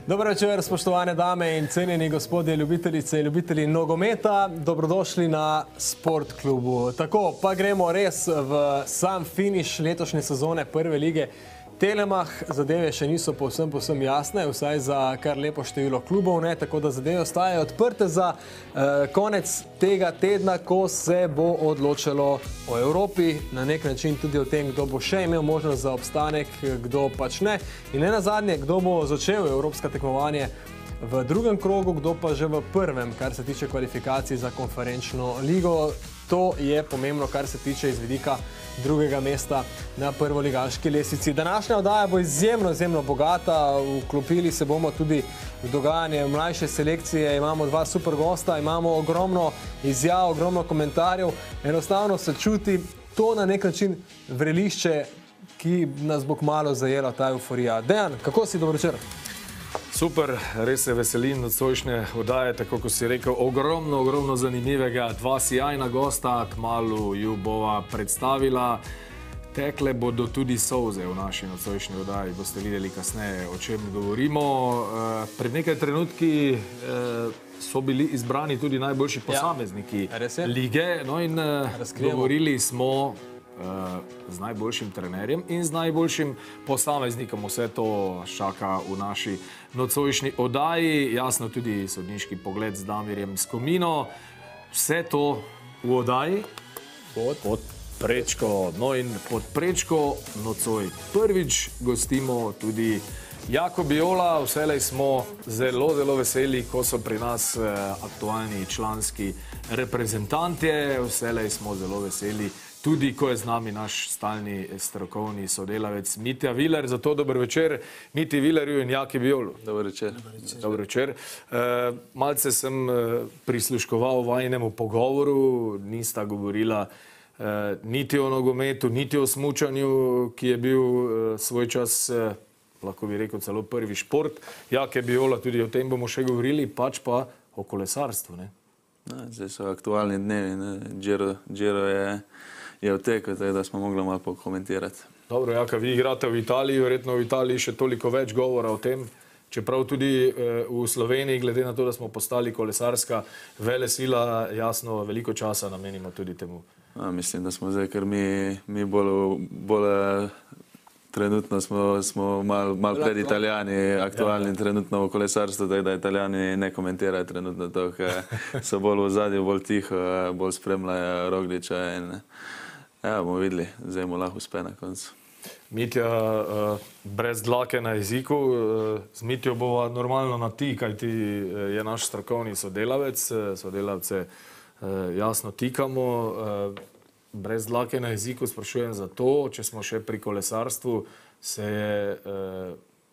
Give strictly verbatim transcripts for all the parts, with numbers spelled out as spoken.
Dober večer, spoštovane dame in cenjeni gospodje, ljubitelice in ljubitelji nogometa. Dobrodošli na Sport klubu. Tako, pa gremo res v sam finiš letošnje sezone prve lige. Telemach zadeve še niso povsem, povsem jasne, vsaj za kar lepo število klubov, ne, tako da zadeve ostajajo odprte za eh, konec tega tedna, ko se bo odločalo o Evropi, na nek način tudi o tem, kdo bo še imel možnost za obstanek, kdo pač ne. In ne nazadnje, kdo bo začel evropska tekmovanje v drugem krogu, kdo pa že v prvem, kar se tiče kvalifikacij za konferenčno ligo. To je pomembno, kar se tiče izvedika drugega mesta na prvoligaški lestvici. Današnja oddaja bo izjemno, izjemno bogata. Vklopili se bomo tudi v dogajanje mlajše selekcije. Imamo dva super gosta, imamo ogromno izjav, ogromno komentarjev. Enostavno se čuti to na nek način vrelišče, ki nas bo kmalu zajela ta euforija. Dejan, kako si? Dobro večer. Super, res se veselim nocojšnje oddaje, tako kot si rekel, ogromno, ogromno zanimivega, dva sjajna gosta, kmalu ju bova predstavila. Tekle bodo tudi solze v naši nocojšnji oddaji, boste videli kasneje, o čem govorimo. Pred nekaj trenutki so bili izbrani tudi najboljši posamezniki ja, lige, no in govorili smo z najboljšim trenerjem in z najboljšim posameznikom. Vse to čaka v naši nocojšnji oddaji. Jasno tudi sodniški pogled z Damirjem Skomino. Vse to v oddaji pod prečko. No in pod prečko nocoj prvič gostimo tudi Jako Biola. Vselej smo zelo, zelo veseli, ko so pri nas aktualni članski reprezentantje. Vselej smo zelo veseli tudi, ko je z nami naš stalni strokovni sodelavec Mitja Viler. Zato dober večer Miti Vilerju in Jaki Biolu. Dober večer. Dober večer. Uh, malce sem uh, prisluškoval vajnemu pogovoru, nista govorila uh, niti o nogometu, niti o smučanju, ki je bil uh, svoj čas, uh, lahko bi rekel, celo prvi šport. Jake Biola, tudi o tem bomo še govorili, pač pa o kolesarstvu. Ne? No, zdaj so aktualni dnevi, ne? Giro, Giro je je v teku, tako da smo mogli malo pokomentirati. Dobro, Jaka, vi igrate v Italiji, verjetno v Italiji še toliko več govora o tem, čeprav tudi eh, v Sloveniji, glede na to, da smo postali kolesarska velesila, jasno, veliko časa namenimo tudi temu. A, mislim, da smo zdaj, ker mi, mi bolj, bolj trenutno smo, smo malo mal pred Italijani, aktualni ja, ja. trenutno v kolesarstvu, tako da Italijani ne komentirajo trenutno to, ker so bolj v zadju, bolj tiho, bolj spremljajo Rogliča in ja, bomo videli, zdaj mu lahko uspe na koncu. Mitja, uh, brez dlake na jeziku, uh, z Mitjo bova normalno na ti, kajti uh, je naš strokovni sodelavec, sodelavce uh, jasno tikamo. Uh, brez dlake na jeziku sprašujem za to, če smo še pri kolesarstvu, se je uh,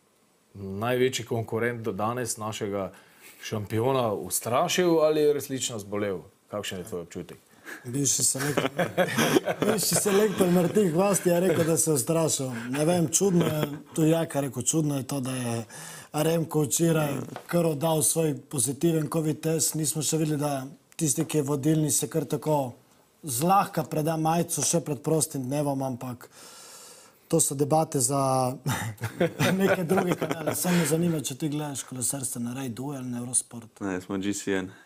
največji konkurent do danes našega šampiona ustrašil ali je resnično zbolel? Kakšen je tvoj občutek? Bivši selektor, bivši selektor Martin Hvast je rekel, da se je ustrašil. Ne vem, čudno je, tu je Jaka rekel, čudno je to, da je Remko včeraj kar oddal svoj pozitiven covid test. Nismo še videli, da tisti, ki je vodilni, se kar tako zlahka preda majico še pred prostim dnevom, ampak to so debate za neke druge kanale. Samo me zanima, če ti gledaš kolesarstvo na Rai Duel, na Eurosport. Ne, smo G C N.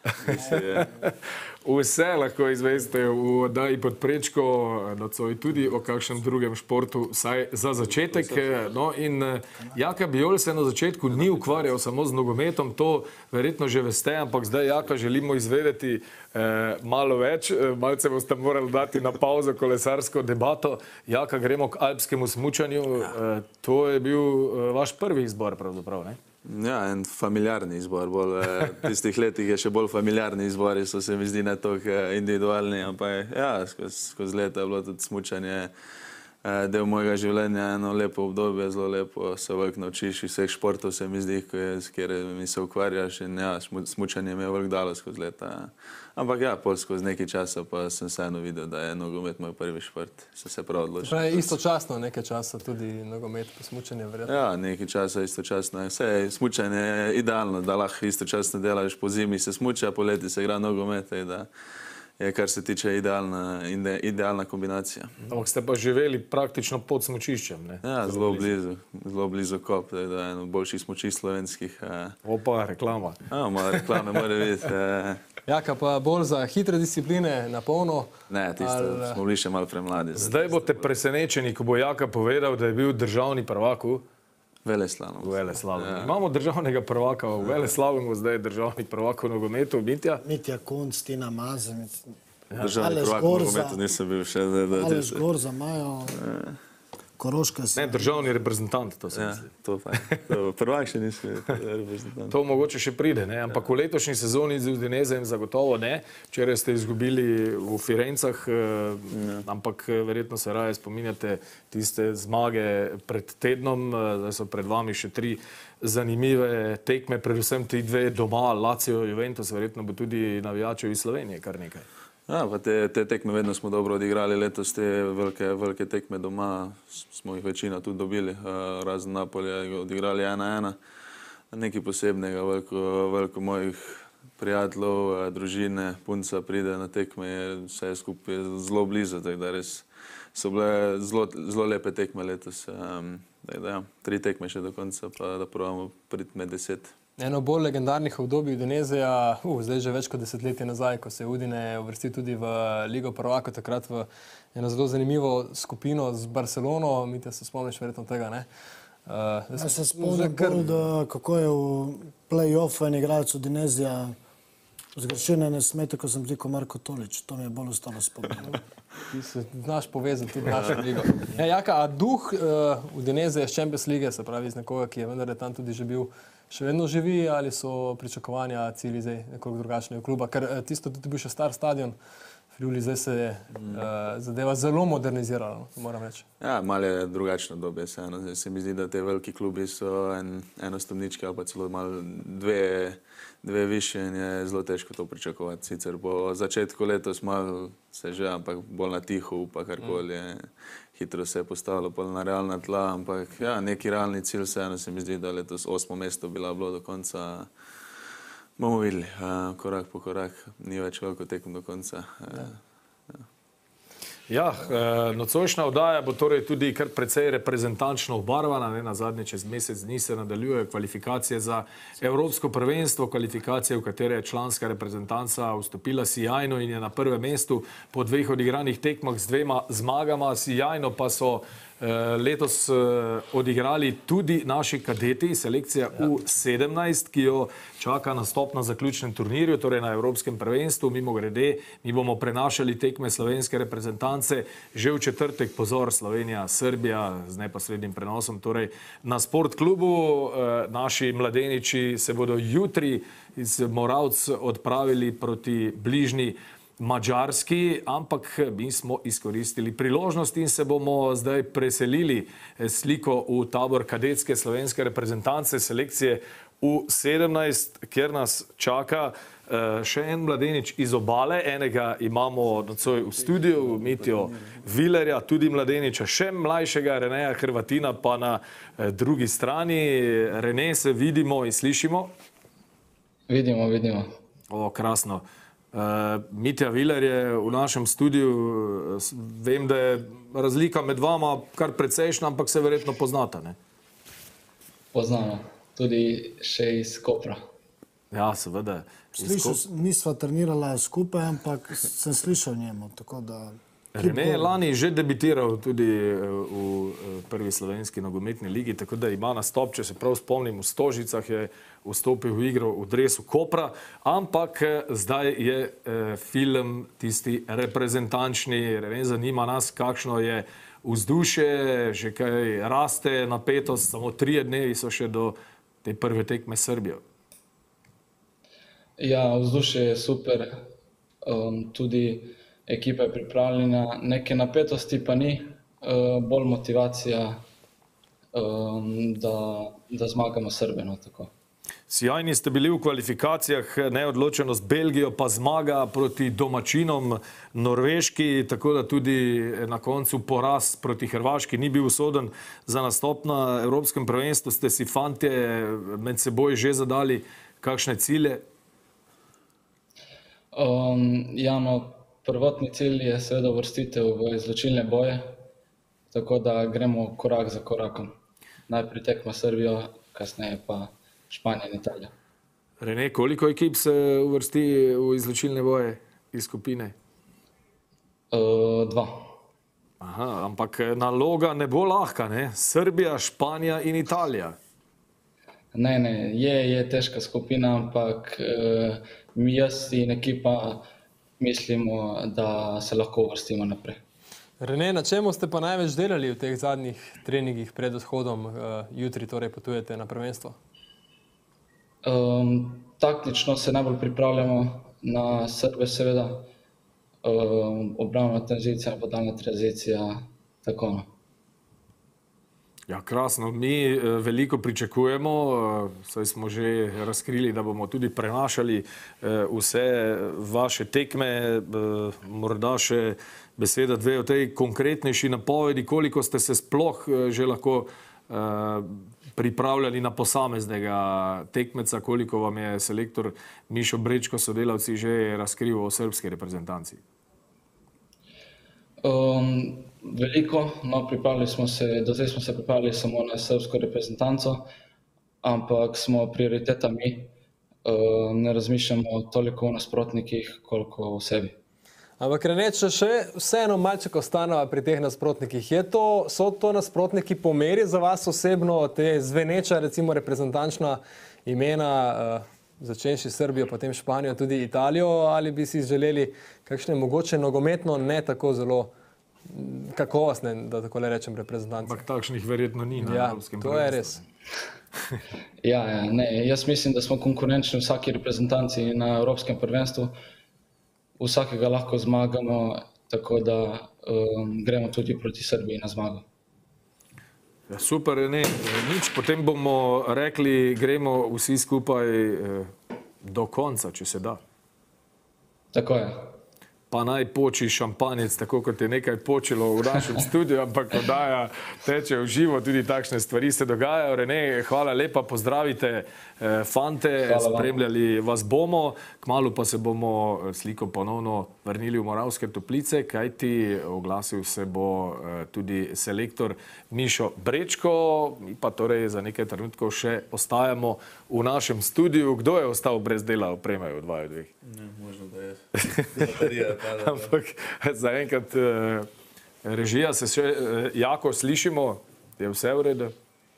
Vse lahko izveste v oddaji pod prečko, nocoj tudi o kakšnem drugem športu, vsaj za začetek. No in Jaka Biol se na začetku ni ukvarjal samo z nogometom, to verjetno že veste, ampak zdaj, Jaka, želimo izvedeti eh, malo več. Malce boste morali dati na pauzo kolesarsko debato. Jaka, gremo k alpskemu smučanju. Eh, to je bil eh, vaš prvi izbor, pravzaprav, ne? Ja, en familiarni izbor. Bolj, v tistih letih je še bolj familiarni izbori, so se mi zdi ne toliko individualni, ampak ja, skozi, skozi leta je bilo tudi smučanje del mojega življenja, eno lepo obdobje, zelo lepo se veliko naučiš vseh športov, se mi zdi, s katerimi se ukvarjaš in ja, smučanje mi je veliko dalo skozi leta. Ampak ja, pol skozi nekaj časa pa sem vseeno videl, da je nogomet moj prvi šport. Sem se prav odločil. Pravi, istočasno nekaj časa tudi nogomet pa smučanje, verjetno? Ja, nekaj časa istočasno. Vse smučanje je idealno, da lahko istočasno delaš, po zimi se smuča, po leti se igra nogomet, da je, kar se tiče idealna, ide, idealna kombinacija. Ampak ste pa živeli praktično pod smučiščem, ne? Ja, zelo blizu, zelo blizu Kop, da je eno boljših smučišč slovenskih. Eh. Opa, reklama. Ja, malo reklame mora biti. Eh. Jaka pa bolj za hitre discipline, na polno? Ne, tisto, ali... smo bili še malo premladi. Zdaj boste presenečeni, ko bo Jaka povedal, da je bil državni prvak v Veleslalom. Veleslalom. Ja. Imamo državnega prvaka v Veleslalomu, zdaj je državni prvak v nogometu, Mitja. Mitja Kunc, Tina Maze. Ja. Državni prvak v nogometu nisem bil še. Aleš Gorza, Majo, ja. Koroška si. Ne, državni reprezentant, to se ja, misli. To pa je. Prvak še nisem reprezentant. To mogoče še pride, ne? Ampak v letošnji sezoni z Udinezem zagotovo ne. Včeraj ste izgubili v Firencah, ja. Ampak verjetno se raje spominjate tiste zmage pred tednom. Zdaj so pred vami še tri zanimive tekme, predvsem ti dve doma, Lazio, Juventus, verjetno bo tudi navijačev iz Slovenije kar nekaj. Ja, pa te, te tekme vedno smo dobro odigrali, letos te velike, velike tekme doma smo jih večina tudi dobili, razen Napolja odigrali ena ena. Nekaj posebnega, veliko, veliko mojih prijateljev, družine, punca pride na tekme, je vse skupaj zelo blizu, tako da res so bile zelo, zelo lepe tekme letos. Da, ja, tri tekme še do konca, pa da probamo priti med deset. Eno bolj legendarnih obdobij Udinezeja, uh, zdaj že več kot desetletje nazaj, ko se je Udine uvrstil tudi v Ligo prvakov, takrat v eno zelo zanimivo skupino z Barcelono. Mitja, se spomniš verjetno tega, ne? Uh, ja se spomnim kar... bolj, da kako je v play-offu en igralec Udinezeja zgrešene ne smete, ko sem rekel Marko Tolič. To mi je bolj ostalo spomnilo. Ti se znaš povezati tudi našo ligo. Ja, Jaka, a duh uh, Udinezeja iz Champions Lige, se pravi iz nekoga, ki je vendar tam tudi že bil, še vedno živi, ali so pričakovanja, cilji zdaj nekoliko drugačnega kluba? Ker tisto tudi bil še star stadion, Friuli, zdaj se je mm. uh, zadeva zelo modernizirala, moram reči. Ja, malo je drugačno dobje. Se, no. se mi zdi, da te veliki klubi so en, eno stopničke ali pa celo malo dve, dve više in je zelo težko to pričakovati. Sicer po začetku letos malo se že, ampak bolj na tiho upa karkoli je. Mm. Hitro se je postavilo pol na realna tla, ampak ja, neki realni cilj vseeno se mi zdi, da letos osmo mesto bila bilo do konca. Bomo videli, uh, korak po korak, ni več veliko tekem do konca. Uh, ja, ja uh, nocojšnja oddaja bo torej tudi kar precej reprezentančno obarvana, ne, na zadnje čez mesec dni se nadaljujejo kvalifikacije za Evropsko prvenstvo, kvalifikacije, v katere je članska reprezentanca vstopila sijajno in je na prvem mestu po dveh odigranih tekmah z dvema zmagama. Sijajno pa so letos odigrali tudi naši kadeti, selekcija U sedemnajst, ki jo čaka nastop na zaključnem turnirju, torej na Evropskem prvenstvu. Mimo grede, mi bomo prenašali tekme slovenske reprezentance že v četrtek, pozor, Slovenija, Srbija z neposrednim prenosom, torej na Sport klubu. Naši mladeniči se bodo jutri iz Moravc odpravili proti bližnji Madžarski, ampak mi smo izkoristili priložnost in se bomo zdaj preselili sliko v tabor kadetske slovenske reprezentance, selekcije U sedemnajst, kjer nas čaka še en mladenič iz Obale. Enega imamo nocoj v studiu, Mitjo Vilerja, tudi mladeniča še mlajšega, Reneja Hrvatina pa na drugi strani. Rene, se vidimo in slišimo? Vidimo, vidimo. O, krasno. Uh, Mitja Viler je v našem studiu, vem, da je razlika med vama kar precejšna, ampak se verjetno poznata, ne? Poznamo, tudi še iz Kopra. Ja, seveda. Slišal, nisva trenirala skupaj, ampak sem slišal njemu, tako da... Rene je lani že debitiral tudi v prvi slovenski nogometni ligi, tako da ima nastop, če se prav spomnim, v Stožicah je vstopil v igro v dresu Kopra, ampak zdaj je film tisti reprezentančni. Rene, zanima nas, kakšno je vzdušje, že kaj raste napetost, samo trije dnevi so še do te prve tekme s Srbijo. Ja, vzdušje je super, um, tudi ekipa je pripravljena, neke napetosti pa ni, bolj motivacija, da, da zmagamo Srbe. No, tako. Sjajni ste bili v kvalifikacijah, neodločenost Belgijo, pa zmaga proti domačinom Norveški, tako da tudi na koncu poraz proti Hrvaški ni bil usoden za nastop na Evropskem prvenstvu. Ste si fantje med seboj že zadali kakšne cilje? Um, ja, no, prvotni cilj je seveda uvrstitev v izločilne boje, tako da gremo korak za korakom. Najprej tekma Srbijo, kasneje pa Španija in Italija. Rene, koliko ekip se uvrsti v izločilne boje iz skupine? Uh, dva. Aha, ampak naloga ne bo lahka, ne? Srbija, Španija in Italija. Ne, ne, je, je težka skupina, ampak uh, mi jaz in ekipa mislimo, da se lahko uvrstimo naprej. Rene, na čemu ste pa največ delali v teh zadnjih treningih pred odhodom? Uh, jutri torej potujete na prvenstvo? Um, taktično se najbolj pripravljamo na Srbe, seveda. Um, obrambna tranzicija, podaljna tranzicija, tako. Ja, krasno. Mi uh, veliko pričakujemo, uh, saj smo že razkrili, da bomo tudi prenašali uh, vse vaše tekme, uh, morda še beseda dve o tej konkretnejši napovedi, koliko ste se sploh uh, že lahko uh, pripravljali na posameznega tekmeca, koliko vam je selektor Mišo Brečko sodelavci že razkril o srbski reprezentanci? Um, veliko, no, pripravili smo se, do zdaj smo se pripravili samo na srbsko reprezentanco, ampak smo prioriteta mi, uh, ne razmišljamo toliko o nasprotnikih, koliko o sebi. Ampak Rene, če še vseeno malček ostaneva pri teh nasprotnikih, je to, so to nasprotniki po meri za vas osebno, te zveneča, recimo reprezentančna imena, uh, začenši Srbijo, potem Španijo, tudi Italijo, ali bi si želeli kakšne mogoče nogometno ne tako zelo kakovostne, da tako le rečem, reprezentance? Ampak takšnih verjetno ni na ja, evropskem to je res. ja, ja, ne, jaz mislim, da smo konkurenčni vsaki reprezentanci na evropskem prvenstvu. Vsakega lahko zmagamo, tako da um, gremo tudi proti Srbiji na zmago. Ja, super, ne, nič. Potem bomo rekli, gremo vsi skupaj eh, do konca, če se da. Tako je. Pa naj poči šampanjec, tako kot je nekaj počilo v našem studiu, ampak oddaja teče v živo, tudi takšne stvari se dogajajo. Rene, hvala lepa, pozdravite eh, fante, spremljali vas bomo, kmalu pa se bomo sliko ponovno vrnili v Moravske Toplice, kajti oglasil se bo eh, tudi selektor Mišo Brečko, mi pa torej za nekaj trenutkov še ostajamo v našem studiu. Kdo je ostal brez dela, opremajo dva od dveh? Ne, možno da je baterija. Ampak zaenkrat eh, režija se še eh, jako slišimo, je vse v redu?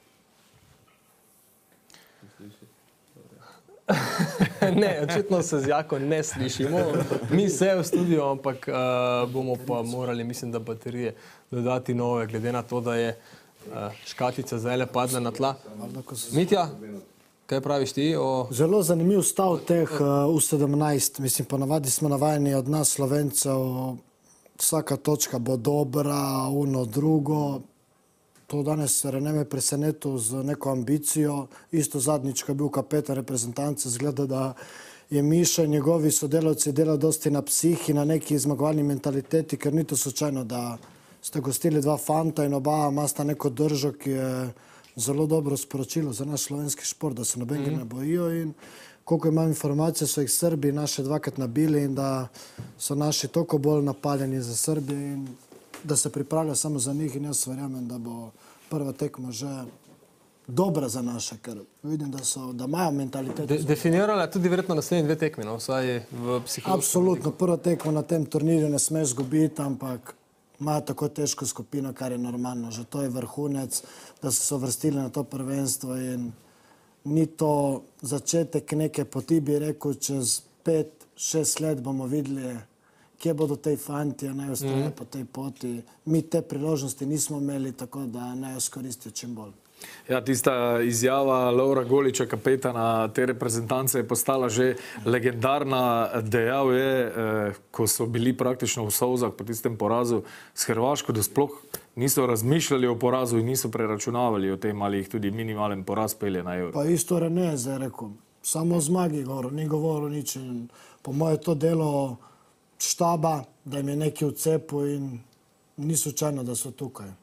Ne, očitno se z Jako ne slišimo. Mi se v studiu, ampak uh, bomo pa morali, mislim, da baterije dodati nove, glede na to, da je uh, škatlica zdaj padla na tla. Mitja, kaj praviš ti o... Zelo zanimiv stav teh uh, U sedemnajst. Mislim, ponavadi smo navajeni od nas Slovencev, vsaka točka bo dobra, uno drugo. To danes Rene me presenetil z neko ambicijo. Isto zadnjič, ko je bil kapetan reprezentance, zgleda, da je Miša in njegovi sodelavci delali dosti na psihi, na neki zmagovalni mentaliteti, ker ni to slučajno, da ste gostili dva fanta in oba imata neko držo, ki je zelo dobro sporočilo za naš slovenski šport, da se nobenega mm. ne bojijo. In koliko imam informacije, so jih Srbi naše dvakrat nabili in da so naši toliko bolj napaljeni za Srbi in da se pripravlja samo za njih. In jaz verjamem, da bo prva tekma že dobra za naše, ker vidim, da so, da imajo mentaliteto. De, definirala tudi verjetno naslednji dve tekmi, no? Vsaj v psihološkem. Absolutno, prva tekma na tem turnirju ne smeš zgubiti, ampak imajo tako težko skupino, kar je normalno. Že to je vrhunec, da so se uvrstili na to prvenstvo in ni to začetek neke poti, bi rekel, čez pet, šest let bomo videli, kje bodo tej fanti, naj ostaje mm. po tej poti. Mi te priložnosti nismo imeli, tako da naj izkoristijo čim bolj. Ja, tista izjava Lovra Goliča, kapetana te reprezentance, je postala že legendarna. Dejal je, eh, ko so bili praktično v solzah po tistem porazu s Hrvaško, da sploh niso razmišljali o porazu in niso preračunavali o tem, ali jih tudi minimalen poraz pelje na Euro. Pa isto Rene zdaj rekel, samo zmagi govoril, ni govoril nič. Po moje to delo štaba, da jim je nekaj v cepu in ni slučajno, da so tukaj.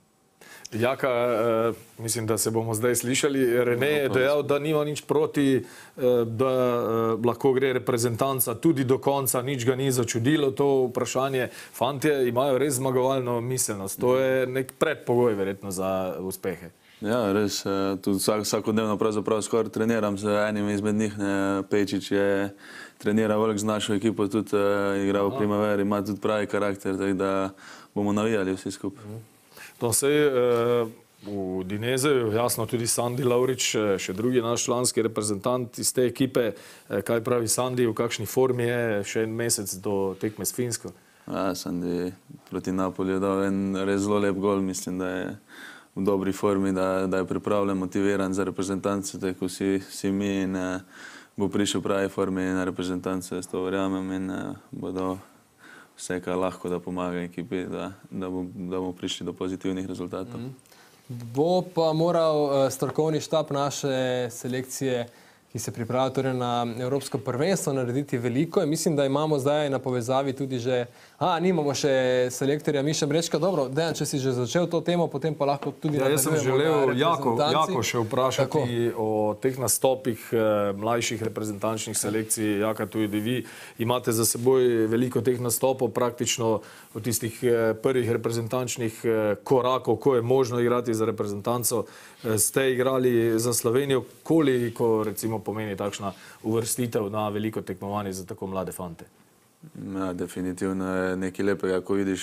Jaka, uh, mislim, da se bomo zdaj slišali. Rene je dejal, da nima nič proti, uh, da uh, lahko gre reprezentanca tudi do konca, nič ga ni začudilo to vprašanje. Fantje imajo res zmagovalno miselnost. To je nek predpogoj verjetno za uspehe. Ja, res. Tudi vsak, vsakodnevno pravzaprav skoraj treniram z enim izmed njih. Ne. Pejčič je treniral veliko z našo ekipo, tudi uh, igral v Primaveri, ima tudi pravi karakter, tako da bomo navijali vsi skupaj. Mm. To se je uh, v Dinezeju, jasno tudi Sandi Lavrič, še drugi naš članski reprezentant iz te ekipe. Kaj pravi Sandi, v kakšni formi je še en mesec do tekme s Finsko? Ja, Sandi proti Napoli je dal en res zelo lep gol, mislim, da je v dobri formi, da, da je pripravljen, motiviran za reprezentanco, tako vsi, vsi mi in uh, bo prišel v pravi formi na reprezentanco, jaz to verjamem in uh, bodo vse, kar lahko, da pomaga ekipi, da, da, bo, da bomo prišli do pozitivnih rezultatov. Mm. Bo pa moral uh, strokovni štab naše selekcije, ki se pripravlja torej na Evropsko prvenstvo, narediti veliko. In mislim, da imamo zdaj na povezavi tudi že, a, nimamo še selektorja Miša Brečka. Dobro, Dejan, če si že začel to temo, potem pa lahko tudi ja, jaz sem želel Jako, Jako še vprašati Tako. o teh nastopih eh, mlajših reprezentančnih selekcij. Jaka, tudi vi imate za seboj veliko teh nastopov, praktično od tistih eh, prvih reprezentančnih eh, korakov, ko je možno igrati za reprezentanco. Eh, ste igrali za Slovenijo, koliko recimo pomeni takšna uvrstitev na veliko tekmovanje za tako mlade fante? Ja, definitivno je nekaj lepega, ko vidiš,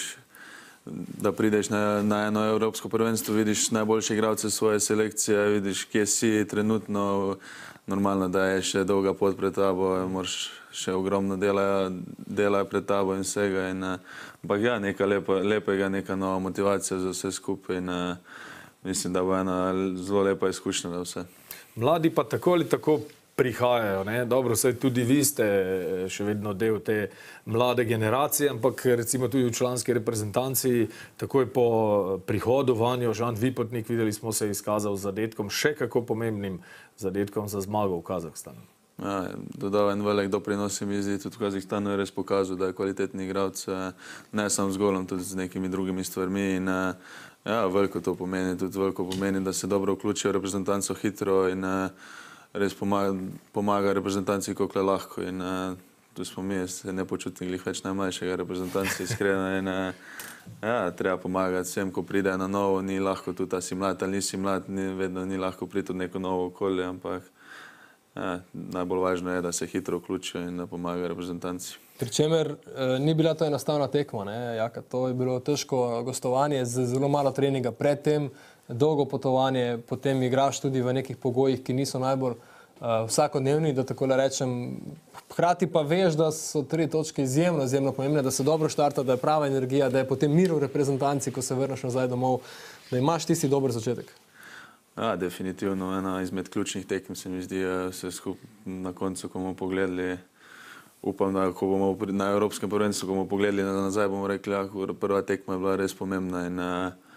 da prideš na, na eno evropsko prvenstvo, vidiš najboljše igralce svoje selekcije, vidiš, kje si trenutno, normalno, da je še dolga pot pred tabo, moraš še ogromno dela, dela pred tabo in vsega. In, ampak ja, nekaj lepo, lepega, neka nova motivacija za vse skupaj in mislim, da bo ena zelo lepa izkušnja za vse. Mladi pa tako ali tako prihajajo, ne? Dobro, saj tudi vi ste še vedno del te mlade generacije, ampak recimo tudi v članski reprezentanci, takoj po prihodu vanjo, Žan Vipotnik, videli smo se izkazal z zadetkom, še kako pomembnim zadetkom za zmago v Kazahstanu. Ja, dodal en velik doprinos, mi zdi, tudi v Kazahstanu je res pokazal, da je kvalitetni igralec, ne samo z golom, tudi z nekimi drugimi stvarmi in ja, veliko to pomeni, tudi veliko pomeni, da se dobro vključijo v reprezentanco hitro in res pomaga, pomaga reprezentanci, koliko je lahko in tu smo mi, se ne počutim glih več najmlajšega reprezentanci, iskreno in ja, treba pomagati vsem, ko pride na novo, ni lahko tudi, da si mlad ali nisi mlad, ni, vedno ni lahko priti v neko novo okolje, ampak ja, najbolj važno je, da se hitro vključijo in da pomaga reprezentanci. Pričemer eh, ni bila to enostavna tekma, ne, Jaka, to je bilo težko gostovanje z zelo malo treninga predtem, dolgo potovanje, potem igraš tudi v nekih pogojih, ki niso najbolj uh, vsakodnevni, da tako le rečem. Hkrati pa veš, da so tri točke izjemno, izjemno pomembne, da se dobro štarta, da je prava energija, da je potem mir v reprezentanci, ko se vrneš nazaj domov, da imaš tisti dober začetek. Ja, definitivno ena izmed ključnih tekem se mi zdi, vse skupaj na koncu, ko bomo pogledali, upam, da ko bomo na Evropskem prvenstvu, ko bomo pogledali nazaj, bomo rekli, ja, prva tekma je bila res pomembna in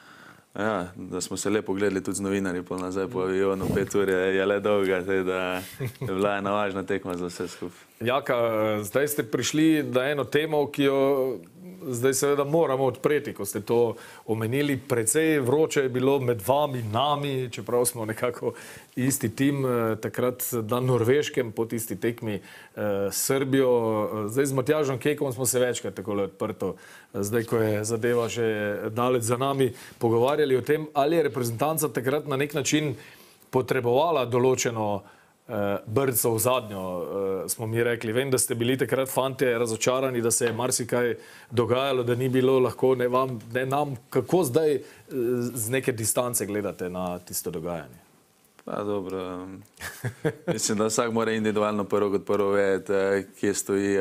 ja, da smo se lepo gledali tudi z novinarji, pol nazaj po avionu, pet ur je, je le dolga, da je bila ena važna tekma za vse skupaj. Jaka, zdaj ste prišli na eno temo, ki jo zdaj seveda moramo odpreti, ko ste to omenili. Precej vroče je bilo med vami, nami, čeprav smo nekako isti tim takrat na Norveškem po tisti tekmi eh, Srbijo. Zdaj z Matjažem Kekom smo se večkrat takole odprto, zdaj ko je zadeva že daleč za nami, pogovarjali o tem, ali je reprezentanca takrat na nek način potrebovala določeno brco v zadnjo, smo mi rekli. Vem, da ste bili takrat fantje razočarani, da se je marsikaj dogajalo, da ni bilo lahko ne vam, ne nam. Kako zdaj z neke distance gledate na tisto dogajanje? Pa dobro, mislim, da vsak mora individualno prvo kot prvo vedeti, kje stoji,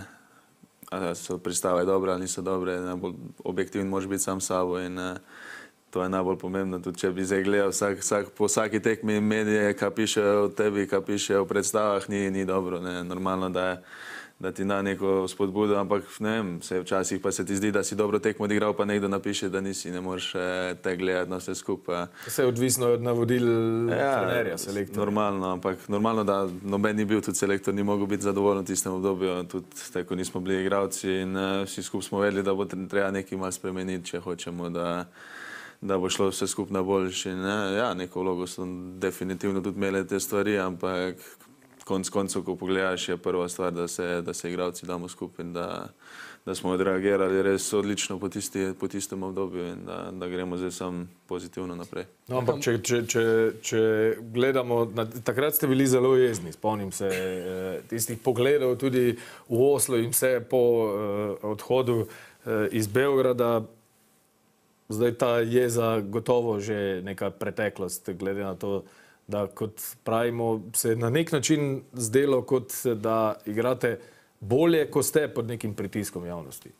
ali so pristave dobre ali niso dobre, objektivno moraš biti sam s sabo in to je najbolj pomembno, tudi če bi zdaj gledal vsak, vsak, po vsaki tekmi medije, kaj piše o tebi, kaj piše o predstavah, ni, ni dobro. Ne. Normalno, da, da ti da neko spodbudo, ampak ne vem, se včasih pa se ti zdi, da si dobro tekmo odigral, pa nekdo napiše, da nisi, ne moreš te gledati na vse skupaj. Vse je odvisno od navodil ja, trenerja, selektorja. Normalno, ampak normalno, da noben ni bil, tudi selektor ni mogel biti zadovoljen v tistem obdobju, tudi tako nismo bili igralci in uh, vsi skupaj smo vedeli, da bo treba nekaj malo spremeniti, če hočemo, da da bo šlo vse skupaj na boljši. Ne? Ja, neko vlogo so definitivno tudi imele te stvari, ampak konc koncev, ko pogledaš, je prva stvar, da se, da se igralci damo skupaj in da, da smo odreagirali res odlično po, tisti, po tistem obdobju in da, da gremo zdaj sam pozitivno naprej. No, ampak če, če, če, če gledamo, na, takrat ste bili zelo jezni, spomnim se eh, tistih pogledov tudi v Oslo in vse po eh, odhodu eh, iz Beograda. Zdaj ta jeza gotovo že neka preteklost, glede na to, da kot pravimo, se na nek način zdelo, kot da igrate bolje, ko ste pod nekim pritiskom javnosti.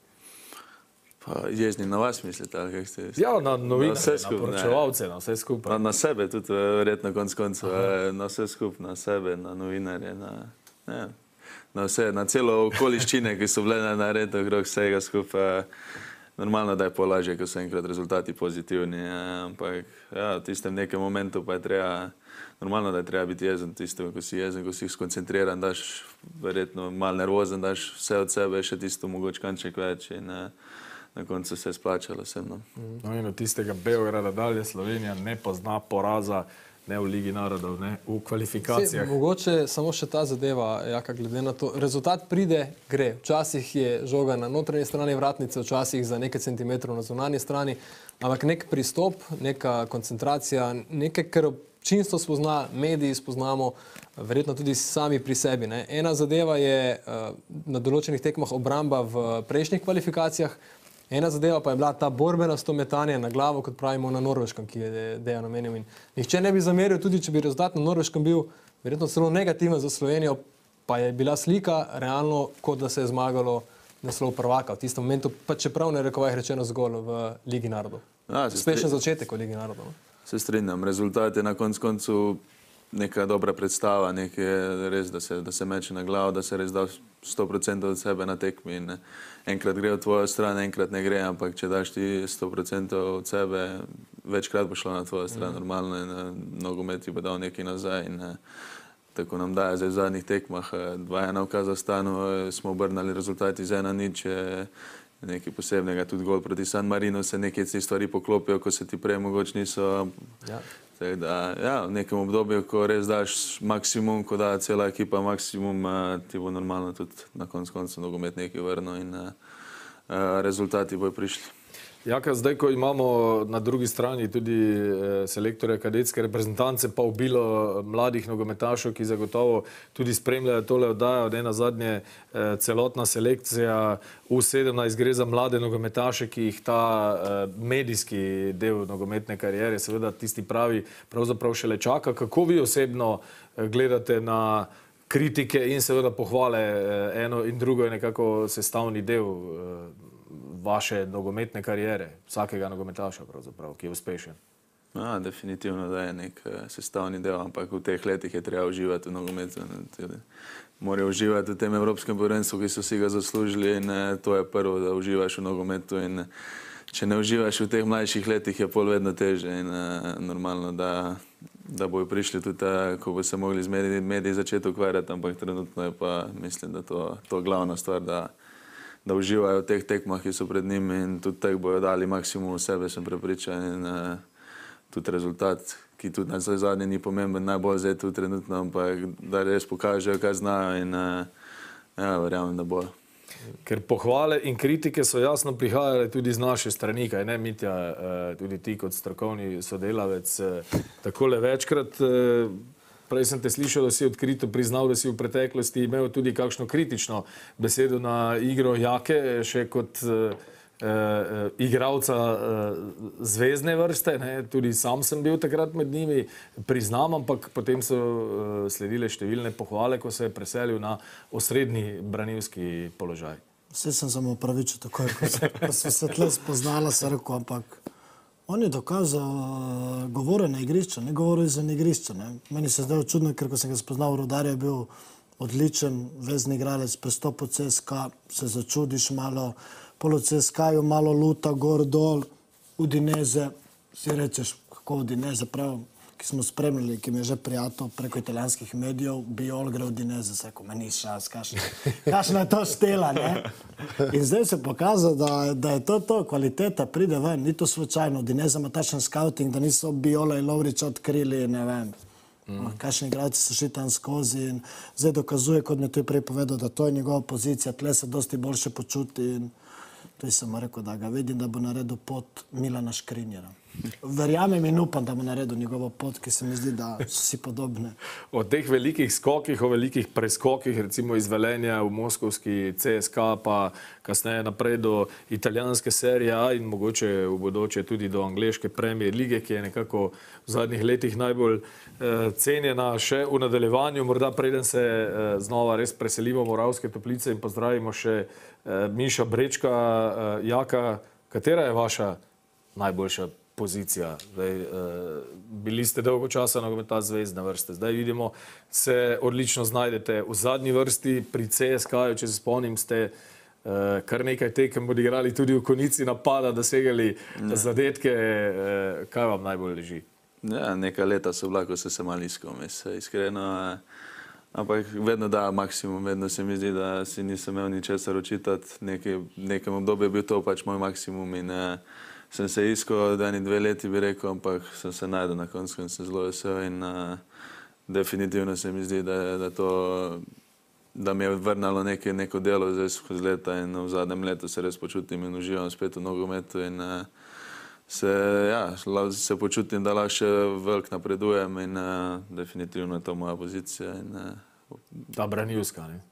Pa jezni na vas mislite, ali kaj ste? Ja, na novinarje, na, na poročevalce, na vse skupaj. Na, na sebe tudi, verjetno konc koncev, na vse skupaj, na sebe, na novinarje, na, ne, na vse, na celo okoliščine, ki so bile na redu, okrog vsega skupaj. Normalno, da je polažje, ko so enkrat rezultati pozitivni, ampak ja, v tistem nekem momentu pa je treba, normalno, da je treba biti jezen, tistem, ko si jezen, ko si skoncentriran, daš verjetno malo nervozen, daš vse od sebe, še tisto mogoče kanček več in na, na koncu se je splačalo vsem. No, no in od tistega Beograda dalje Slovenija ne pozna poraza, ne v Ligi narodov, ne v kvalifikacijah. Se, mogoče samo še ta zadeva, Jaka, glede na to. Rezultat pride, gre. Včasih je žoga na notranji strani vratnice, včasih za nekaj centimetrov na zunanji strani, ampak nek pristop, neka koncentracija, nekaj, kar občinstvo spozna, mediji spoznamo, verjetno tudi sami pri sebi. Ne. Ena zadeva je uh, na določenih tekmah obramba v prejšnjih kvalifikacijah, ena zadeva pa je bila ta borbenasto metanje na glavo, kot pravimo na Norveškem, ki je Dejan omenil. In nihče ne bi zameril, tudi če bi rezultat na Norveškem bil verjetno celo negativen za Slovenijo, pa je bila slika realno, kot da se je zmagalo naslov prvaka. V tistem momentu, pa čeprav ne rekovajih rečeno zgolj v Ligi narodov. Ja, uspešen začetek v Ligi narodov. No? Se strinjam. Rezultat je na konc koncu neka dobra predstava, nekaj res, da se, da se meče na glavo, da se res da sto procentov od sebe na tekmi. In enkrat gre v tvojo stran, enkrat ne gre, ampak če daš ti sto procentov od sebe, večkrat bo šlo na tvojo stran, mm. normalno in nogomet ti bo dal nekaj nazaj. In tako nam daje zdaj v zadnjih tekmah. dva ena v Kazahstanu smo obrnali rezultati z ena nič, nekaj posebnega, tudi gol proti San Marinu se nekaj te stvari poklopijo, ko se ti prej mogoče niso. Ja. Tako da, ja, v nekem obdobju, ko res daš maksimum, ko da cela ekipa maksimum, ti bo normalno tudi na koncu koncu nogomet nekaj vrnil in uh, rezultati bojo prišli. Jaka, zdaj, ko imamo na drugi strani tudi eh, selektorje kadetske reprezentance, pa obilo mladih nogometašov, ki zagotovo tudi spremljajo tole oddajo, da je na zadnje eh, celotna selekcija U sedemnajst gre za mlade nogometaše, ki jih ta eh, medijski del nogometne karijere, seveda tisti pravi, pravzaprav šele čaka. Kako vi osebno eh, gledate na kritike in seveda pohvale, eh, eno in drugo je nekako sestavni del eh, vaše nogometne karijere, vsakega nogometaša pravzaprav, ki je uspešen? Ja, definitivno, da je nek sestavni del, ampak v teh letih je treba uživati v nogometu. Morajo uživati v tem evropskem prvenstvu, ki so si ga zaslužili in to je prvo, da uživaš v nogometu in če ne uživaš v teh mlajših letih, je pol vedno teže in normalno, da, da bojo prišli tudi, ko bo se mogli z mediji, mediji začeti ukvarjati, ampak trenutno je pa, mislim, da to, to glavna stvar, da da uživajo v teh tekmah, ki so pred njimi in tudi teh bojo dali maksimum v sebe, sem prepričan in uh, tudi rezultat, ki tudi na zadnje ni pomemben, najbolj zdaj tu trenutno, ampak da res pokažejo, kaj znajo in uh, ja, verjamem, da bojo. Ker pohvale in kritike so jasno prihajale tudi z naše strani, kaj ne, Mitja, tudi ti kot strokovni sodelavec, takole večkrat. Prej sem te slišal, da si odkrito priznal, da si v preteklosti imel tudi kakšno kritično besedo na igro Jake, še kot uh, uh, igralca uh, zvezdne vrste. Ne? Tudi sam sem bil takrat med njimi, priznam, ampak potem so uh, sledile številne pohvale, ko se je preselil na osrednji branilski položaj. Vse sem samo pravičil takoj, ko se, ko se, se tle spoznala, se rekel, ampak on je dokazal uh, govore na igrišču, ne govore izven igrišča. Ne. Meni se zdaj čudno, ker ko sem ga spoznal v Rudarju, je bil odličen vezni igralec, prestop v C S K A, se začudiš malo, polo C S K A-ju malo luta, gor, dol, Udineze, si rečeš, kako Udineze, prav, ki smo spremljali, ki mi je že prijatelj preko italijanskih medijev, Biol gre v Udinese, se rekel, meni šans, kakšna je to štela, ne? In zdaj se pokazal, da, da je to to, kvaliteta pride ven, ni to slučajno, Udinese ima takšen scouting, da niso Biola in Lovriča odkrili, ne vem, mm. kakšni igralci so šli tam skozi in zdaj dokazuje, kot mi je tudi prej povedal, da to je njegova pozicija, tle se dosti boljše počuti in to sem rekel, da ga vidim, da bo naredil pot Milana Škrinjera. Verjamem in upam, da bo naredil njegovo pot, ki se mi zdi, da so si podobne. O teh velikih skokih, o velikih preskokih, recimo iz Velenja v moskovski C S K, pa kasneje naprej do italijanske serije A in mogoče v bodoče tudi do angleške Premier lige, ki je nekako v zadnjih letih najbolj eh, cenjena še v nadaljevanju. Morda preden se eh, znova res preselimo v Moravske Toplice in pozdravimo še eh, Miša Brečka. Eh, Jaka, katera je vaša najboljša pozicija? Zdaj, uh, bili ste dolgo časa nogometaš zvezdne vrste. Zdaj vidimo, se odlično znajdete v zadnji vrsti pri C S K-ju, če se spomnim, ste uh, kar nekaj tekem odigrali tudi v konici napada, dosegali zadetke. Uh, kaj vam najbolj leži? Ja, nekaj leta so bila, ko se se malo iskal, iskreno. Ampak vedno da maksimum, vedno se mi zdi, da si nisem imel ničesar očitati. Nekem obdobju je bil to pač moj maksimum in uh, sem se iskal, da ni dve leti bi rekel, ampak sem se najdel na koncu in sem zelo vesel in uh, definitivno se mi zdi, da, da, to, da mi je vrnalo neke, neko delo zdaj skozi leta in v zadnjem letu se res počutim in uživam spet v nogometu in uh, se, ja, se počutim, da lahko še veliko napredujem in uh, definitivno je to moja pozicija. In, uh, Ta branilska, ne?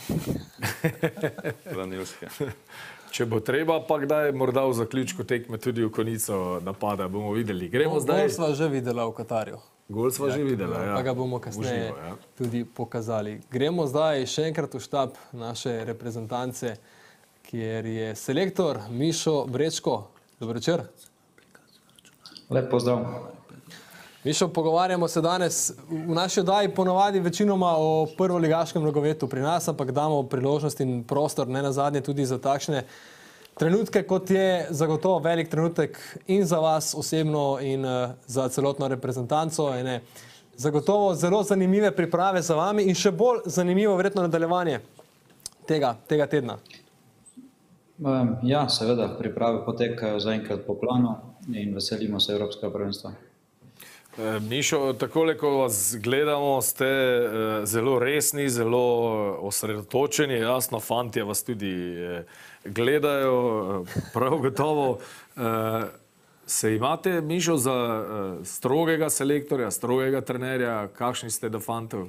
Branilska. Če bo treba, pa kdaj morda v zaključku tekme tudi v konico napada, bomo videli. Gremo zdaj. Gol sva že videla v Katarju. Gol sva že videla, ja. Pa ga bomo kasneje Uživo, ja. tudi pokazali. Gremo zdaj še enkrat v štab naše reprezentance, kjer je selektor Mišo Brečko. Dobro večer. Lep pozdrav. Mišo, pogovarjamo se danes v naši oddaji ponovadi večinoma o prvoligaškem nogometu pri nas, ampak damo priložnost in prostor ne nazadnje tudi za takšne trenutke, kot je zagotovo velik trenutek in za vas osebno in uh, za celotno reprezentanco. Ene, zagotovo zelo zanimive priprave za vami in še bolj zanimivo verjetno nadaljevanje tega, tega tedna. Um, ja, seveda, priprave potekajo zaenkrat po planu in veselimo se Evropskega prvenstva. Mišo, takole, ko vas gledamo, ste zelo resni, zelo osredotočeni, jasno, fantje vas tudi gledajo, prav gotovo. Se imate, Mišo, za strogega selektorja, strogega trenerja, kakšni ste do fantov?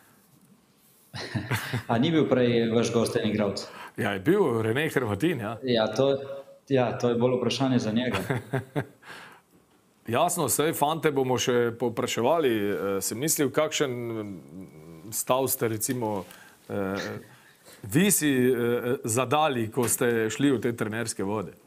A ni bil prej vaš gosten igralec? Ja, je bil Rene Hrvatin, ja. Ja, to, ja, to je bolj vprašanje za njega. Jasno, vse fante bomo še popraševali. Sem mislil, kakšen stav ste recimo eh, vi si eh, zadali, ko ste šli v te trenerske vode?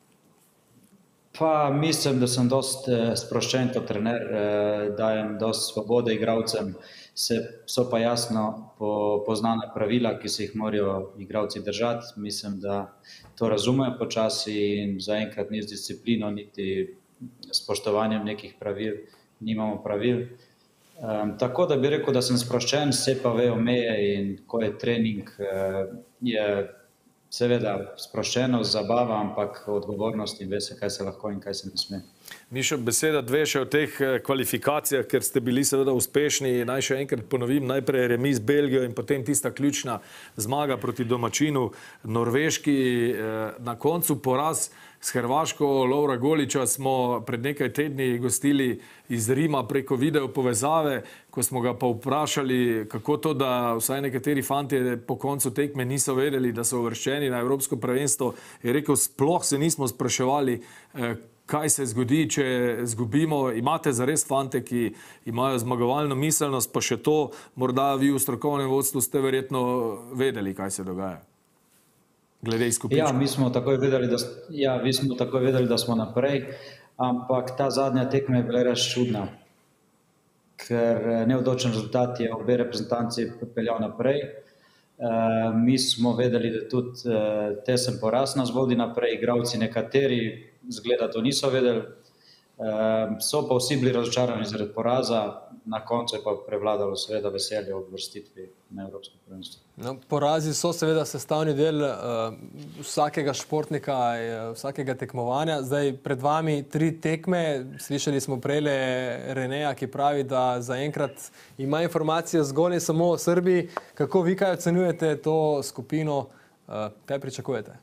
Pa mislim, da sem dost eh, sproščen kot trener, eh, dajem dost svobode igralcem, se, so pa jasno po, poznane pravila, ki se jih morajo igralci držati. Mislim, da to razumejo počasi in zaenkrat ni z disciplino, niti spoštovanjem nekih pravil, nimamo pravil. Um, tako da bi rekel, da sem sproščen, se pa vejo meje in ko je trening, uh, je seveda sproščenost, zabava, ampak odgovornost in ve se, kaj se lahko in kaj se ne sme. Mišo, beseda dve še o teh kvalifikacijah, ker ste bili seveda uspešni. Naj še enkrat ponovim, najprej remi z Belgijo in potem tista ključna zmaga proti domačinu Norveški. Na koncu poraz s Hrvaško Lovra Goliča smo pred nekaj tedni gostili iz Rima preko video povezave, ko smo ga pa vprašali, kako to, da vsaj nekateri fantje po koncu tekme niso vedeli, da so uvrščeni na Evropsko prvenstvo. Je rekel, sploh se nismo spraševali, kaj se zgodi, če zgubimo. Imate zares fante, ki imajo zmagovalno miselnost, pa še to, morda vi v strokovnem vodstvu ste verjetno vedeli, kaj se dogaja. Glede izkupička. Ja, mi smo takoj vedeli, da, ja, mi smo takoj vedeli, da smo naprej, ampak ta zadnja tekma je bila res čudna, ker neodločen rezultat je obe reprezentanci peljal naprej. Uh, mi smo vedeli, da tudi uh, tesen poraz nas vodi naprej, igralci nekateri zgleda to niso vedeli. So pa vsi bili razočarani zaradi poraza, na koncu je pa prevladalo seveda veselje ob vrstitvi na Evropsko prvenstvo. No, porazi so seveda sestavni del uh, vsakega športnika, vsakega tekmovanja. Zdaj pred vami tri tekme, slišali smo prejle Reneja, ki pravi, da zaenkrat ima informacije zgolj in samo o Srbiji. Kako vi kaj ocenjujete to skupino, uh, kaj pričakujete?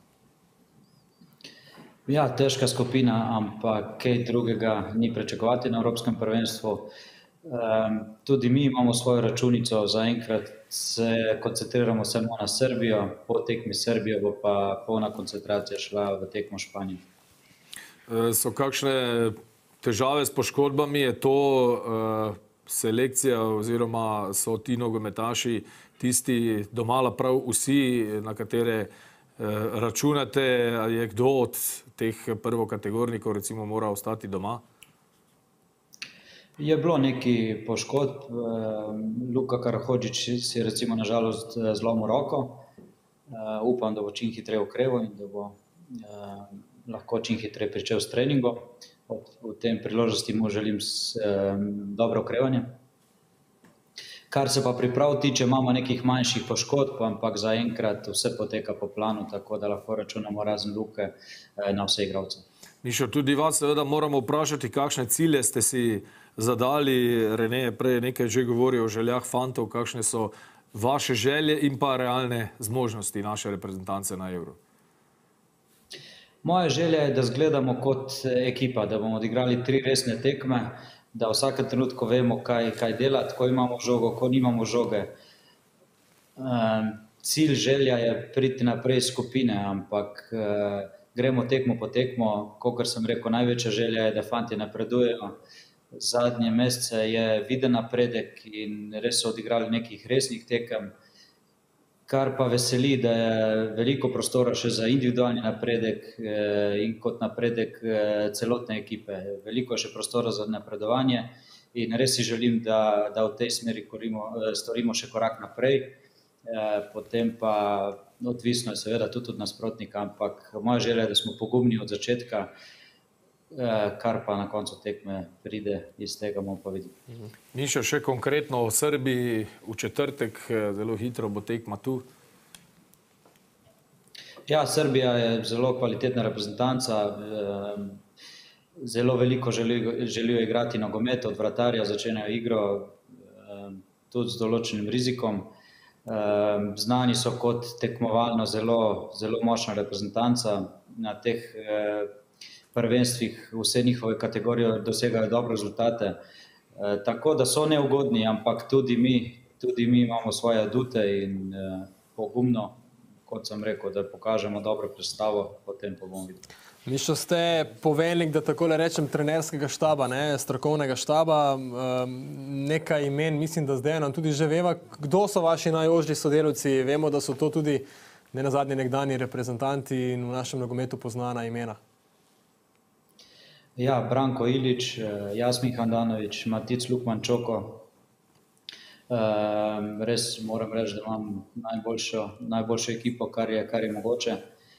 Ja, težka skupina, ampak kaj drugega ni pričakovati na Evropskem prvenstvu. Um, tudi mi imamo svojo računico, zaenkrat se koncentriramo samo na Srbijo, po tekmi Srbijo bo pa polna koncentracija šla v tekmo Španijo. E, so kakšne težave s poškodbami? Je to uh, selekcija oziroma so ti nogometaši tisti domala prav vsi, na katere uh, računate? Je kdo od teh prvokategornikov recimo mora ostati doma? Je bilo nekaj poškodb. Luka Karahodžić si je recimo nažalost zlomil roko. Upam, da bo čim hitreje okreval in da bo lahko čim hitreje pričel s treningom. V tem priložnosti mu želim dobro okrevanje. Kar se pa priprav tiče, imamo nekih manjših poškodb, ampak zaenkrat vse poteka po planu, tako da lahko računamo razen Luke na vse igralce. Mišo, tudi vas seveda moramo vprašati, kakšne cilje ste si zadali. Rene je prej nekaj že govoril o željah fantov, kakšne so vaše želje in pa realne zmožnosti naše reprezentance na Euro. Moja želja je, da zgledamo kot ekipa, da bomo odigrali tri resne tekme, da v vsakem trenutku vemo, kaj, kaj delati, ko imamo žogo, ko nimamo žoge. Um, cilj, želja je priti naprej skupine, ampak uh, gremo tekmo po tekmo. Kakor sem rekel, največja želja je, da fanti napredujejo. Zadnje mesece je viden napredek in res so odigrali nekih resnih tekem, kar pa veseli, da je veliko prostora še za individualni napredek in kot napredek celotne ekipe. Veliko je še prostora za napredovanje in res si želim, da, da v tej smeri korimo, storimo še korak naprej. Potem pa odvisno je seveda tudi od nasprotnika, ampak moja želja je, da smo pogumni od začetka, kar pa na koncu tekme pride iz tega, bomo pa videli. Mišo, še konkretno o Srbiji v četrtek, zelo hitro bo tekma tu. Ja, Srbija je zelo kvalitetna reprezentanca, zelo veliko želijo, želijo igrati nogomet, od vratarja začenjajo igro, tudi z določenim rizikom. Znani so kot tekmovalno zelo, zelo močna reprezentanca. Na teh prvenstvih vse njihove kategorije dosegajo dobre rezultate. Tako da so neugodni, ampak tudi mi, tudi mi imamo svoje adute in pogumno, kot sem rekel, da pokažemo dobro predstavo, potem pa bomo videli. Mišo, ste poveljnik, da takole rečem, trenerskega štaba, ne, strokovnega štaba, nekaj imen, mislim, da zdaj nam tudi že veva. Kdo so vaši najožji sodelavci? Vemo, da so to tudi nenazadnje nekdani reprezentanti in v našem nogometu poznana imena. Ja, Branko Ilić, Jasmin Handanović, Matic Lukman Čoko. Res moram reči, da imam najboljšo, najboljšo ekipo, kar je, kar je mogoče.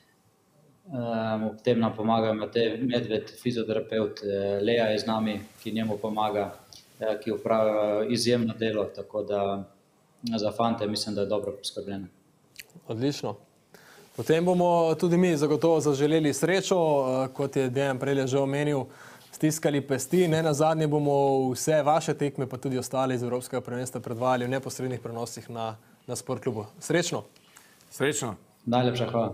Ob tem nam pomaga Matej Medved, fizioterapeut, Leja je z nami, ki njemu pomaga, ki opravlja izjemno delo, tako da za fante mislim, da je dobro poskrbljeno. Odlično. Potem bomo tudi mi zagotovo zaželeli srečo, kot je Dejan prej že omenil, stiskali pesti. Ne nazadnje bomo vse vaše tekme, pa tudi ostale iz Evropskega prvenstva predvajali v neposrednih prenosih na, na Sport klubu. Srečno! Srečno! Najlepša hvala.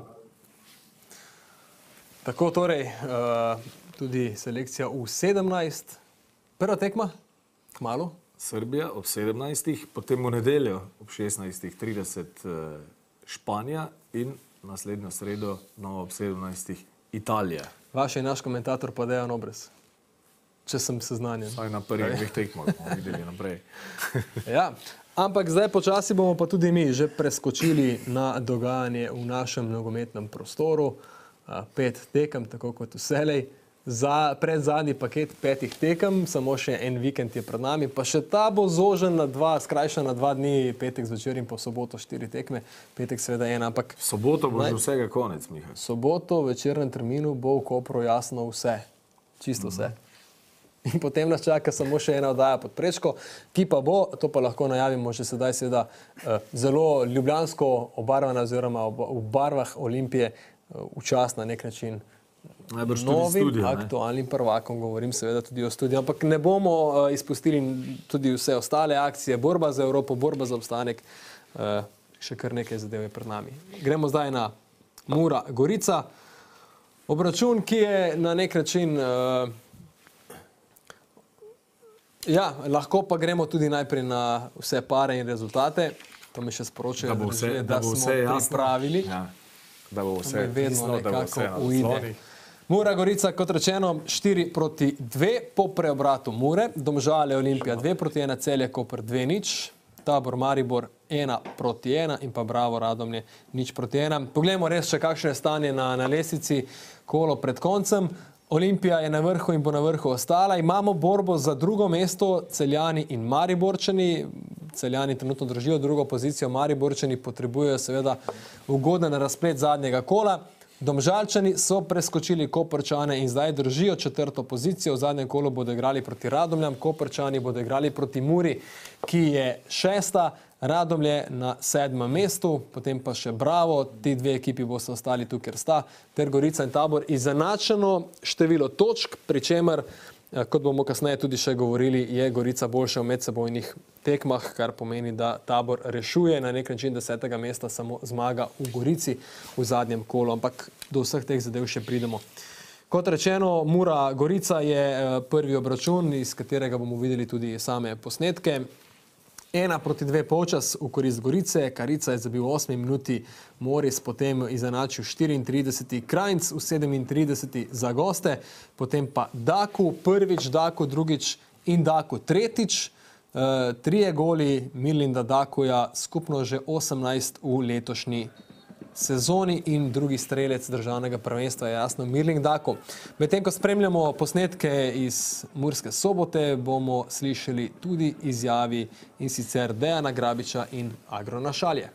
Tako torej, tudi selekcija U sedemnajst. Prva tekma, kmalu. Srbija ob sedemnajstih, potem v nedeljo ob šestnajstih trideset Španija in naslednjo sredo no, ob sedemnajstih Italija. Vaš in naš komentator pa Dejan Obrez, če sem seznanjen. Saj na prvih dveh tekmah bomo videli naprej. Ja, ampak zdaj počasi bomo pa tudi mi že preskočili na dogajanje v našem nogometnem prostoru. Pet tekem, tako kot vselej. Za predzadnji paket petih tekem, samo še en vikend je pred nami, pa še ta bo zožen na dva, skrajšan na dva dni, petek zvečer in po soboto štiri tekme, petek seveda en, ampak... Soboto bo že vsega konec, Miha. Soboto v večernem terminu bo v Kopru jasno vse, čisto vse. in potem nas čaka samo še ena oddaja pod prečko, ki pa bo, to pa lahko najavimo že sedaj seveda zelo ljubljansko obarvana oziroma v barvah Olimpije v čast na nek način novim aktualnim prvakom, govorim seveda tudi o studiju, ampak ne bomo uh, izpustili tudi vse ostale akcije, borba za Evropo, borba za obstanek, uh, še kar nekaj zadev je pred nami. Gremo zdaj na Mura Gorica. Obračun, ki je na nek način, uh, ja, lahko pa gremo tudi najprej na vse pare in rezultate, to mi še sporočajo, da, vse, da, da smo vse pripravili. Ja, da bo vse vedno tisno, da bo vse na ujde. Mura Gorica, kot rečeno, štiri proti dve po preobratu Mure, Domžale Olimpija dve proti ena, Celje Koper dve nič, Tabor Maribor ena proti ena in pa Bravo Radomlje nič proti ena. Poglejmo res še kakšno je stanje na, na lestvici kolo pred koncem. Olimpija je na vrhu in bo na vrhu ostala. Imamo borbo za drugo mesto, Celjani in Mariborčani. Celjani trenutno držijo drugo pozicijo, Mariborčani potrebujejo seveda ugoden razplet zadnjega kola. Domžalčani so preskočili Koprčane in zdaj držijo četrto pozicijo. V zadnjem kolu bodo igrali proti Radomljam, Koprčani bodo igrali proti Muri, ki je šesta, Radomlje na sedmem mestu, potem pa še Bravo, ti dve ekipi boste ostali tu, kjer sta, ter Gorica in Tabor izenačeno število točk, pri čemer, kot bomo kasneje tudi še govorili, je Gorica boljša v medsebojnih tekmah, kar pomeni, da Tabor rešuje na nek način desetega mesta, samo zmaga v Gorici v zadnjem kolu, ampak do vseh teh zadev še pridemo. Kot rečeno, Mura Gorica je prvi obračun, iz katerega bomo videli tudi same posnetke. Ena proti dve polčas v korist Gorice, Karica je zabil v osmi minuti, Moris potem izenačil štiriintrideseti, Krajnc v sedemintrideseti za goste, potem pa Daku prvič, Daku drugič in Daku tretjič. E, trije goli Mirlinda Dakuja, skupno že osemnajst v letošnji sezoni in drugi strelec državnega prvenstva je jasno Mirling Dako. Medtem ko spremljamo posnetke iz Murske Sobote, bomo slišali tudi izjavi in sicer Dejana Grabiča in Agrona Šalje.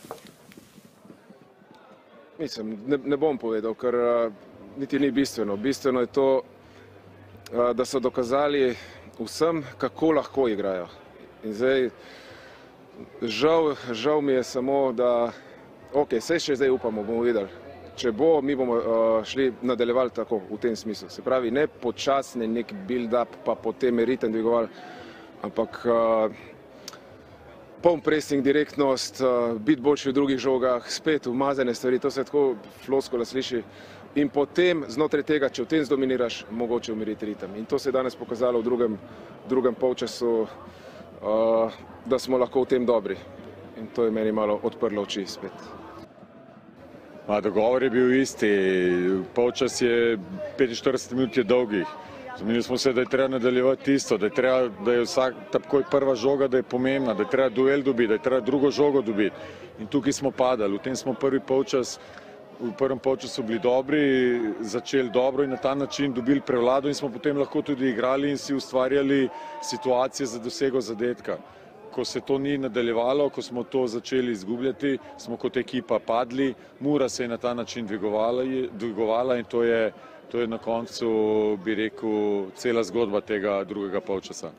Mislim, ne, ne bom povedal, ker uh, niti ni bistveno. Bistveno je to, uh, da so dokazali vsem, kako lahko igrajo. In zdaj, žal, žal mi je samo, da ok, vse še zdaj upamo, bomo videli. Če bo, mi bomo uh, šli nadaljevali tako, v tem smislu. Se pravi, ne počasni nek build-up, pa potem ritem dvigovali, ampak uh, poln pressing, direktnost, uh, biti boljši v drugih žogah, spet umazane stvari, to se tako floskula sliši. In potem, znotraj tega, če v tem zdominiraš, mogoče umiriti ritem. In to se je danes pokazalo v drugem, drugem polčasu, uh, da smo lahko v tem dobri. In to je meni malo odprlo oči spet. Ma, dogovor je bil isti, polčas je petinštirideset minut je dolgih. Zmenili smo se, da je treba nadaljevati isto, da je, treba, da je vsak takoj prva žoga, da je pomembna, da je treba duel dobiti, da je treba drugo žogo dobiti. In tukaj smo padali, v tem smo prvi polčas, v prvem polčasu bili dobri, začeli dobro in na ta način dobili prevlado in smo potem lahko tudi igrali in si ustvarjali situacije za dosego zadetka. Ko se to ni nadaljevalo, ko smo to začeli izgubljati, smo kot ekipa padli, Mura se je na ta način dvigovala, dvigovala in to je, to je na koncu, bi rekel, cela zgodba tega drugega polčasa.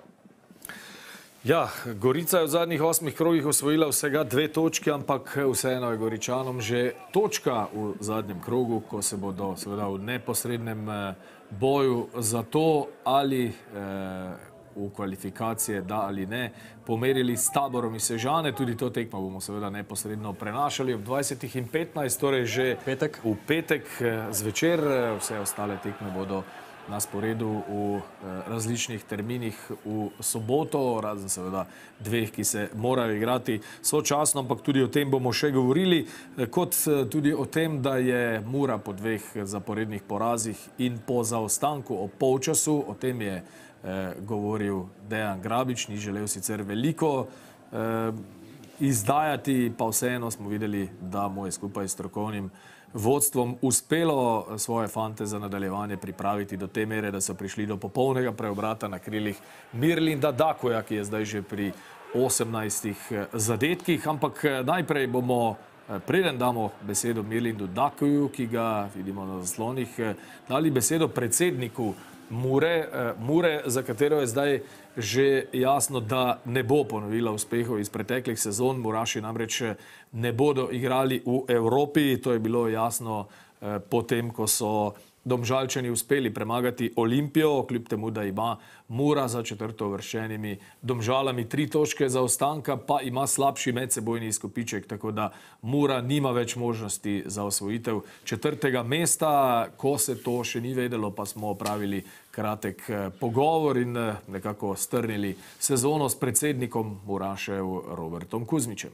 Ja, Gorica je v zadnjih osmih krogih osvojila vsega dve točki, ampak vseeno je Goričanom že točka v zadnjem krogu, ko se bodo seveda v neposrednem boju za to ali eh, v kvalifikacije, da ali ne, pomerili s Taborom iz Sežane. Tudi to tekmo bomo seveda neposredno prenašali ob dvajsetih in petnajst, torej že petek. v petek zvečer. Vse ostale tekme bodo na sporedu v različnih terminih v soboto, razen seveda dveh, ki se morajo igrati sočasno, ampak tudi o tem bomo še govorili, kot tudi o tem, da je Mura po dveh zaporednih porazih in po zaostanku o polčasu, o tem je govoril Dejan Grabič, ni želel sicer veliko eh, izdajati, pa vseeno smo videli, da mu je skupaj s strokovnim vodstvom uspelo svoje fante za nadaljevanje pripraviti do te mere, da so prišli do popolnega preobrata na krilih Mirlinda Dakuja, ki je zdaj že pri osemnajstih zadetkih, ampak najprej bomo, preden damo besedo Mirlindu Dakuju, ki ga vidimo na zaslonih, dali besedo predsedniku Mure, Mure, za katero je zdaj že jasno, da ne bo ponovila uspehov iz preteklih sezon. Muraši namreč ne bodo igrali v Evropi. To je bilo jasno potem, ko so Domžalčani uspeli premagati Olimpijo, kljub temu, da ima Mura za četrto uvrščenimi Domžalami tri točke zaostanka, pa ima slabši medsebojni izkupiček, tako da Mura nima več možnosti za osvojitev četrtega mesta. Ko se to še ni vedelo, pa smo opravili kratek pogovor in nekako strnili sezono s predsednikom Murašev Robertom Kuzmičem.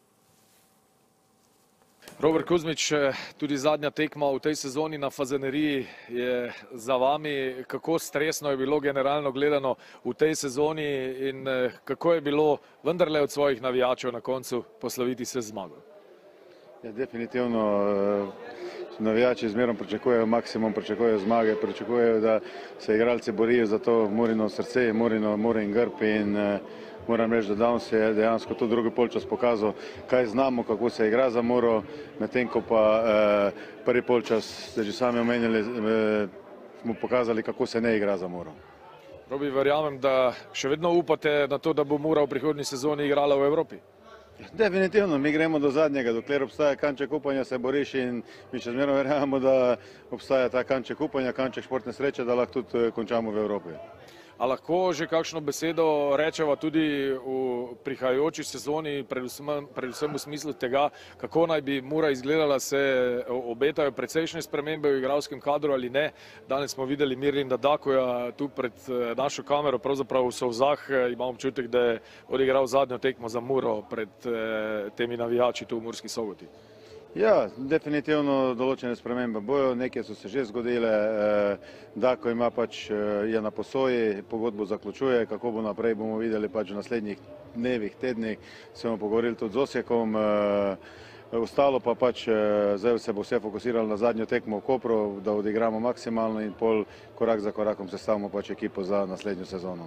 Robert Kuzmič, tudi zadnja tekma v tej sezoni na Fazaneriji je za vami. Kako stresno je bilo generalno gledano v tej sezoni in kako je bilo vendarle od svojih navijačev na koncu posloviti se z zmago? Ja, definitivno navijači zmerom pričakujejo maksimum, pričakujejo zmage, pričakujejo, da se igralci borijo za to Murino srce, Murino, Murin grb in moram reči, da danes je dejansko tudi drugi polčas pokazal, kaj znamo, kako se igra za Muro, medtem ko pa eh, prvi polčas, ste že sami omenjali, eh, smo pokazali, kako se ne igra za Muro. Robi, verjamem, da še vedno upate na to, da bo Mura v prihodnji sezoni igrala v Evropi? Definitivno, mi gremo do zadnjega, dokler obstaja kanček upanja, se boriš in mi še zmerno verjamemo, da obstaja ta kanček upanja, kanček športne sreče, da lahko tudi končamo v Evropi. A lahko že kakšno besedo rečeva tudi v prihajajoči sezoni, predvsem, predvsem v smislu tega, kako naj bi Mura izgledala, se obetajo precejšnje spremembe v igralskem kadru ali ne. Danes smo videli Mirlinda Dakoja tu pred našo kamero, pravzaprav v solzah, imam občutek, da je odigral zadnjo tekmo za Muro pred temi navijači tu v Murski Soboti. Ja, definitivno določene spremembe bojo, neke so se že zgodile, Dako ima pač, je na posoji, pogodbo zaključuje, kako bo naprej, bomo videli pač v naslednjih dnevih, tednih, se bomo pogovorili tudi z Osijekom, ostalo pa pač, zdaj se bo vse fokusiralo na zadnjo tekmo v Kopru, da odigramo maksimalno in pol korak za korakom sestavimo pač ekipo za naslednjo sezono.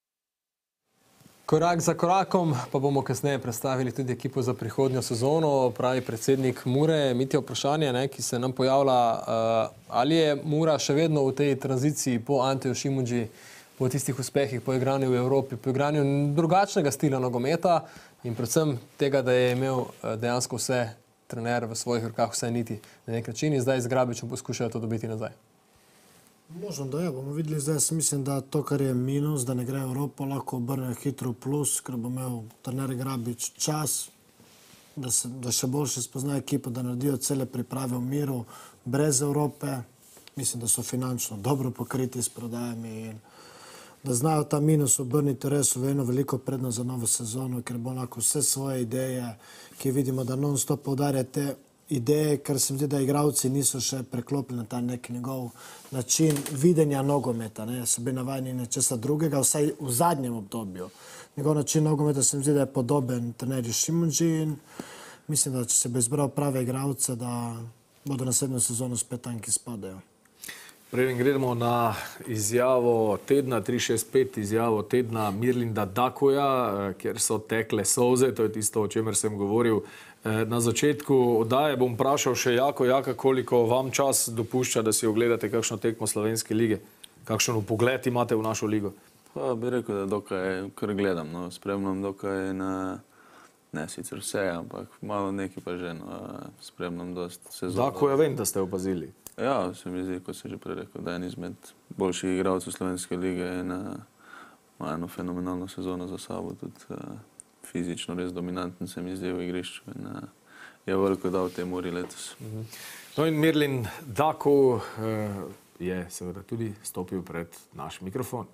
Korak za korakom pa bomo kasneje predstavili tudi ekipo za prihodnjo sezono, pravi predsednik Mure. Mitja, vprašanje, ne, ki se nam pojavlja, uh, ali je Mura še vedno v tej tranziciji po Anteju Šimundži, po tistih uspehih, po igranju v Evropi, po igranju drugačnega stila nogometa in predvsem tega, da je imel uh, dejansko vse trener v svojih rokah, vse niti na nek način in zdaj z Grabičem poskušajo to dobiti nazaj. Možno, da je, bomo videli zdaj, mislim, da to, kar je minus, da ne gre v Evropo, lahko obrne hitro plus, ker bo imel trener Grabič čas, da, se, da še boljše spozna ekipo, da naredijo cele priprave v miru, brez Evrope. Mislim, da so finančno dobro pokriti s prodajami in da znajo ta minus obrniti res v eno veliko prednost za novo sezono, ker bo lahko vse svoje ideje, ki vidimo, da non-stop poudarjate ideje, ker se mi zdi, da igravci niso še preklopili na ta nek njegov način videnja nogometa, ne, so bili navajeni nečesa drugega, vsaj v zadnjem obdobju. Njegov način nogometa se mi zdi, da je podoben trenerju Šimundži in mislim, da če se bo izbral prave igravce, da bodo naslednjo sezono spet tam, ki spadajo. Preden gremo na izjavo tedna, tri šest pet izjavo tedna Mirlinda Dakoja, kjer so tekle solze, to je tisto, o čemer sem govoril na začetku oddaje. Bom vprašal še Jako, Jaka, koliko vam čas dopušča, da si ogledate kakšno tekmo Slovenske lige? Kakšen vpogled imate v našo ligo? Pa bi rekel, da dokaj kar gledam, no, spremljam dokaj na, ne sicer vse, ampak malo nekaj pa že, no, spremljam dost sezono. Dakoja vem, da ste opazili. Ja, se mi zdi, kot sem že prej rekel, da je en izmed boljših igralcev Slovenske lige in ima eno fenomenalno sezono za sabo, tudi uh, fizično res dominanten se mi zdi v igrišču in uh, je veliko dal tej Muri letos. Mhm. No in Mirlin Dako uh, je seveda tudi stopil pred naš mikrofon.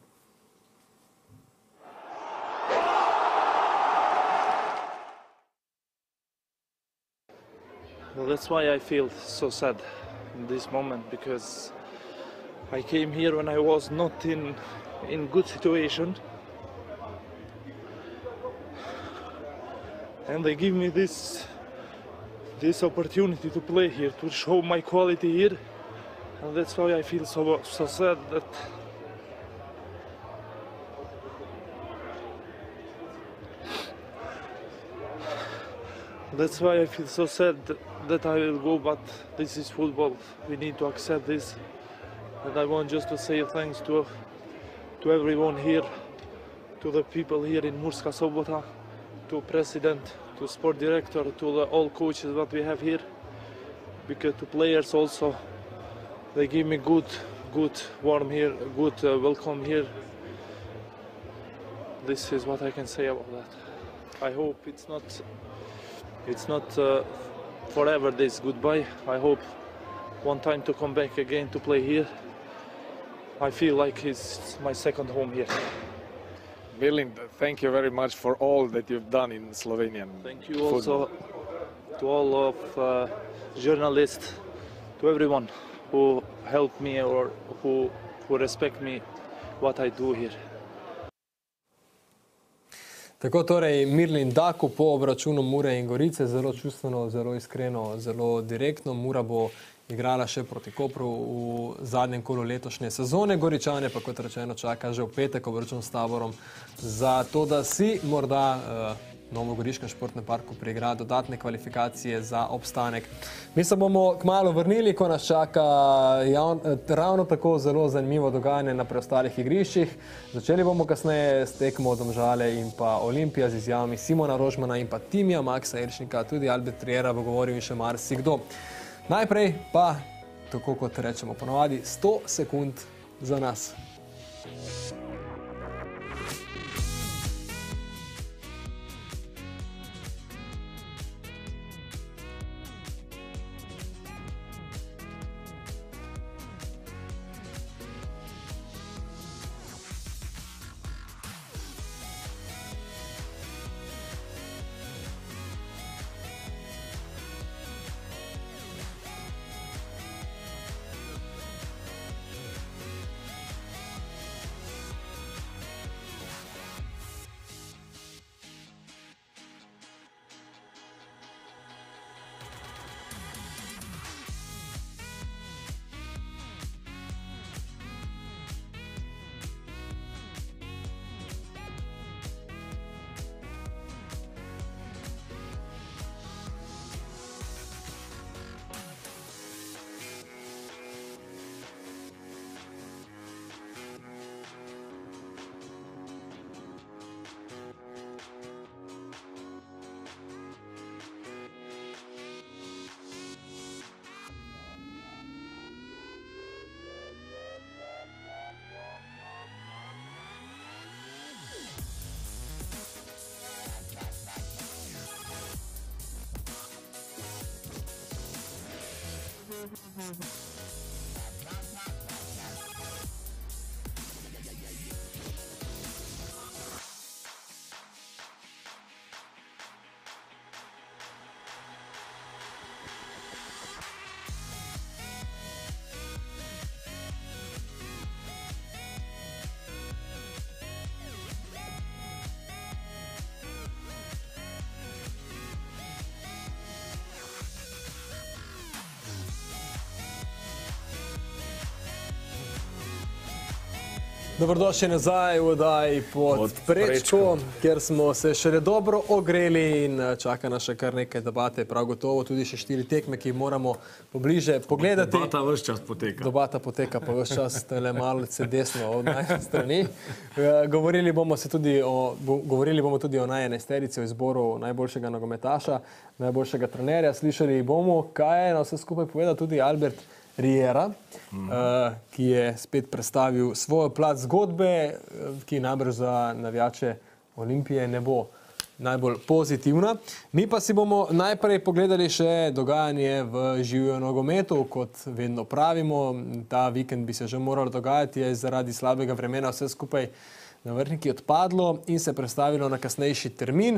Well, that's why I feel so sad in this moment, because I came here when I was not in in good situation, and they give me this this opportunity to play here, to show my quality here, and that's why I feel so so sad that that's why I feel so sad that, that I will go, but this is football. We need to accept this. And I want just to say thanks to, to everyone here, to the people here in Murska Sobota, to president, to sport director, to the, all coaches that we have here, because to players also, they give me good, good warm here, good uh, welcome here. This is what I can say about that. I hope it's not, it's not uh, forever this goodbye. I hope one time to come back again to play here. I feel like it's my second home here. Milin, thank you very much for all that you've done in Slovenian Thank you football. also to all of uh, journalists, to everyone who helped me or who, who respect me, what I do here. Tako torej Mirlin Daku po obračunu Mure in Gorice, zelo čustveno, zelo iskreno, zelo direktno. Mura bo igrala še proti Kopru v zadnjem kolu letošnje sezone. Goričane pa, kot rečeno, čaka že v petek obračun s Taborom za to, da si morda uh, Novogoriškem športnem parku priigra dodatne kvalifikacije za obstanek. Mi se bomo kmalu vrnili, ko nas čaka javn, ravno tako zelo zanimivo dogajanje na preostalih igriščih. Začeli bomo kasneje s tekmo Domžale in pa Olimpija z izjavami Simona Rožmana in pa Timija Maksa Eršnika, tudi Albert Riera bo govoril in še marsikdo. Najprej pa, tako kot rečemo ponovadi, sto sekund za nas. Dobrodošli nazaj v oddaji Pod prečko, kjer smo se šele dobro ogreli in čaka nas še kar nekaj debate, prav gotovo tudi še štiri tekme, ki moramo pobliže pogledati. Debata ves čas poteka. Debata poteka pa ves čas tele malce desno od najne strani. Govorili bomo, se tudi o, govorili bomo tudi o najenajsterici, o izboru najboljšega nogometaša, najboljšega trenerja. Slišali bomo, kaj je na vse skupaj povedal tudi Albert Riera, mm. uh, ki je spet predstavil svojo plat zgodbe, ki najbrž za navijače Olimpije ne bo najbolj pozitivna. Mi pa si bomo najprej pogledali še dogajanje v živjo nogometu, kot vedno pravimo. Ta vikend bi se že moralo dogajati, je zaradi slabega vremena vse skupaj na Vrhniki odpadlo in se predstavilo na kasnejši termin.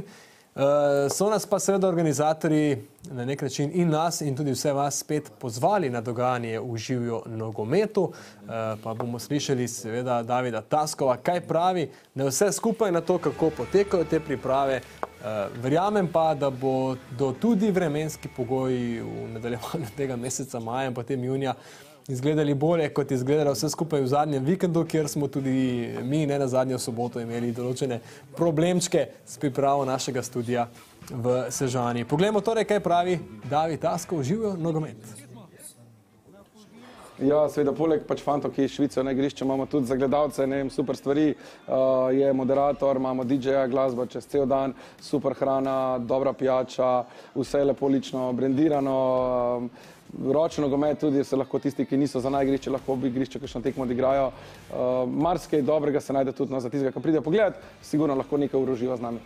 Uh, so nas pa seveda organizatorji na nek način in nas in tudi vse vas spet pozvali na dogajanje v živjo nogometu. Uh, pa bomo slišali seveda Davida Taskova, kaj pravi na vse skupaj, na to, kako potekajo te priprave. Uh, verjamem pa, da bo do tudi vremenski pogoji v nadaljevanju tega meseca maja in potem junija izgledali bolje, kot je izgledalo vse skupaj v zadnjem vikendu, kjer smo tudi mi, ne na zadnjo soboto, imeli določene problemčke s pripravo našega studija v Sežani. Poglejmo torej, kaj pravi David Taskov, živjo nogomet. Ja, seveda, poleg pač fantov, ki švicajo na igrišče, imamo tudi za gledalce, ne vem, super stvari. Uh, je moderator, imamo D J-ja, glasba čez cel dan, super hrana, dobra pijača, vse je lepo lično brendirano. Um, ročno nogomet tudi se lahko tisti, ki niso za na igrišče, lahko ob igrišče kakšno tekmo odigrajo. Uh, marsikaj dobrega se najde tudi no, za tistega, ki pride pogledat, sigurno lahko nekaj uroživa z nami.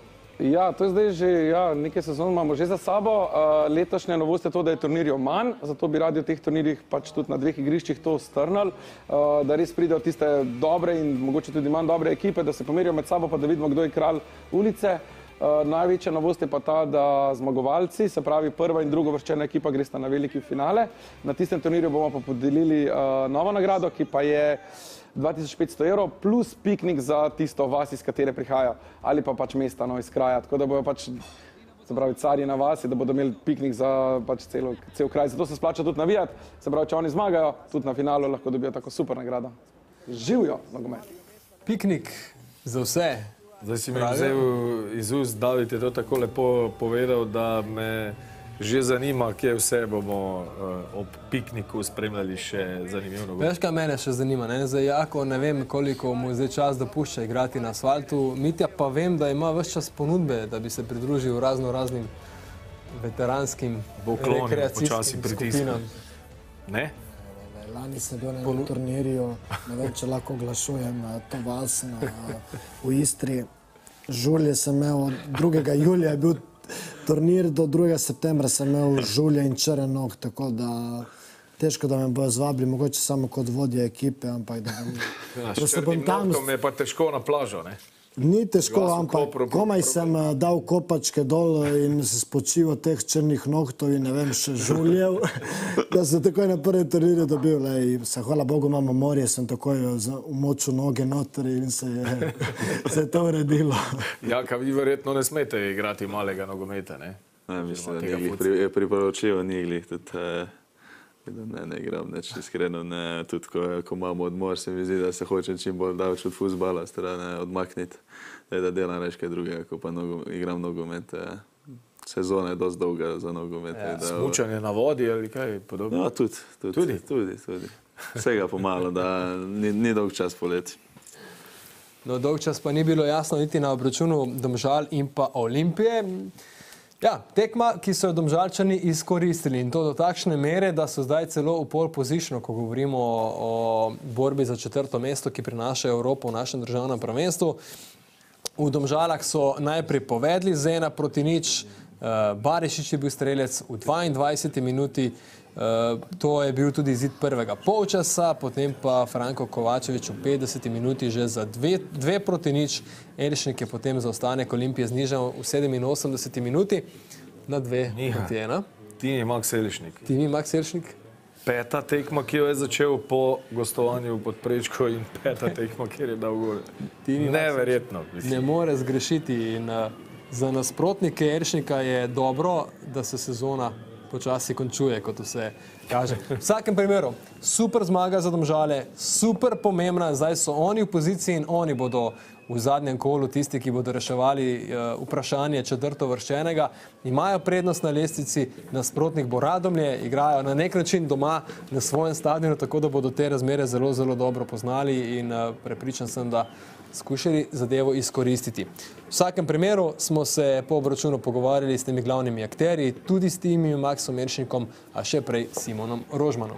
Ja, to je zdaj že, ja, nekaj sezon imamo že za sabo. Uh, letošnja novost je to, da je turnirjev manj, zato bi radi v teh turnirjih pač tudi na dveh igriščih to strnali, uh, da res pridejo tiste dobre in mogoče tudi manj dobre ekipe, da se pomerijo med sabo, pa da vidimo, kdo je kralj ulice. Uh, največja novost je pa ta, da zmagovalci, se pravi prva in druga uvrščena ekipa, gresta na veliki finale. Na tistem turnirju bomo pa podelili uh, novo nagrado, ki pa je dva tisoč petsto evrov plus piknik za tisto vas, iz katere prihaja, ali pa pač mesta, no, iz kraja. Tako da bojo pač, se pravi, carji na vasi, da bodo imeli piknik za pač celo, cel kraj. Zato se splača tudi navijati, se pravi, če oni zmagajo, tudi na finalu lahko dobijo tako super nagrado. Živijo nogomet. Piknik za vse. Zdaj si mi vzel iz ust, David je to tako lepo povedal, da me že zanima, kje vse bomo uh, ob pikniku spremljali še zanimivo nogomet. Veš, kaj mene še zanima, ne? Zdaj Jako, ne vem, koliko mu zdaj čas dopušča igrati na asfaltu. Mitja pa vem, da ima ves čas ponudbe, da bi se pridružil razno raznim veteranskim rekreacijskim skupinam. Ne? Lani sem bil na enem turnirju, ne vem, če lahko oglašujem, to vas na, v Istri. Žulje sem imel, drugega julija je bil turnir, do drugega septembra sem imel žulje in črn nog, tako da težko, da me bojo zvabili, mogoče samo kot vodja ekipe, ampak da bom... Ja, s črnim nogtom je pa težko na plažo, ne? Ni težko, ampak komaj sem dal kopačke dol in se spočival teh črnih nohtov in ne vem, še žuljev, da sem takoj na prvem turnirju dobil, lej, se hvala Bogu imamo morje, sem takoj umočil noge notri in se je, se je to uredilo. Jaka, vi verjetno ne smete igrati malega nogometa, ne? Ne, mislim, da ni pri, je priporočljivo, ni glih tudi, eh, ne, ne igram neč, iskreno, ne, tudi ko, ko imamo odmor, se mi zdi, da se hočem čim bolj daleč od fuzbala, strane odmakniti, da, da delam reč kaj drugega, ko pa nogo, igram nogomet. Eh. Sezona je dosti dolga za nogomet. Ja, da, smučanje na vodi ali kaj podobno? Ja, tudi, tudi, tudi? tudi, tudi. Vsega pomalo, da ni, ni dolg čas poleti. No, dolg čas pa ni bilo jasno niti na obračunu Domžal in pa Olimpije. Ja, tekma, ki so jo Domžalčani izkoristili in to do takšne mere, da so zdaj celo v pole position, ko govorimo o, o borbi za četrto mesto, ki prinaša Evropo v našem državnem prvenstvu. V Domžalah so najprej povedli z ena proti nič, uh, Barišič je bil strelec v dvaindvajseti minuti, uh, to je bil tudi izid prvega polčasa, potem pa Franko Kovačevič v petdeseti minuti že za dve, dve proti nič, Elišnik je potem zaostanek Olimpije znižal v sedeminosemdeseti minuti na dve proti ena. Ti ni Max Elišnik. Ti ni Max Elišnik. Peta tekma, ki jo je začel po gostovanju pod Prečko in peta tekma, kjer je dal gol. Neverjetno. Ne more zgrešiti in uh, za nasprotnike Elišnika je dobro, da se sezona počasi končuje, kot vse kaže. V vsakem primeru, super zmaga za Domžale, super pomembna, zdaj so oni v poziciji in oni bodo v zadnjem kolu tisti, ki bodo reševali uh, vprašanje četrtovrščenega. Imajo prednost na lestvici, nasprotnik bo Radomlje, igrajo na nek način doma na svojem stadionu, tako da bodo te razmere zelo, zelo dobro poznali in uh, prepričan sem, da skušali zadevo izkoristiti. V vsakem primeru smo se po obračunu pogovarjali s temi glavnimi akterji, tudi s timim Maxom Elšnikom, a še prej Simonom Rožmanom.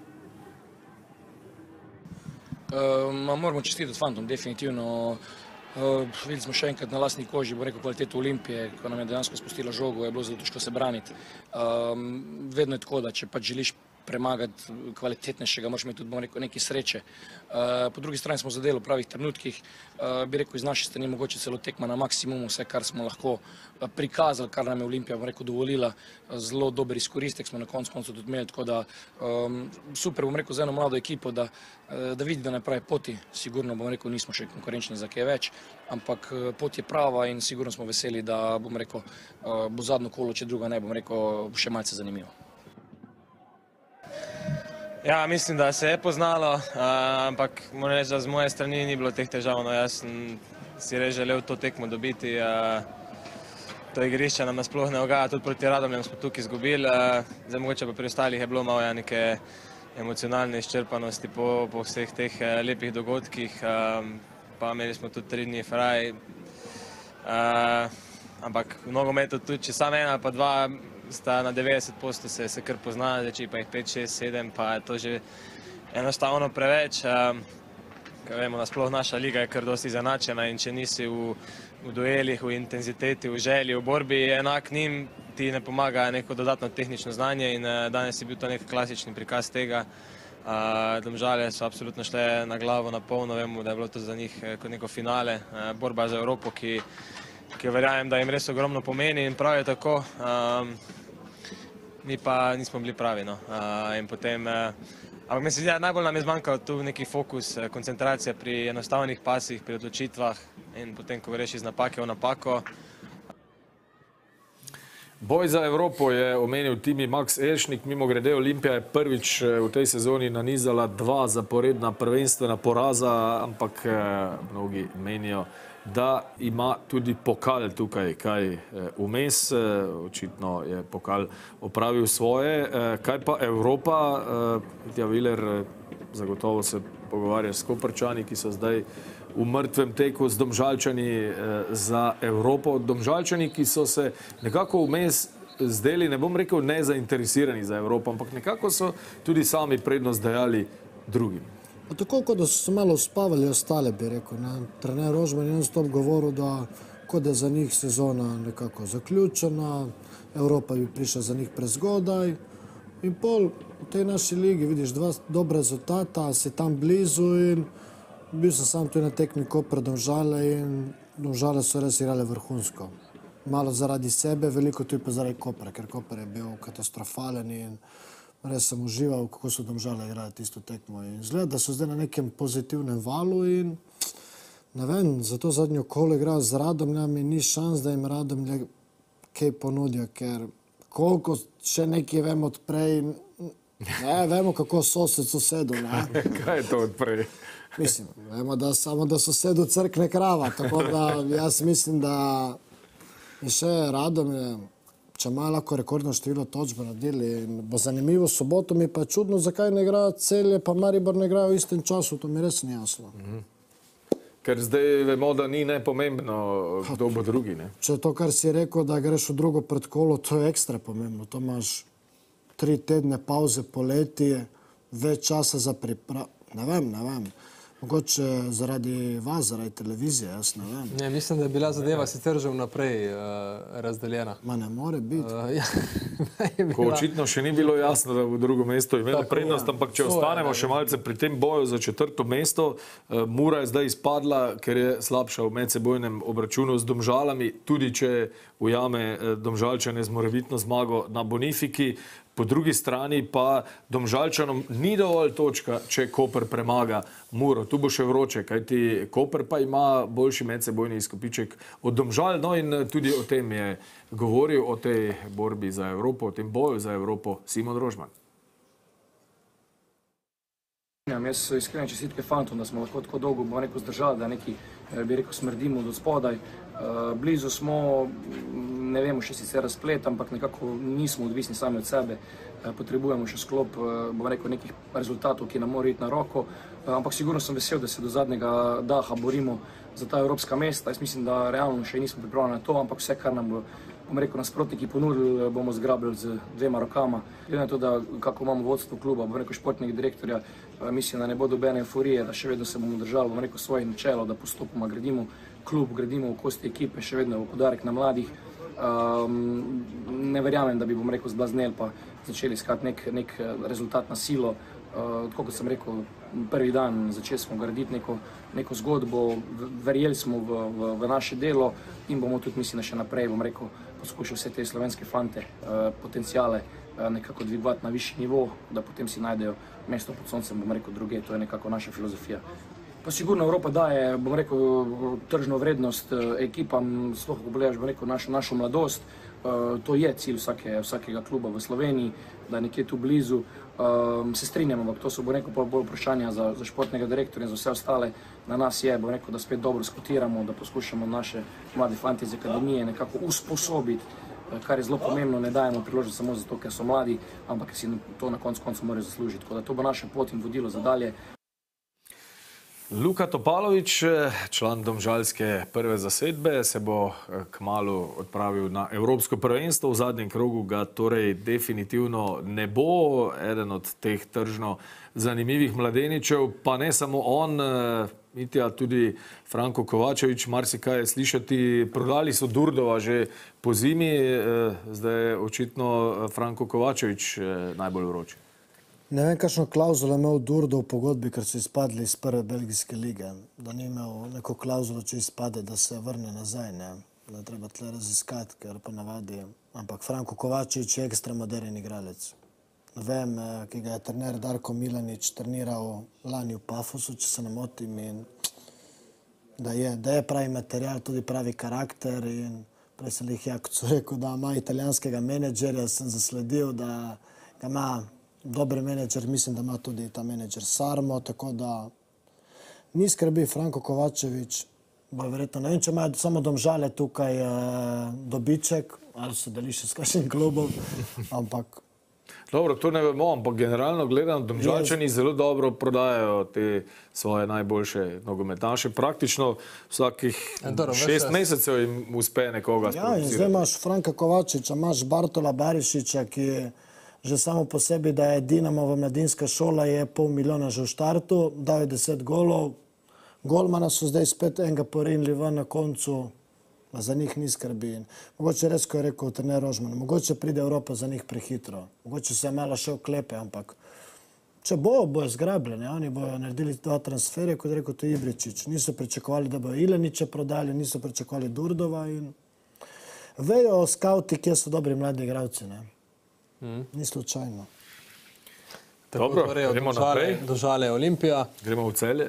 Uh, moramo čestitati fantom, definitivno. Uh, videli smo še enkrat na lastni koži, bo rekel, kvaliteto Olimpije, ko nam je dejansko spustila žogo, je bilo zelo težko se braniti. Uh, vedno je tako, da če pač želiš premagati kvalitetnejšega, moraš imeti tudi, bom rekel, nekaj sreče. Uh, po drugi strani smo zadeli v pravih trenutkih, uh, bi rekel, iz naše strani mogoče celo tekma na maksimumu, vse, kar smo lahko uh, prikazali, kar nam je Olimpija, bom rekel, dovolila. Uh, zelo dober izkoristek smo na koncu koncu tudi imeli, tako da um, super, bom rekel, za eno mlado ekipo, da, uh, da vidi, da na pravi poti, sigurno, bom rekel, nismo še konkurenčni za kaj več, ampak uh, pot je prava in sigurno smo veseli, da, bom rekel, uh, bo zadnjo kolo, če druga ne, bom rekel, še malce zanimivo. Ja, mislim, da se je poznalo, uh, ampak moram reči, da z moje strani ni bilo teh težav. No, jaz sem si res želel to tekmo dobiti. Uh, to igrišče nam nasploh ne ugaja, tudi proti Radomljam smo tukaj izgubili. Uh, zdaj mogoče pa pri ostalih je bilo malo ja, neke emocionalne izčrpanosti po, po vseh teh uh, lepih dogodkih, um, pa imeli smo tudi tri dni fraj. Uh, ampak v nogometu tudi, če sam ena pa dva sta na devetdeset posto se, se kar poznali, če pa jih pet, šest, sedem, pa je to že enostavno preveč. Um, Kaj vemo, nasploh naša liga je kar dosti izenačena in če nisi v, v duelih, v intenziteti, v želji, v borbi enak njim, ti ne pomaga neko dodatno tehnično znanje in uh, danes je bil to nek klasični prikaz tega. Uh, Domžale so absolutno šle na glavo, na polno, vemo, da je bilo to za njih kot neko finale, uh, borba za Evropo, ki, ki verjamem, da jim res ogromno pomeni in prav je tako. Um, mi pa nismo bili pravi, no. Uh, in potem... Uh, Ampak mislim, da najbolj nam je zmanjkal tu neki fokus, koncentracija pri enostavnih pasih, pri odločitvah in potem, ko greš iz napake v napako. Boj za Evropo je omenil Timi Max Elšnik, mimo grede Olimpija je prvič v tej sezoni nanizala dva zaporedna prvenstvena poraza, ampak mnogi menijo, da ima tudi pokal tukaj kaj vmes, očitno je pokal opravil svoje. Kaj pa Evropa? Mitja Viler zagotovo se pogovarja s Koprčani, ki so zdaj v mrtvem teku z Domžalčani za Evropo. Domžalčani, ki so se nekako vmes zdeli, ne bom rekel nezainteresirani za Evropo, ampak nekako so tudi sami prednost dajali drugim. Pa tako, kot da so malo spavali ostale, bi rekel. Ne? Trener Rožman je non-stop govoril, da kot da je za njih sezona nekako zaključena, Evropa bi prišla za njih prezgodaj. In pol v tej naši ligi vidiš dva dobra rezultata, si tam blizu in bil sem sam tudi na tekmi Koper Domžale in Domžale so res igrale vrhunsko. Malo zaradi sebe, veliko tudi pa zaradi Kopra, ker Koper je bil katastrofalen in res sem užival, kako so Domžale igrali tisto tekmo. In zgleda, da so zdaj na nekem pozitivnem valu in ne vem, za to zadnjo kolo igrajo z Radomljami, ni šans, da jim Radomlje kaj ponudijo, ker koliko še nekaj vemo odprej, ne, vemo kako sosed sosedu, ne. Kaj je to odprej? Mislim, vemo, da samo da sosedu crkne krava, tako da jaz mislim, da je še Radomlje, če ima lahko rekordno število točb naredili in bo zanimivo soboto, mi pa je čudno, zakaj ne igra Celje, pa Maribor ne igra v istem času, to mi res ni jasno. Ker zdaj vemo, da ni nepomembno, kdo bo drugi, ne? Če to, kar si rekel, da greš v drugo predkolo, to je ekstra pomembno. To imaš tri tedne pauze poleti, več časa za priprav... Ne vem, ne vem. Mogoče zaradi vas, zaradi televizije, jaz ne vem. Ne, mislim, da je bila zadeva sicer že vnaprej razdeljena. Ma ne more biti. Ko očitno še ni bilo jasno, da bo drugo mesto imelo prednost, ampak če ostanemo še malce pri tem boju za četrto mesto, Mura je zdaj izpadla, ker je slabša v medsebojnem obračunu z Domžalami, tudi če ujame Domžalčane z morebitno zmago na Bonifiki. Po drugi strani pa Domžalčanom ni dovolj točka, če Koper premaga Muro. Tu bo še vroče, kajti Koper pa ima boljši medsebojni izkupiček od Domžal. No in tudi o tem je govoril, o tej borbi za Evropo, o tem boju za Evropo Simon Rožman. Jaz so iskrene čestitke fantom, da smo lahko tako dolgo bo neko zdržali, da neki, bi rekel, smrdimo do spodaj. Blizu smo, ne vemo še sicer razplet, ampak nekako nismo odvisni sami od sebe. Potrebujemo še sklop, bomo rekel, nekih rezultatov, ki nam morajo iti na roko. Ampak sigurno sem vesel, da se do zadnjega daha borimo za ta evropska mesta. Jaz mislim, da realno še nismo pripravljeni na to, ampak vse, kar nam bo, bom rekel, nasprotniki ponudili, bomo zgrabili z dvema rokama. Glede na to, da kako imamo vodstvo kluba, bom rekel, športnega direktorja, mislim, da ne bo dobene euforije, da še vedno se bomo držali, bom rekel, svojih načelo, da postopoma gradimo klub, gradimo v kosti ekipe, še vedno v podarek na mladih. Um, ne verjamem, da bi, bom rekel, zblazneli pa začeli iskati nek, nek rezultat na silo. Uh, tako kot sem rekel, prvi dan začeli smo graditi neko, neko zgodbo, verjeli smo v, v, v naše delo in bomo tudi, mislim, še naprej, bom rekel, poskušali vse te slovenske fante, uh, potencijale uh, nekako dvigovati na višji nivo, da potem si najdejo mesto pod soncem, bom rekel, druge. To je nekako naša filozofija. Pa sigurno Evropa daje, bom rekel, tržno vrednost ekipam, sploh ko pogledaš, bom rekel, našo, našo mladost. Uh, to je cilj vsake, vsakega kluba v Sloveniji, da je nekje tu blizu. Uh, se strinjamo, ampak to so, bom rekel, bolj vprašanja za, za športnega direktorja in za vse ostale. Na nas je, bom rekel, da spet dobro skotiramo, da poskušamo naše mlade fante iz akademije nekako usposobiti kar je zelo pomembno, ne dajemo priložnost samo zato, ker so mladi, ampak ker si to na koncu koncu morajo zaslužiti. Tako da to bo naša pot in vodilo za dalje. Luka Topalović, član domžalske prve zasedbe, se bo kmalu odpravil na Evropsko prvenstvo. V zadnjem krogu ga torej definitivno ne bo. Eden od teh tržno zanimivih mladeničev, pa ne samo on, Mitja, tudi Franko Kovačević, marsikaj je slišati. Prodali so Durdova že po zimi, zdaj je očitno Franko Kovačević najbolj vroči. Ne vem, kakšno klauzulo je imel Durdo v pogodbi, ker so izpadli iz prve belgijske lige. Da ni imel neko klauzulo, če izpade, da se vrne nazaj. Ne? Da treba tle raziskati, ker pa navadi. Ampak Franko Kovačević je ekstra moderen igralec. Ne vem, ki ga je trener Darko Milanič treniral lani v Pafosu, če se ne motim. In da je, da je pravi material, tudi pravi karakter. In prej sem jih Jakocu rekel, da ima italijanskega menedžerja, sem zasledil, da ga ima dober menedžer, mislim, da ima tudi ta menedžer Sarmo, tako da ni skrbi. Franko Kovačević bo verjetno, ne vem, če imajo samo Domžale tukaj eh, dobiček, ali so deli še s kakšnim klubom, ampak... Dobro, to ne vemo, ampak generalno gledam, Domžalčani zelo dobro prodajajo te svoje najboljše nogometaše. Praktično vsakih šest mesecev jim uspe nekoga sproducirati. Ja, in zdaj imaš Franka Kovačiča, imaš Bartola Barišića, ki je že samo po sebi, da je Dinamova mladinska šola, je pol milijona že v štartu, dal je deset golov. Golmana so zdaj spet enega porinili ven na koncu, a za njih ni skrbi. Mogoče res, ko je rekel trener Rožman, mogoče pride Evropa za njih prehitro. Mogoče se je malo še oklepe, ampak če bo, bojo zgrabljeni. Oni bojo naredili dva transferja, kot je rekel to Ibričić. Niso pričakovali, da bojo Ilenića prodali, niso pričakovali Durdova in vejo skauti, kje so dobri mladi igralci, ne. Mm. Ni slučajno. Dobro, torej, gremo naprej. Domžale Olimpija. Gremo v Celje.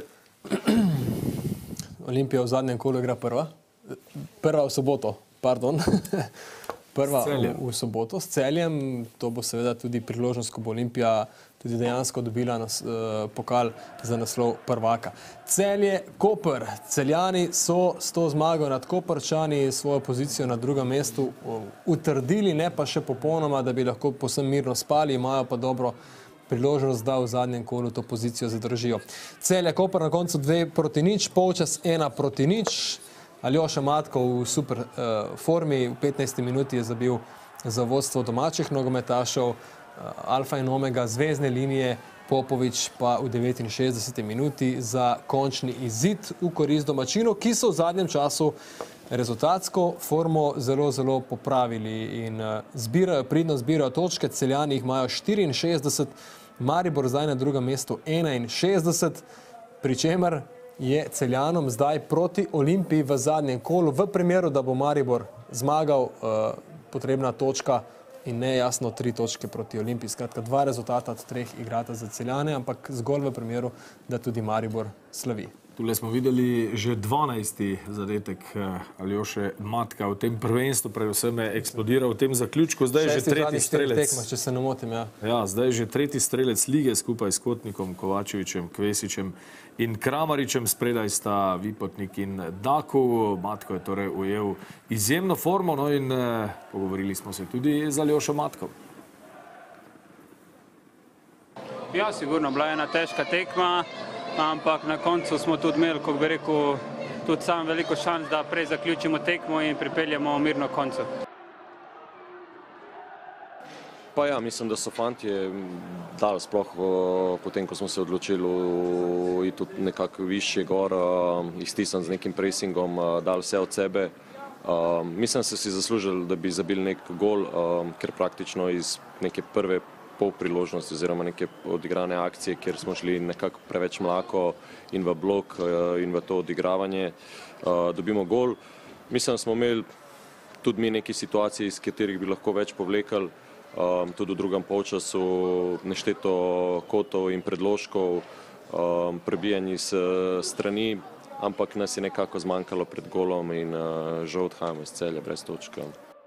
Olimpija v zadnjem kolu igra prva. Prva v soboto, pardon. Prva v, v soboto s Celjem. To bo seveda tudi priložnost, ko bo Olimpija tudi dejansko dobila nas, uh, pokal za naslov prvaka. Celje, Koper. Celjani so s to zmago nad Koperčani svojo pozicijo na drugem mestu utrdili, ne pa še popolnoma, da bi lahko povsem mirno spali, imajo pa dobro priložnost, da v zadnjem kolu to pozicijo zadržijo. Celje, Koper na koncu dve proti nič, polčas ena proti nič. Aljoša Matko v super uh, formi, v petnajsti minuti je zabil za vodstvo domačih nogometašev, alfa in omega zvezdne linije, Popovič pa v devetinšestdeseti minuti za končni izid v korist domačinov, ki so v zadnjem času rezultatsko formo zelo, zelo popravili in zbirajo, pridno zbirajo točke. Celjani jih imajo štiriinšestdeset, Maribor zdaj na drugem mestu enainšestdeset, pri čemer je Celjanom zdaj proti Olimpiji v zadnjem kolu. V primeru, da bo Maribor zmagal, potrebna točka in ne jasno tri točke proti Olimpiji. Skratka, dva rezultata od treh igrata za Celjane, ampak zgolj v primeru, da tudi Maribor slavi. Tule smo videli že dvanajsti zadetek Aljoše Matka v tem prvenstvu, predvsem je eksplodiral v tem zaključku. Zdaj je že tretji strelec. Tekma, če se ne motim, ja. Ja, zdaj je že tretji strelec lige skupaj s Kotnikom, Kovačevićem, Kvesićem in Kramarićem. Spredaj sta Vipotnik in Daku. Matko je torej ujel izjemno formo, no in eh, pogovorili smo se tudi z Aljošo Matkom. Ja, sigurno, bila je ena težka tekma, ampak na koncu smo tudi imeli, kot bi rekel, tudi sam veliko šans, da prej zaključimo tekmo in pripeljemo mirno koncu. Pa ja, mislim, da so fantje dali sploh potem, ko smo se odločili iti tudi nekako višje gor, iztisan z nekim presingom, dali vse od sebe. Mislim, da so si zaslužili, da bi zabili nek gol, ker praktično iz neke prve pol priložnosti oziroma neke odigrane akcije, kjer smo šli nekako preveč mlako in v blok in v to odigravanje, dobimo gol. Mislim, da smo imeli tudi mi neke situacije, iz katerih bi lahko več povlekali, tudi v drugem polčasu nešteto kotov in predložkov, prebijanje s strani, ampak nas je nekako zmanjkalo pred golom in žal odhajamo iz Celja brez točke.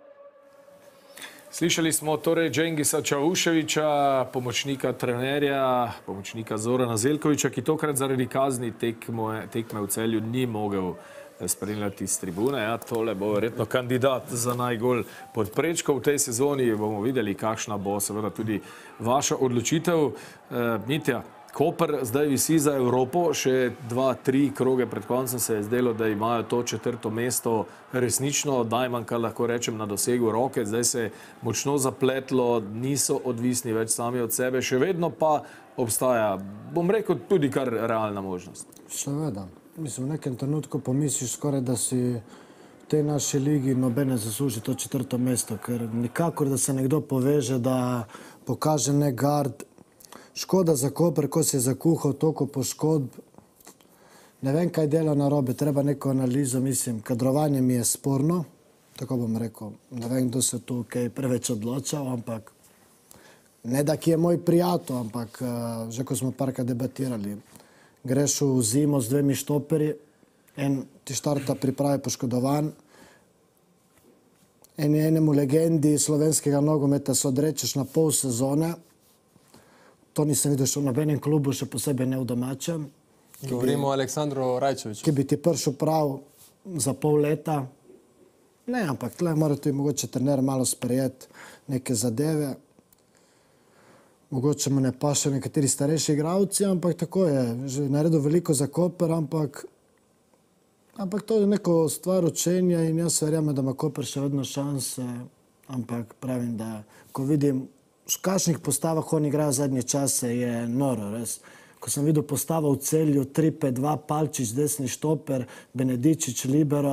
Slišali smo torej Džengisa Čavuševića, pomočnika trenerja, pomočnika Zorana Zeljkovića, ki tokrat zaradi kazni tekme, tekme v Celju ni mogel spremljati iz tribune. Ja, tole bo verjetno kandidat za najgol pod prečko v tej sezoni. Bomo videli, kakšna bo seveda tudi vaša odločitev. Mitja, Koper zdaj visi za Evropo, še dva, tri kroge pred koncem se je zdelo, da imajo to četrto mesto resnično najmanj, kar lahko rečem, na dosegu roke. Zdaj se je močno zapletlo, niso odvisni več sami od sebe, še vedno pa obstaja, bom rekel, tudi kar realna možnost. Seveda. Mislim, v nekem trenutku pomisliš skoraj, da si v tej naši ligi nobene zasluži to četrto mesto, ker nikakor, da se nekdo poveže, da pokaže nek gard. Škoda za Koper, ko se je zakuhal toliko poškodb. Ne vem, kaj dela narobe, treba neko analizo, mislim, kadrovanje mi je sporno, tako bom rekel. Ne vem, kdo se tu kaj preveč odločal, ampak ne da ki je moj prijatelj, ampak že ko smo parkrat debatirali. Greš v zimo z dvemi štoperi, en ti štarta priprave poškodovan, en enemu legendi slovenskega nogometa se odrečeš na pol sezone. To nisem videl še v nobenem klubu, še posebej ne v domačem. Govorimo o Aleksandru Rajčeviću. Ki bi ti prišel prav za pol leta. Ne, ampak tle mora tudi mogoče trener malo sprejeti neke zadeve. Mogoče mu ne paše nekateri starejši igralci, ampak tako je. Že naredil veliko za Koper, ampak ampak to je neko stvar učenja in jaz verjamem, da ima Koper še vedno šanse, ampak pravim, da ko vidim v kakšnih postavah on igrajo zadnje čase, je noro, res. Ko sem videl postavo v Celju, tri pet dva, Palčič, desni štoper, Benedičič, libero.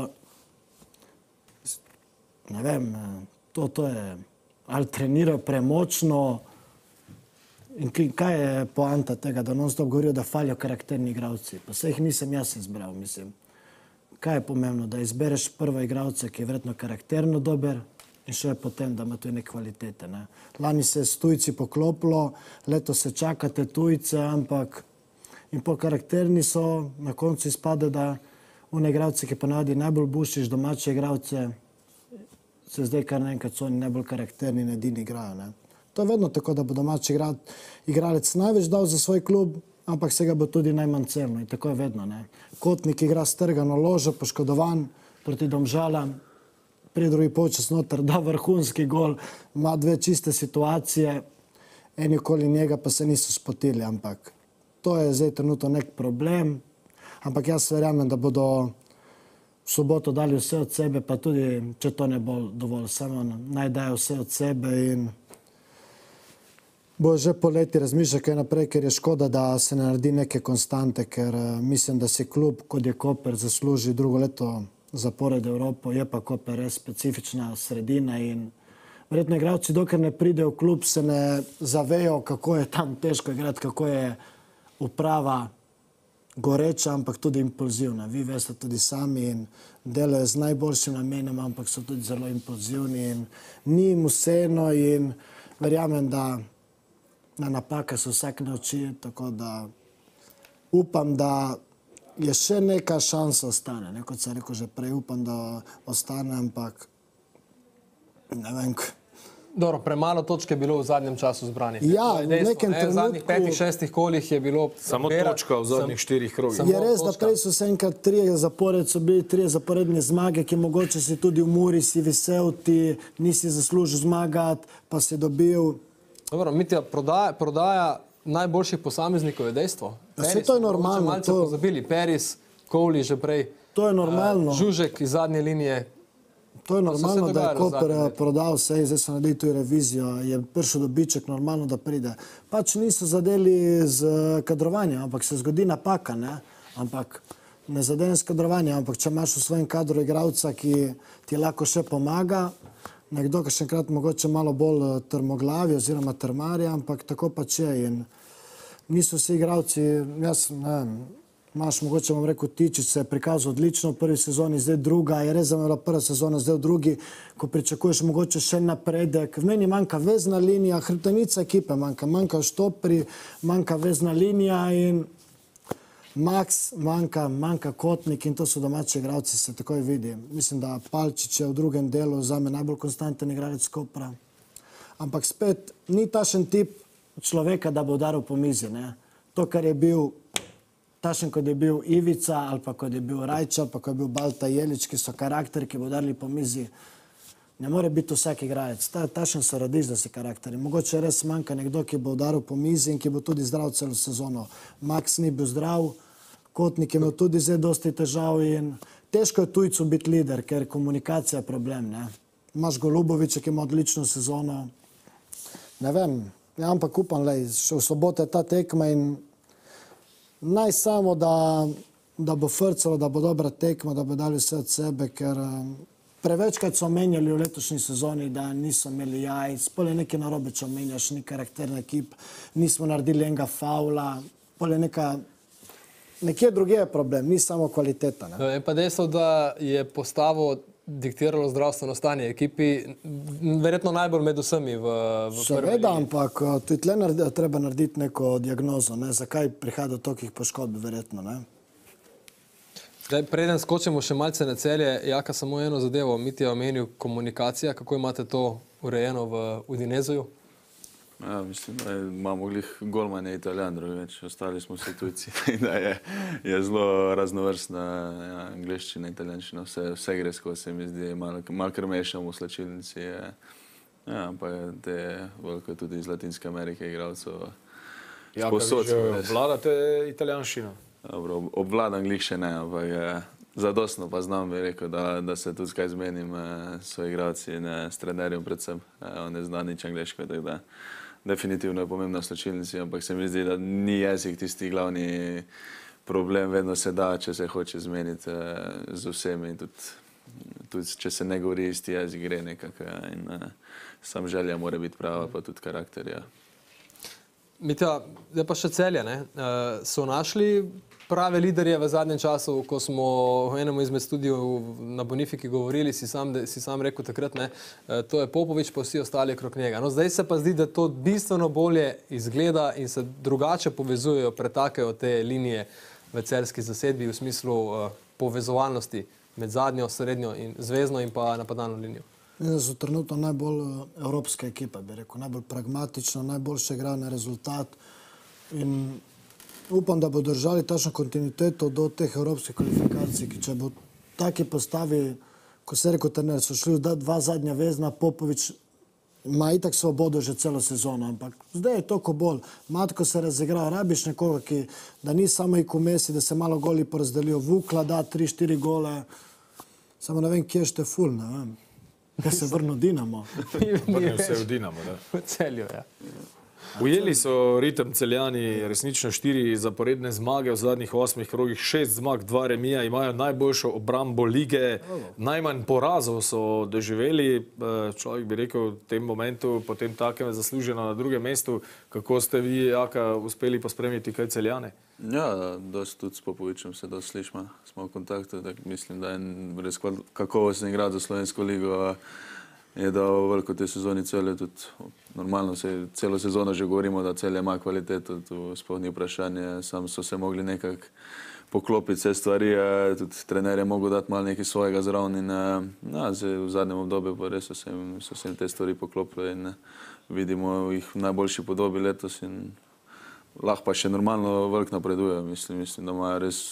Ne vem, to, to je, ali trenirajo premočno. In kaj je poanta tega, da non-stop govorijo, da falijo karakterni igralci? Pa se jih nisem jaz izbral, mislim. Kaj je pomembno? Da izbereš prvo igralca, ki je verjetno karakterno dober, in še potem, da ima tudi neke kvalitete. Ne. Lani se je s tujci poklopilo, leto se čakate tujce, ampak in po karakterni so, na koncu izpade, da one igralce, ki ponavadi najbolj bušiš, domače igralce, se zdaj kar naenkrat so oni najbolj karakterni in edini igrajo. Ne. To je vedno tako, da bo domači igralec največ dal za svoj klub, ampak se ga bo tudi najmanj cenilo in tako je vedno. Ne. Kotnik igra strgano ložo, poškodovan proti Domžalam, pri drugi polčas noter, da vrhunski gol, ima dve čiste situacije, eni okoli njega pa se niso spotili, ampak to je zdaj trenutno nek problem, ampak jaz verjamem, da bodo v soboto dali vse od sebe, pa tudi, če to ne bo dovolj, samo naj dajo vse od sebe in bo že poleti razmišljal kaj naprej, ker je škoda, da se ne naredi neke konstante, ker mislim, da si klub, kot je Koper, zasluži drugo leto zapored Evropo, je pa Koper res specifična sredina in verjetno igralci, dokler ne pridejo v klub, se ne zavejo, kako je tam težko igrati, kako je uprava goreča, ampak tudi impulzivna. Vi veste tudi sami in delajo z najboljšim namenom, ampak so tudi zelo impulzivni in ni jim vseeno in verjamem, da na napake se vsak nauči, tako da upam, da je še neka šansa ostane. Ne, kot sem rekel že prej, upam, da ostane, ampak ne vem. Dobro, premalo točke je bilo v zadnjem času zbranih. Ja, v nekem trenutku... V zadnjih petih, šestih kolih je bilo... Samo točka v zadnjih štirih krogih. Je res, da prej so se enkrat trije zapored, so bili trije zaporedne zmage, ki mogoče si tudi v Muri, si vesel, ti nisi zaslužil zmagati, pa si dobil... Dobro, Mitja, prodaja, prodaja najboljših posameznikov je dejstvo. Vse to je normalno. Malce to... pozabili. Peris, Kovli že prej. To je normalno. Uh, Žužek iz zadnje linije. To je normalno, da je Koper prodal vse, zdaj so naredili tu revizijo, je prišel dobiček, normalno, da pride. Pač niso zadeli z kadrovanjem, ampak se zgodi napaka, ne? Ampak ne zadene s kadrovanjem, ampak če imaš v svojem kadru igralca, ki ti lahko še pomaga, nekdo, ki še enkrat mogoče malo bolj trmoglavi oziroma trmarja, ampak tako pač je in niso vsi igralci, jaz ne vem, imaš mogoče, bom rekel, Tičić se je prikazal odlično v prvi sezoni, zdaj druga, je res zamela prva sezona, zdaj v drugi, ko pričakuješ mogoče še napredek. V meni manjka vezna linija, hrbtenica ekipe manjka, manjka štopri, manjka vezna linija in Max manjka, manjka Kotnik in to so domači igralci, se takoj vidi. Mislim, da Palčič je v drugem delu zame najbolj konstanten igralec Kopra. Ampak spet, ni tašen tip človeka, da bo udaril po mizi, ne. To, kar je bil tašen, kot je bil Ivica, ali pa kot je bil Rajča, ali pa kot je bil Balta Jelič, ki so karakteri, ki bo udarili po mizi. Ne more biti vsak igrajec. Ta, tašen se rodiš, da si karakteri. Mogoče res manjka nekdo, ki bo udaril po mizi in ki bo tudi zdrav celo sezono. Max ni bil zdrav, Kotnik je imel tudi zdaj dosti težav in težko je tujcu biti lider, ker komunikacija je problem, ne. Imaš Golubovića, ki ima odlično sezono. Ne vem, ja, ampak upam, lej, še v soboto je ta tekma in naj samo, da, da bo frcalo, da bo dobra tekma, da bo dali vse od sebe, ker prevečkrat so menjali v letošnji sezoni, da niso imeli jajc, pol je nekaj narobe, če omenjaš, ni karakterna ekip, nismo naredili enega faula, pol je neka, nekje druge je problem, ni samo kvaliteta. Ne? Je pa dejstvo, da je postavo diktiralo zdravstveno stanje ekipi, verjetno najbolj med vsemi v, v prvi. Seveda, ampak tudi tle naredi, treba narediti neko diagnozo, ne? Zakaj prihaja do tokih poškodb, verjetno. Ne? Zdaj, preden skočimo še malce na Celje, Jaka, samo eno zadevo. Mitja je omenil komunikacija. Kako imate to urejeno v Udinezuju? Ja, mislim, da imamo glih golman je Italijan, drugač. Ostali smo vsi tujci. Da je, je zelo raznovrstna ja, angliščina, italijanščina. Vse, vse gre skozi, se mi zdi. Malo mal kar mešamo v slačilnici. Je, ja, pa te veliko tudi iz Latinske Amerike igralcev. Jaka, vi že obvladate italijanščino? Dobro, obvladam glih še ne, ampak je, zadostno pa znam, bi rekel, da, da se tudi kaj zmenim s svoji igralci in s trenerjem predvsem. On ne zna nič angliško, tako da definitivno je pomembna v slačilnici, ampak se mi zdi, da ni jezik tisti glavni problem, vedno se da, če se hoče zmeniti z vsemi in tudi, tudi če se ne govori isti jezik, gre nekako in sam želja mora biti prava, pa tudi karakter, ja. Mitja, zdaj pa še Celje, ne? So našli prave liderje v zadnjem času, ko smo v enem izmed studijev na Bonifiki govorili, si sam, si sam rekel takrat, ne, to je Popovič, pa vsi ostali okrog njega. No, zdaj se pa zdi, da to bistveno bolje izgleda in se drugače povezujejo, pretakajo te linije v celjski zasedbi v smislu uh, povezovalnosti med zadnjo, srednjo in zvezno in pa napadalno linijo. Mislim, da so trenutno najbolj evropska ekipa, bi rekel, najbolj pragmatična, najboljše igra na rezultat in upam, da bo držali tačno kontinuiteto do teh evropskih kvalifikacij, ki če bo taki postavi, ko se je rekel trener, so šli v dva zadnja vezna, Popovič ima itak svobodo že celo sezono, ampak zdaj je toliko bolj. Matko se razigral, rabiš nekoga, ki, da ni samo iku Mesi, da se malo goli porazdelijo, Vukla da tri, štiri gole, samo ne vem, kje je Šteful, ne vem. Kaj se vrnil Dinamo? Vrnil se v Dinamo, da. V Celju, ja. Ujeli so ritem Celjani, resnično štiri zaporedne zmage v zadnjih osmih krogih, šest zmag, dva remija, imajo najboljšo obrambo lige, najmanj porazov so doživeli, človek bi rekel v tem momentu, potem takem zasluženo na drugem mestu. Kako ste vi, Jaka, uspeli pospremiti kaj Celjane? Ja, dosti tudi s Popovičem se dosti slišma, smo v kontaktu, tako mislim, da je res kakovostni igralec za Slovensko ligo, je dal veliko te sezoni Celje, tudi normalno se celo sezono že govorimo, da Celje ima kvaliteto, tu sploh ni vprašanje, sam so se mogli nekako poklopiti vse stvari, tudi trener je mogel dati malo nekaj svojega zraven in ja, v zadnjem obdobju pa res so se, so se te stvari poklopile in vidimo jih v najboljši podobi letos in lahko pa še normalno veliko napreduje, mislim, mislim, da imajo res,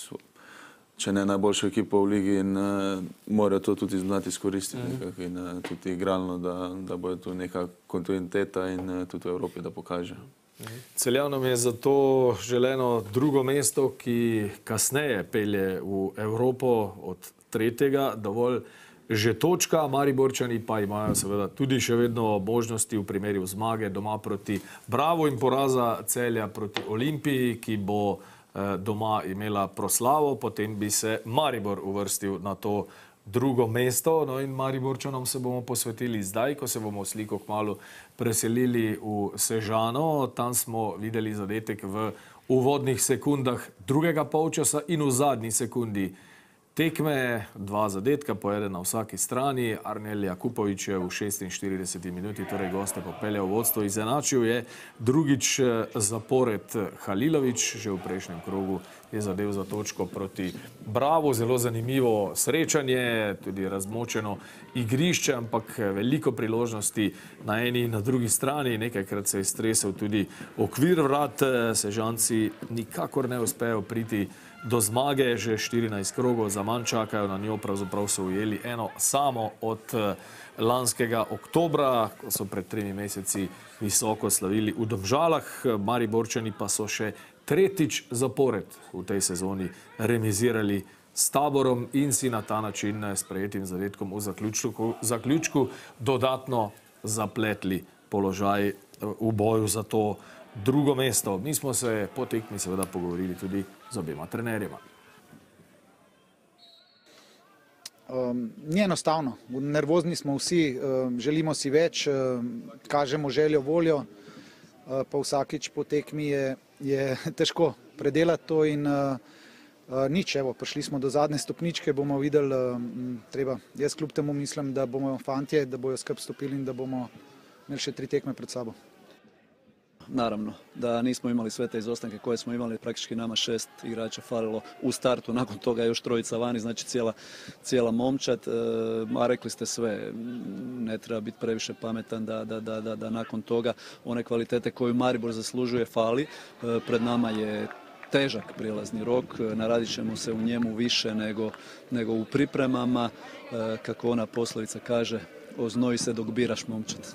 če ne najboljšo ekipo v ligi in uh, morajo to tudi znati izkoristiti mm. nekako in uh, tudi igralno, da, da bojo tu neka kontinuiteta in uh, tudi v Evropi, da pokaže. Celjanom je zato želeno drugo mesto, ki kasneje pelje v Evropo od tretjega, dovolj že točka, Mariborčani pa imajo seveda tudi še vedno možnosti v primeru zmage doma proti Bravo in poraza Celja proti Olimpiji, ki bo eh, doma imela proslavo, potem bi se Maribor uvrstil na to drugo mesto. No in Mariborčanom se bomo posvetili zdaj, ko se bomo sliko kmalu preselili v Sežano. Tam smo videli zadetek v uvodnih sekundah drugega polčasa in v zadnji sekundi tekme, dva zadetka, po eden na vsaki strani. Arnel Jakupović je v šestinštirideseti minuti, torej goste popeljal v vodstvo, izenačil je drugič zapored Halilović, že v prejšnjem krogu je zadev za točko proti Bravu. Zelo zanimivo srečanje, tudi razmočeno igrišče, ampak veliko priložnosti na eni in na drugi strani. Nekajkrat se je stresel tudi okvir vrat, Sežanci nikakor ne uspejo priti do zmage, že štirinajst krogov za manj čakajo na njo, pravzaprav so ujeli eno samo od lanskega oktobra, ko so pred tremi meseci visoko slavili v Domžalah. Mariborčani pa so še tretjič zapored v tej sezoni remizirali s Taborom in si na ta način s prejetim zadetkom v zaključku, zaključku dodatno zapletli položaj v boju za to drugo mesto. Mi smo se po tekmi seveda pogovorili tudi z obema trenerjema. Um, ni enostavno. Nervozni smo vsi, um, želimo si več, um, kažemo željo, voljo, uh, pa vsakič po tekmi je, je težko predelati to in uh, uh, nič, evo, prišli smo do zadnje stopničke, bomo videli, um, treba, jaz kljub temu mislim, da bomo fantje, da bojo skrb stopili in da bomo imeli še tri tekme pred sabo. Naravno, da nismo imali sve te izostanke koje smo imali, praktički nama šest igrača falilo u startu, nakon toga još trojica vani, znači cijela, cijela momčad, a rekli ste sve, ne treba biti previše pametan da, da, da, da, da nakon toga one kvalitete koju Maribor zaslužuje fali. Pred nama je težak prijelazni rok, naradit ćemo se u njemu više nego, nego u pripremama, kako ona poslovica kaže, oznoji se dok biraš momčad.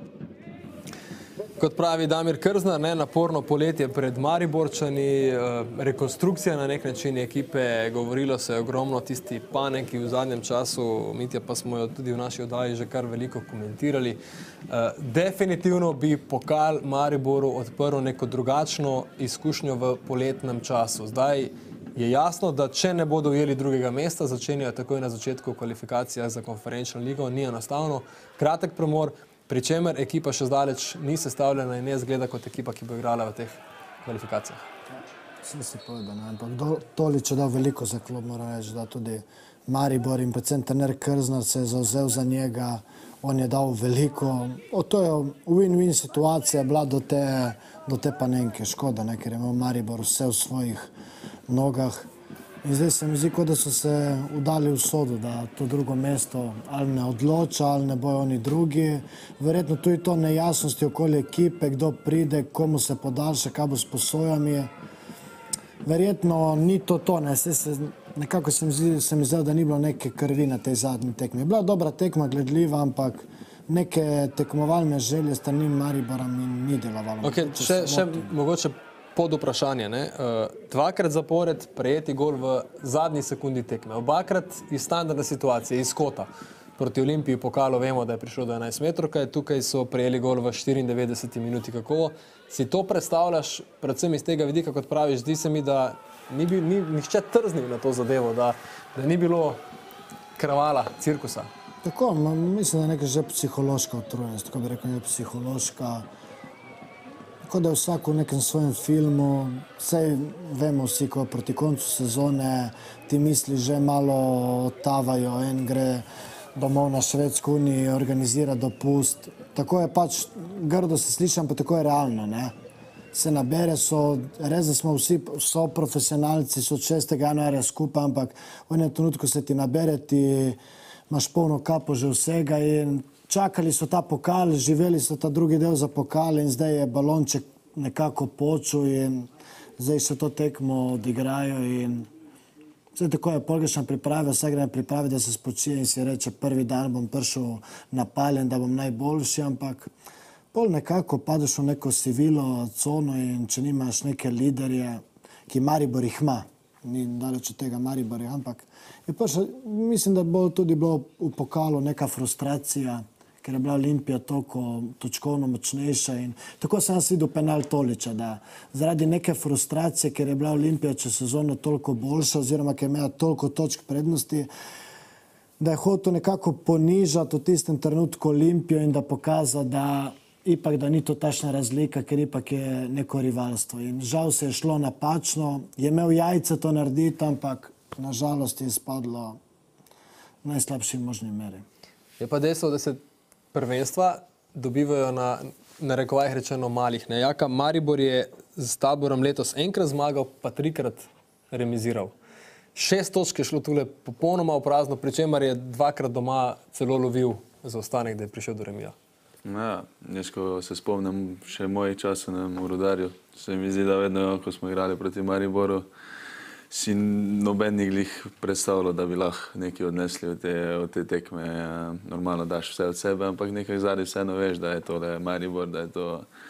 Kot pravi Damir Krznar, ne, naporno poletje pred Mariborčani, rekonstrukcija na nek način ekipe, govorilo se je ogromno o tisti paniki v zadnjem času, Mitja pa smo jo tudi v naši oddaji že kar veliko komentirali. Definitivno bi pokal Mariboru odprl neko drugačno izkušnjo v poletnem času. Zdaj je jasno, da če ne bodo ujeli drugega mesta, začenjajo takoj na začetku kvalifikacijah za konferenčno ligo, ni enostavno, kratek premor, pri čemer ekipa še zdaleč ni sestavljena in ne zgleda kot ekipa, ki bo igrala v teh kvalifikacijah. Vsi si povedal, ampak Tolič je dal veliko za klub, moram reči, da tudi Maribor in predvsem trener Krznar se je zavzel za njega, on je dal veliko. O, to je win-win situacija bila do te, do te panenke, škoda, ne, ker je imel Maribor vse v svojih nogah. In zdaj se mi zdi, kot da so se udali v sodu, da to drugo mesto ali ne odloča, ali ne bojo oni drugi. Verjetno tudi to nejasnosti okoli ekipe, kdo pride, komu se podaljša, kaj bo s posojami. Verjetno ni to to, ne. Se, se, nekako se mi zdi, se mi zdi, da ni bilo neke krvi na tej zadnji tekmi. Je bila dobra tekma, gledljiva, ampak neke tekmovalne želje strani Maribora mi ni delovalo. Okay, še, še mogoče pod vprašanje, ne? Dvakrat zapored prejeti gol v zadnji sekundi tekme. Obakrat iz standardne situacije, iz kota. Proti Olimpiji pokalo vemo, da je prišlo do enajst metrovke, tukaj so prejeli gol v štiriindevetdeseti minuti. Kako si to predstavljaš, predvsem iz tega vidika, kot praviš, zdi se mi, da ni, bil, ni nihče trznil na to zadevo, da, da ni bilo kravala, cirkusa. Tako, mislim, da je nekaj že psihološka utrujenost, tako bi rekel, je psihološka. Tako da je vsak v nekem svojem filmu, vsej vemo vsi, ko proti koncu sezone ti misli že malo tavajo, en gre domov na Švedsko uniji, organizira dopust. Tako je pač, grdo se slišam, pa tako je realno, ne. Se nabere, so, res da smo vsi, so profesionalci, so od šestega januarja skupaj, ampak v enem trenutku se ti nabere, ti imaš polno kapo že vsega in čakali so ta pokal, živeli so ta drugi del za pokal in zdaj je balonček nekako počul in zdaj se to tekmo odigrajo in vse tako je pogrešna priprava, vse gre na pripravi, da se spočije in si reče, prvi dan bom prišel napaljen, da bom najboljši, ampak pol nekako padeš v neko sivilo, cono in če nimaš neke liderje, ki Maribor jih ima, ni daleč od tega Mariborja, ampak je pač, mislim, da bo tudi bilo v pokalu neka frustracija, ker je bila Olimpija toliko točkovno močnejša in tako sem jaz videl penal Toliča, da zaradi neke frustracije, ker je bila Olimpija čez sezono toliko boljša oziroma ker je imela toliko točk prednosti, da je hotel nekako ponižati v tistem trenutku Olimpijo in da pokaza, da ipak da ni to tačna razlika, ker ipak je neko rivalstvo. In žal se je šlo napačno, je imel jajce to narediti, ampak nažalost je izpadlo v najslabši možni meri. Je pa dejstvo, da se prvenstva dobivajo na, na rekovajih rečeno malih. Ne? Jaka Maribor je z Taborom letos enkrat zmagal, pa trikrat remiziral. Šest točk je šlo tule popolnoma v prazno, pri čemer je dvakrat doma celo lovil zaostanek, da je prišel do remija. Ja, jaz, ko se spomnim še mojih časov na Rudarju, se mi zdi, da vedno, ko smo igrali proti Mariboru, si noben ni glih predstavljal, da bi lahko nekaj odnesli od te, od te tekme. Normalno daš vse od sebe, ampak nekaj zadaj vseeno veš, da je to Maribor, da je to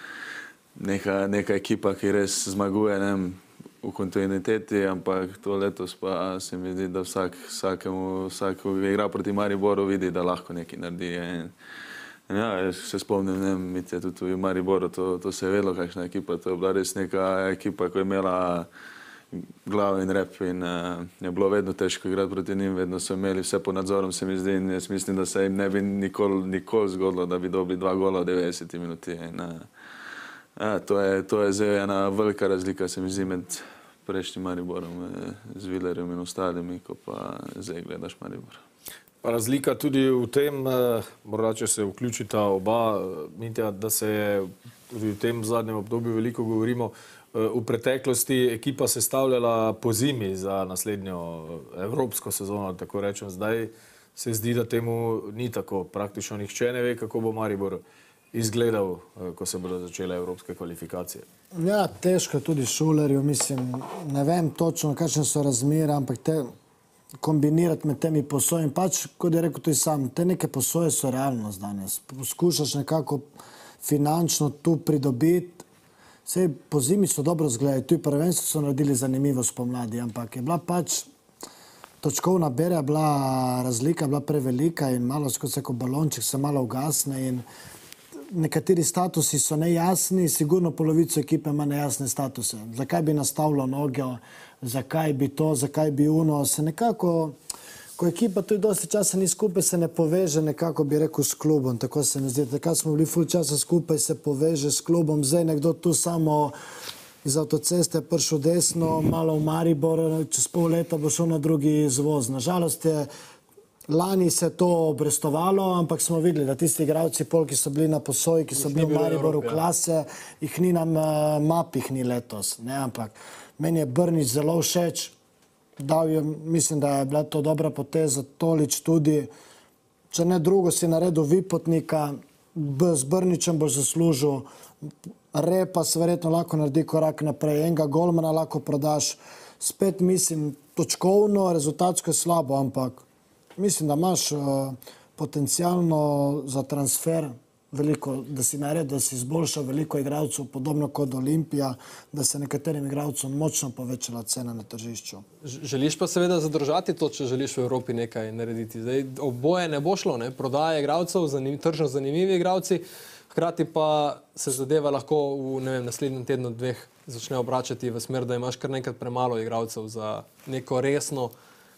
neka, neka ekipa, ki res zmaguje, ne vem, v kontinuiteti, ampak to letos pa se mi zdi, da vsak, vsakemu, vsakemu, ki igra proti Mariboru, vidi, da lahko nekaj naredi. In, ja, jaz se spomnim, ne vem, je tudi v Mariboru, to, to se je vedelo, kakšna ekipa, to je bila res neka ekipa, ko je imela glavo in rep in uh, je bilo vedno težko igrati proti njim, vedno so imeli vse pod nadzorom, se mi zdi, in jaz mislim, da se jim ne bi nikoli, nikoli zgodilo, da bi dobili dva gola v devetdeseti minuti. In, uh, ja, to je, to je zdaj ena velika razlika, se mi zdi, med prejšnjim Mariborom, z Vilerjem in ostalimi, ko pa zdaj gledaš Maribor. Razlika tudi v tem, morda če se vključita oba, Mitja, da se je v tem zadnjem obdobju veliko govorimo, v preteklosti ekipa sestavljala po zimi za naslednjo evropsko sezono, tako rečem. Zdaj se zdi, da temu ni tako. Praktično nihče ne ve, kako bo Maribor izgledal, ko se bodo začele evropske kvalifikacije. Ja, težko tudi šulerju, mislim, ne vem točno, kakšne so razmere, ampak te kombinirati med temi posojami. Pač, kot je rekel tudi sam, te neke posoje so realnost danes. Poskušaš nekako finančno tu pridobiti. Sej po zimi so dobro zgledali, tudi prvenstvo so naredili zanimivo spomladi, ampak je bila pač točkovna berja, bila razlika, bila prevelika in malo skozi kot balonček se malo ugasne in nekateri statusi so nejasni, sigurno polovico ekipe ima nejasne statuse. Zakaj bi nastavilo noge, zakaj bi to, zakaj bi uno, se nekako, ko ekipa tudi dosti časa ni skupaj, se ne poveže nekako, bi rekel, s klubom, tako se mi zdi. Takrat smo bili ful časa skupaj, se poveže s klubom, zdaj nekdo tu samo iz avtoceste prišel desno, malo v Maribor, čez pol leta bo šel na drugi izvoz. Nažalost je, lani se to obrestovalo, ampak smo videli, da tisti igralci pol, ki so bili na posoji, ki so bili v Mariboru klase, jih ni nam mapih ni letos, ne, ampak meni je Brnič zelo všeč, dal je, mislim, da je bila to dobra poteza, Tolič tudi, če ne drugo si naredil Vipotnika, z Brničem boš zaslužil, Repa se verjetno lahko naredi korak naprej, enega golmana lahko prodaš, spet mislim, točkovno, rezultatsko je slabo, ampak mislim, da imaš uh, potencialno za transfer veliko, da si naredil, da si izboljšal veliko igralcev, podobno kot Olimpija, da se nekaterim igralcem močno povečala cena na tržišču. Želiš pa seveda zadržati to, če želiš v Evropi nekaj narediti. Zdaj, oboje ne bo šlo, ne? Prodaja igralcev, zanim, tržno zanimivi igralci, hkrati pa se zadeva lahko v ne vem, naslednjem tednu dveh začne obračati v smer, da imaš kar nekaj premalo igralcev za neko resno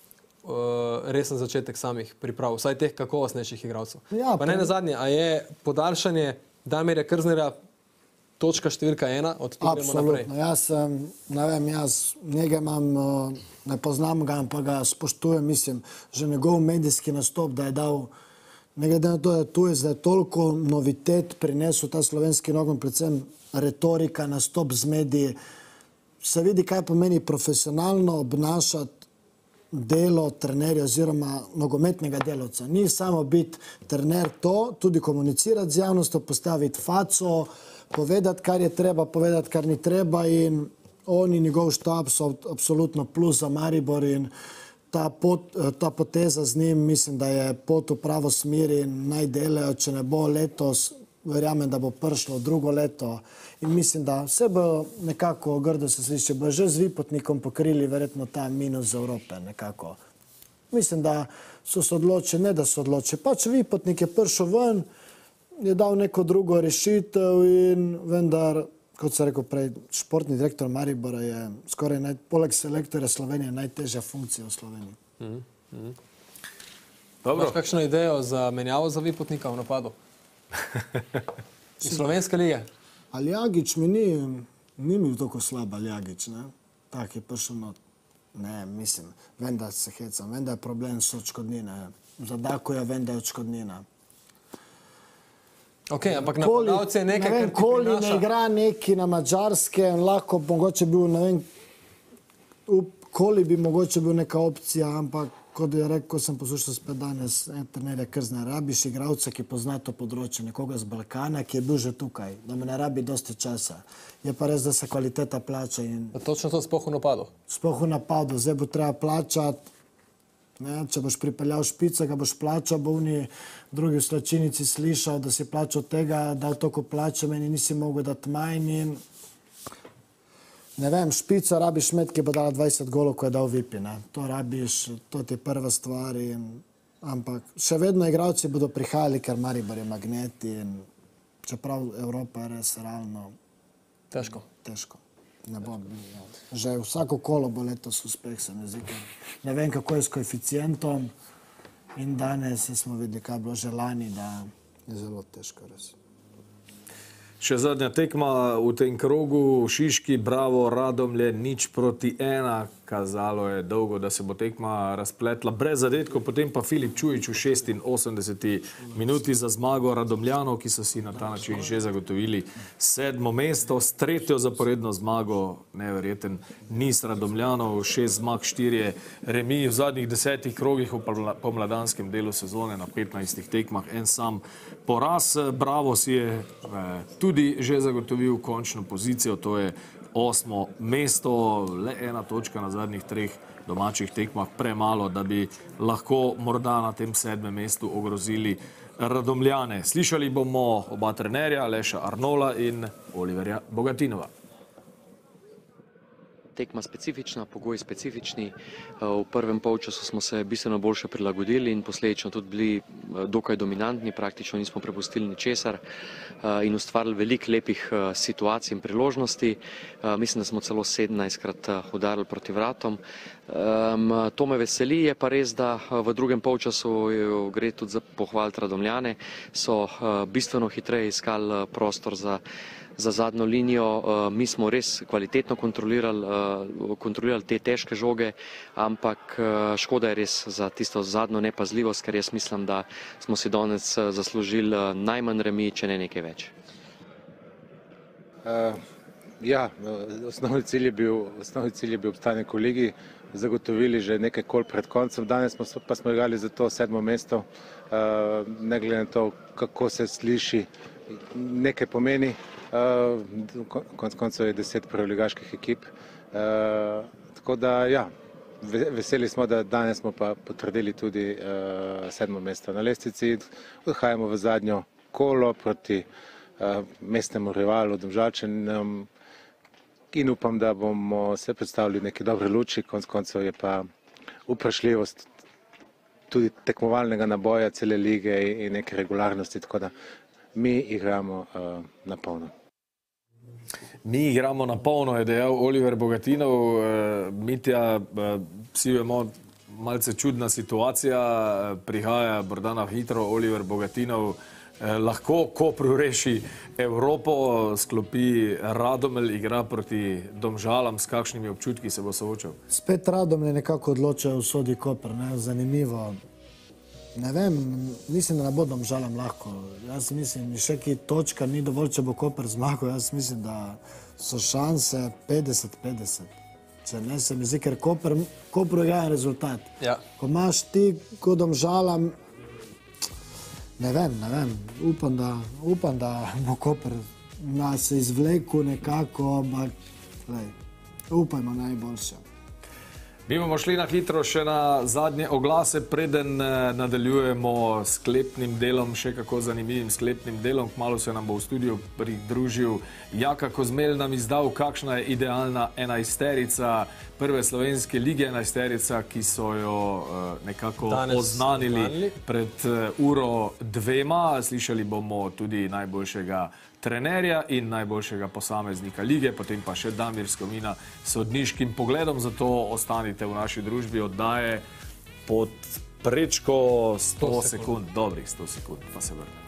Uh, resen začetek samih priprav, vsaj teh kakovostnejših igralcev. Ja, pa ne nazadnje, a je podaljšanje Damirja Krznerja točka številka ena, od tu gremo naprej? Absolutno, jaz sem, ne vem, jaz njega imam, uh, ne poznam ga, ampak ga spoštujem, mislim, že njegov medijski nastop, da je dal, ne glede na to, da je tu, da je toliko novitet prinesel ta slovenski nogomet, predvsem retorika, nastop z mediji, se vidi, kaj pomeni profesionalno obnašati delo trenerja oziroma nogometnega delavca. Ni samo biti trener to, tudi komunicirati z javnostjo, postaviti faco, povedati, kar je treba, povedati, kar ni treba in on in njegov štab so absolutno plus za Maribor in ta, pot, ta poteza z njim, mislim, da je pot v pravo smer in naj delajo, če ne bo letos, verjamem, da bo prišlo drugo leto in mislim, da vse bo nekako grdo se sliši, bo že z Vipotnikom pokrili verjetno ta minus z Evrope nekako. Mislim, da so se odločili, ne da so odločili, pač Vipotnik je prišel ven, je dal neko drugo rešitev in vendar, kot sem rekel prej, športni direktor Maribora je skoraj naj, poleg selektorja Slovenije najtežja funkcija v Sloveniji. Mm -hmm. Dobro. Imaš kakšno idejo za menjavo za Vipotnika v napadu? Iz Slovenske lige? Aljagič mi ni, ni mi toliko slab Aljagič, ne? Tak je prišel not. Ne, mislim, vem, da se hecam, vem, da je problem s odškodnine. Za Dakoja vem, da je odškodnina. Ok, ampak napadalce je nekaj, kar ti prinaša... Koli ne igra neki na Mađarske, lahko mogoče bil, ne vem, koli bi mogoče bil neka opcija, ampak kot je rekel, ko sem poslušal spet danes, trenerja Krzna, rabiš igralca, ki pozna to področje, nekoga z Balkana, ki je bil že tukaj, da me ne rabi dosti časa. Je pa res, da se kvaliteta plača. In... Točno to sploh v napadu? Sploh v napadu, zdaj bo treba plačati, ne, če boš pripeljal špica, ga boš plačal, bo oni drugi v slačinici slišal, da si plačal tega, dal toliko plače, meni nisi mogel dati manj in... Ne vem, špico rabiš med, ki bo dala dvajset golov, ko je dal Vipi, ne. To rabiš, to ti je prva stvar in... Ampak še vedno igralci bodo prihajali, ker Maribor je magnet in čeprav Evropa je res realno... Težko. Težko. Ne bom. Že vsako kolo bo letos uspeh, se mi zdi, ker ne vem, kako je s koeficientom in danes smo videli, kaj je bilo že lani, da je zelo težko res. Še zadnja tekma v tem krogu, Šiški, Bravo, Radomlje, nič proti ena. Kazalo je dolgo, da se bo tekma razpletla brez zadetkov, potem pa Filip Čujič v šestinosemdeseti minuti za zmago Radomljanov, ki so si na ta način že zagotovili sedmo mesto, s tretjo zaporedno zmago, neverjeten niz Radomljanov, šest zmag, štirje remi v zadnjih desetih krogih v pomladanskem delu sezone na petnajstih tekmah, en sam poraz. Bravo si je tudi že zagotovil končno pozicijo, to je osmo mesto, le ena točka na zadnjih treh domačih tekmah, premalo, da bi lahko morda na tem sedmem mestu ogrozili Radomljane. Slišali bomo oba trenerja, Aleša Arnola in Oliverja Bogatinova. Tekma specifična, pogoji specifični. V prvem polčasu smo se bistveno boljše prilagodili in posledično tudi bili dokaj dominantni, praktično nismo prepustili ničesar in ustvarili veliko lepih situacij in priložnosti. Mislim, da smo celo sedemnajstkrat udarili proti vratom. To me veseli, je pa res, da v drugem polčasu gre tudi za pohvaliti Radomljane, so bistveno hitreje iskali prostor za za zadnjo linijo. Mi smo res kvalitetno kontrolirali, kontrolirali te težke žoge, ampak škoda je res za tisto zadnjo nepazljivost, ker jaz mislim, da smo si danes zaslužili najmanj remi, če ne nekaj več. Uh, ja, osnovni cilj je bil, osnovni cilj je bil obstanek v ligi, zagotovili že nekaj kol pred koncem, danes smo, pa smo igrali za to sedmo mesto, uh, ne glede na to, kako se sliši, nekaj pomeni. Uh, konc koncev je deset prvoligaških ekip, uh, tako da ja, veseli smo, da danes smo pa potrdili tudi uh, sedmo mesto na lestvici, odhajamo v zadnjo kolo proti uh, mestnemu rivalu Domžalčanom in upam, da bomo se predstavili v neki dobri luči, konc koncev je pa vprašljivost tudi tekmovalnega naboja cele lige in neke regularnosti, tako da mi igramo uh, na polno. Mi igramo na polno, je dejal Oliver Bogatinov. Uh, Mitja, uh, vsi vemo, malce čudna situacija, prihaja Bordana hitro, Oliver Bogatinov eh, lahko Kopru reši Evropo, sklopi Radomelj, igra proti Domžalam, s kakšnimi občutki se bo soočal? Spet Radomelj nekako odloča v sodi Koper, ne, zanimivo. Ne vem, mislim, da ne bo Domžalam lahko. Jaz mislim, še ki točka ni dovolj, če bo Koper zmagal. Jaz mislim, da so šanse petdeset petdeset. Če ne, se mi zdi, ker Koper, Kopru je rezultat. Ja. Ko imaš ti, ko Domžalam, ne vem, ne vem, upam, da, upam, da bo Koper nas izvlekel nekako, ampak, lej, upajmo najboljše. Mi bomo šli na hitro še na zadnje oglase, preden nadaljujemo s sklepnim delom, še kako zanimivim sklepnim delom. Kmalu se nam bo v studiu pridružil Jaka Kozmelj, nam izdal, kakšna je idealna enajsterica prve slovenske lige, enajsterica, ki so jo nekako oznanili pred uro dvema. Slišali bomo tudi najboljšega trenerja in najboljšega posameznika lige, potem pa še Damir Skomina s sodniškim pogledom, zato ostanite v naši družbi, oddaje pod prečko sto sekund, dobrih sto sekund, pa se vrnemo.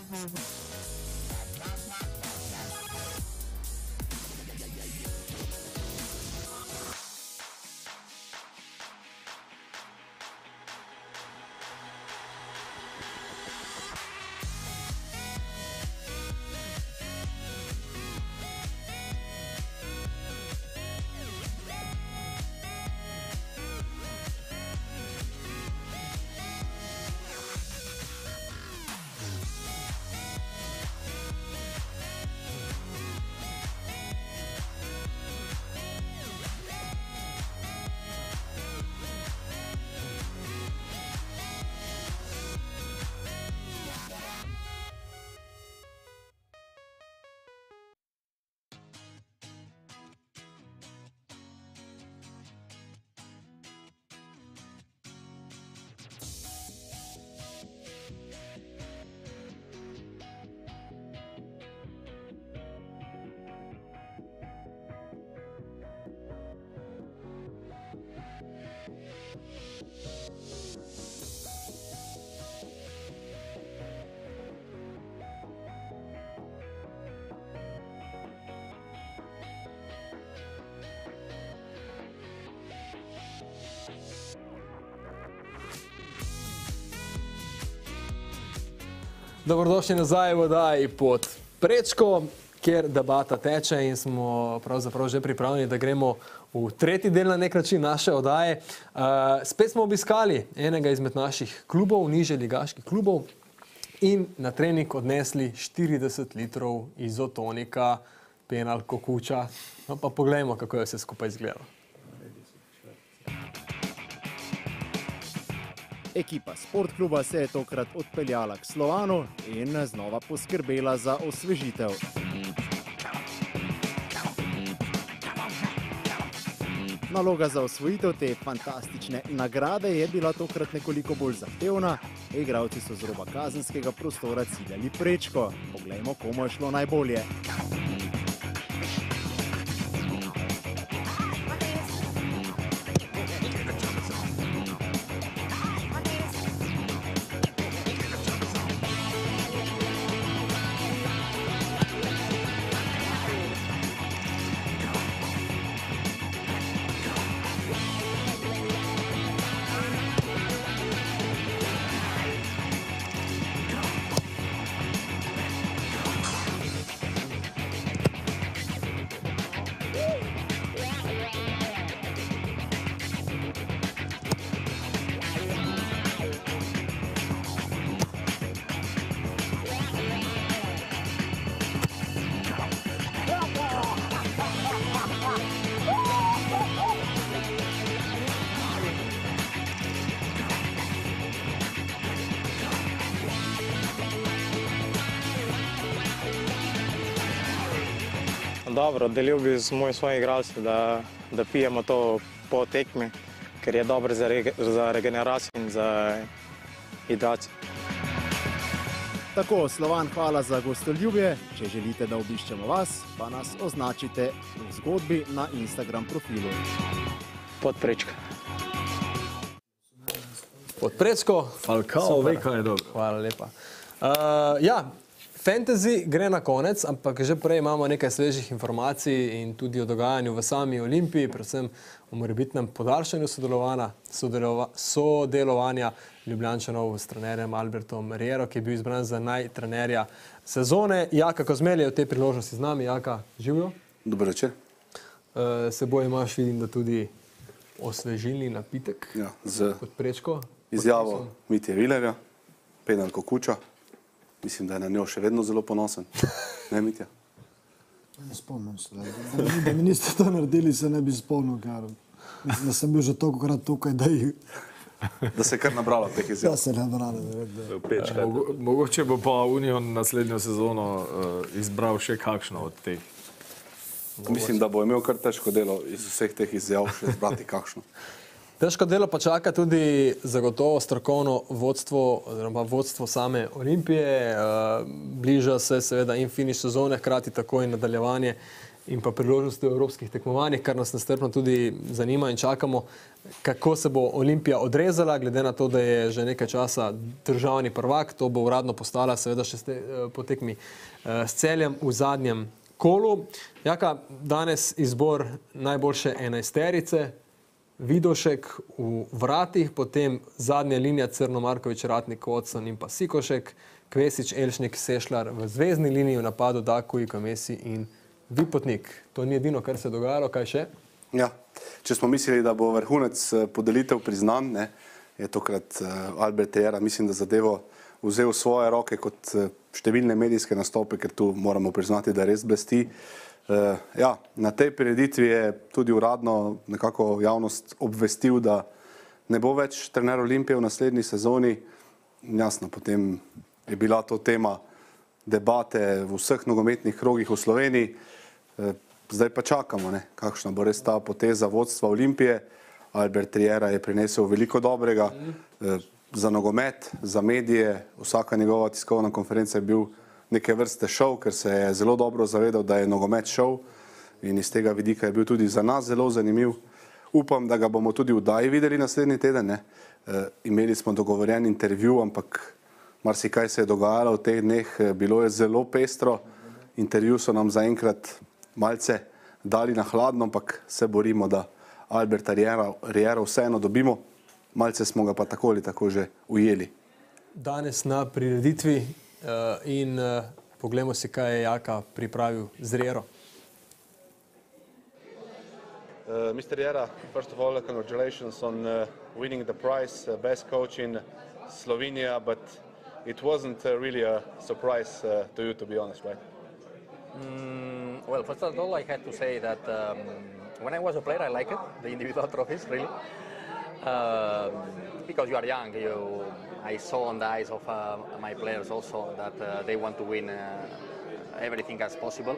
Dobrodošli nazaj v oddaji Pod prečko, kjer debata teče in smo pravzaprav že pripravljeni, da gremo v tretji del na nek način naše oddaje. Uh, spet smo obiskali enega izmed naših klubov, nižje ligaških klubov, in na trening odnesli štirideset litrov izotonika, penal kokuča. No pa poglejmo, kako je vse skupaj izgledalo. Ekipa Sportkluba se je tokrat odpeljala k Slovanu in znova poskrbela za osvežitev. Naloga za osvojitev te fantastične nagrade je bila tokrat nekoliko bolj zahtevna. Igralci so z roba kazenskega prostora ciljali prečko. Poglejmo, komu je šlo najbolje. Dobro, delil bi z mojim svojim igralcem, da, da pijemo to po tekmi, ker je dobro za, rege, za regeneracijo in za hidracijo. Tako, Slovan, hvala za gostoljubje. Če želite, da obiščemo vas, pa nas označite v zgodbi na Instagram profilu. Pod prečko. Pod prečko. Falcao ve, kaj je dobro. Hvala lepa. Uh, ja, Fantasy gre na konec, ampak že prej imamo nekaj svežih informacij in tudi o dogajanju v sami Olimpiji, predvsem o morebitnem podaljšanju sodelovanja, sodelova, sodelovanja Ljubljančanov s trenerjem Albertom Riero, ki je bil izbran za najtrenerja sezone. Jaka Kozmelj je v tej priložnosti z nami. Jaka, živijo? Dobro večer. Uh, seboj imaš, vidim, da tudi osvežilni napitek. Ja, z pod prečko. Izjavo Mitje Vilerja, penal kokuča. Mislim, da je na njo še vedno zelo ponosen. Ne, Mitja? Ne spomnim se. Da, da mi niste to naredili, se ne bi spomnil. Kar. Mislim, da sem bil že tolikokrat tukaj, da jih... Da se je kar nabralo teh izjav. Da se je nabralo. Da. Mogo, mogoče bo pa Union naslednjo sezono uh, izbral še kakšno od teh. Mogoče. Mislim, da bo imel kar težko delo iz vseh teh izjav še izbrati kakšno. Težko delo pa čaka tudi zagotovo strokovno vodstvo, oziroma vodstvo same Olimpije. Bliža se seveda in finiš sezone, hkrati tako in nadaljevanje in pa priložnosti v evropskih tekmovanjih, kar nas nestrpno tudi zanima in čakamo, kako se bo Olimpija odrezala, glede na to, da je že nekaj časa državni prvak, to bo uradno postala seveda še ste, po tekmi s Celjem v zadnjem kolu. Jaka, danes izbor najboljše enajsterice, Vidošek v vratih, potem zadnja linija Crno, Marković, Ratnik, Watson in pa Sikošek, Kvesić, Elšnik, Sešljar v zvezdni liniji v napadu Dakuj, Kamesi in Vipotnik. To ni edino, kar se je dogajalo, kaj še? Ja, če smo mislili, da bo vrhunec podelitev priznan, ne, je tokrat Albert Tejera, mislim, da zadevo vzel v svoje roke kot številne medijske nastope, ker tu moramo priznati, da res blesti. Uh, ja, na tej prireditvi je tudi uradno nekako javnost obvestil, da ne bo več trener Olimpije v naslednji sezoni. Jasno, potem je bila to tema debate v vseh nogometnih krogih v Sloveniji. Uh, zdaj pa čakamo, ne, kakšna bo res ta poteza vodstva Olimpije. Albert Tejera je prinesel veliko dobrega uh, za nogomet, za medije. Vsaka njegova tiskovna konferenca je bil neke vrste šov, ker se je zelo dobro zavedal, da je nogomet šov in iz tega vidika je bil tudi za nas zelo zanimiv. Upam, da ga bomo tudi v oddaji videli naslednji teden. Ne? E, imeli smo dogovorjen intervju, ampak marsikaj se je dogajalo v teh dneh, bilo je zelo pestro. Intervju so nam zaenkrat malce dali na hladno, ampak se borimo, da Alberta Riera vseeno dobimo. Malce smo ga pa tako ali tako že ujeli. Danes na prireditvi Uh, in uh, poglejmo si, kaj je Jaka pripravil z Riero. Uh, mister Riera, first of all, congratulations on uh, winning the prize, uh, best coach in Slovenia, but it wasn't uh, really a surprise uh, to you, to be honest, right? Mm, well, first of all, I had to say that um, when I was a player, I liked it, the individual trophies, really. Uh, because you are young, you... I saw on the eyes of uh, my players also that uh, they want to win uh, everything as possible.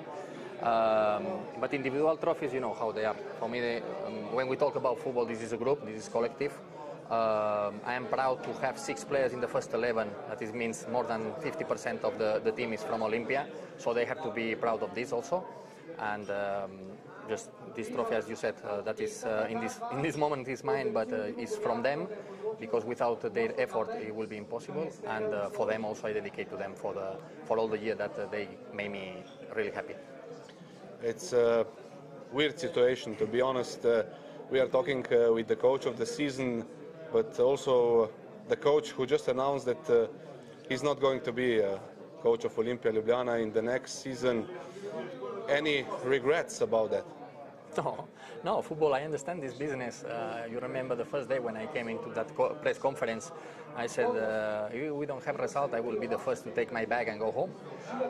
Um, but individual trophies, you know how they are. For me, they, um, when we talk about football, this is a group, this is collective. Um, I am proud to have six players in the first eleven. That is, means more than fifty percent of the, the team is from Olympia. So they have to be proud of this also. And um, just this trophy, as you said, uh, that is uh, in this in this moment is mine, but uh, it's from them, because without their effort it will be impossible. And uh, for them also, I dedicate to them for the for all the year that uh, they made me really happy. It's a weird situation, to be honest. Uh, we are talking uh, with the coach of the season, but also the coach who just announced that uh, he's not going to be a coach of Olimpia Ljubljana in the next season. Any regrets about that? No, no, football, I understand this business. Uh, you remember the first day when I came into that co press conference, I said, uh, if we don't have result, I will be the first to take my bag and go home.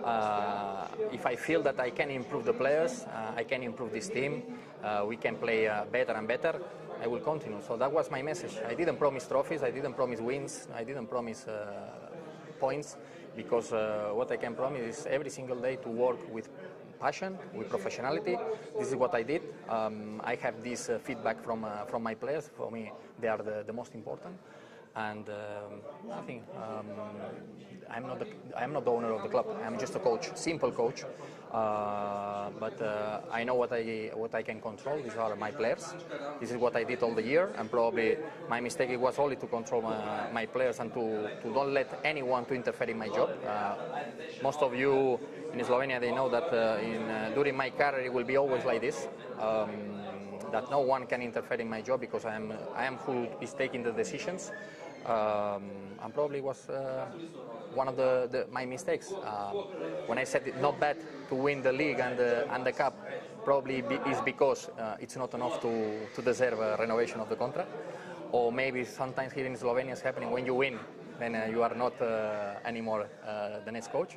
Uh, if I feel that I can improve the players, uh, I can improve this team, uh, we can play uh, better and better, I will continue. So that was my message. I didn't promise trophies, I didn't promise wins, I didn't promise uh, points, because uh, what I can promise is every single day to work with passion, with professionality. This is what I did. Um, I have this uh, feedback from uh, from my players. For me, they are the, the most important. And um, I think um, I'm not the, I'm not the owner of the club. I'm just a coach, simple coach. Uh, but uh, I know what I what I can control. These are my players. This is what I did all the year. And probably my mistake was only to control my, my players and to, to don't let anyone to interfere in my job. Uh, most of you in Slovenia, they know that uh, in, uh, during my career it will be always like this. Um, that no one can interfere in my job because I am I am who is taking the decisions. Um, and probably was uh, one of the, the my mistakes. Um, when I said it not bad to win the league and the, and the cup, probably be, is because uh, it's not enough to, to deserve a renovation of the contract. Or maybe sometimes here in Slovenia it's happening when you win, then uh, you are not uh, anymore uh, the next coach.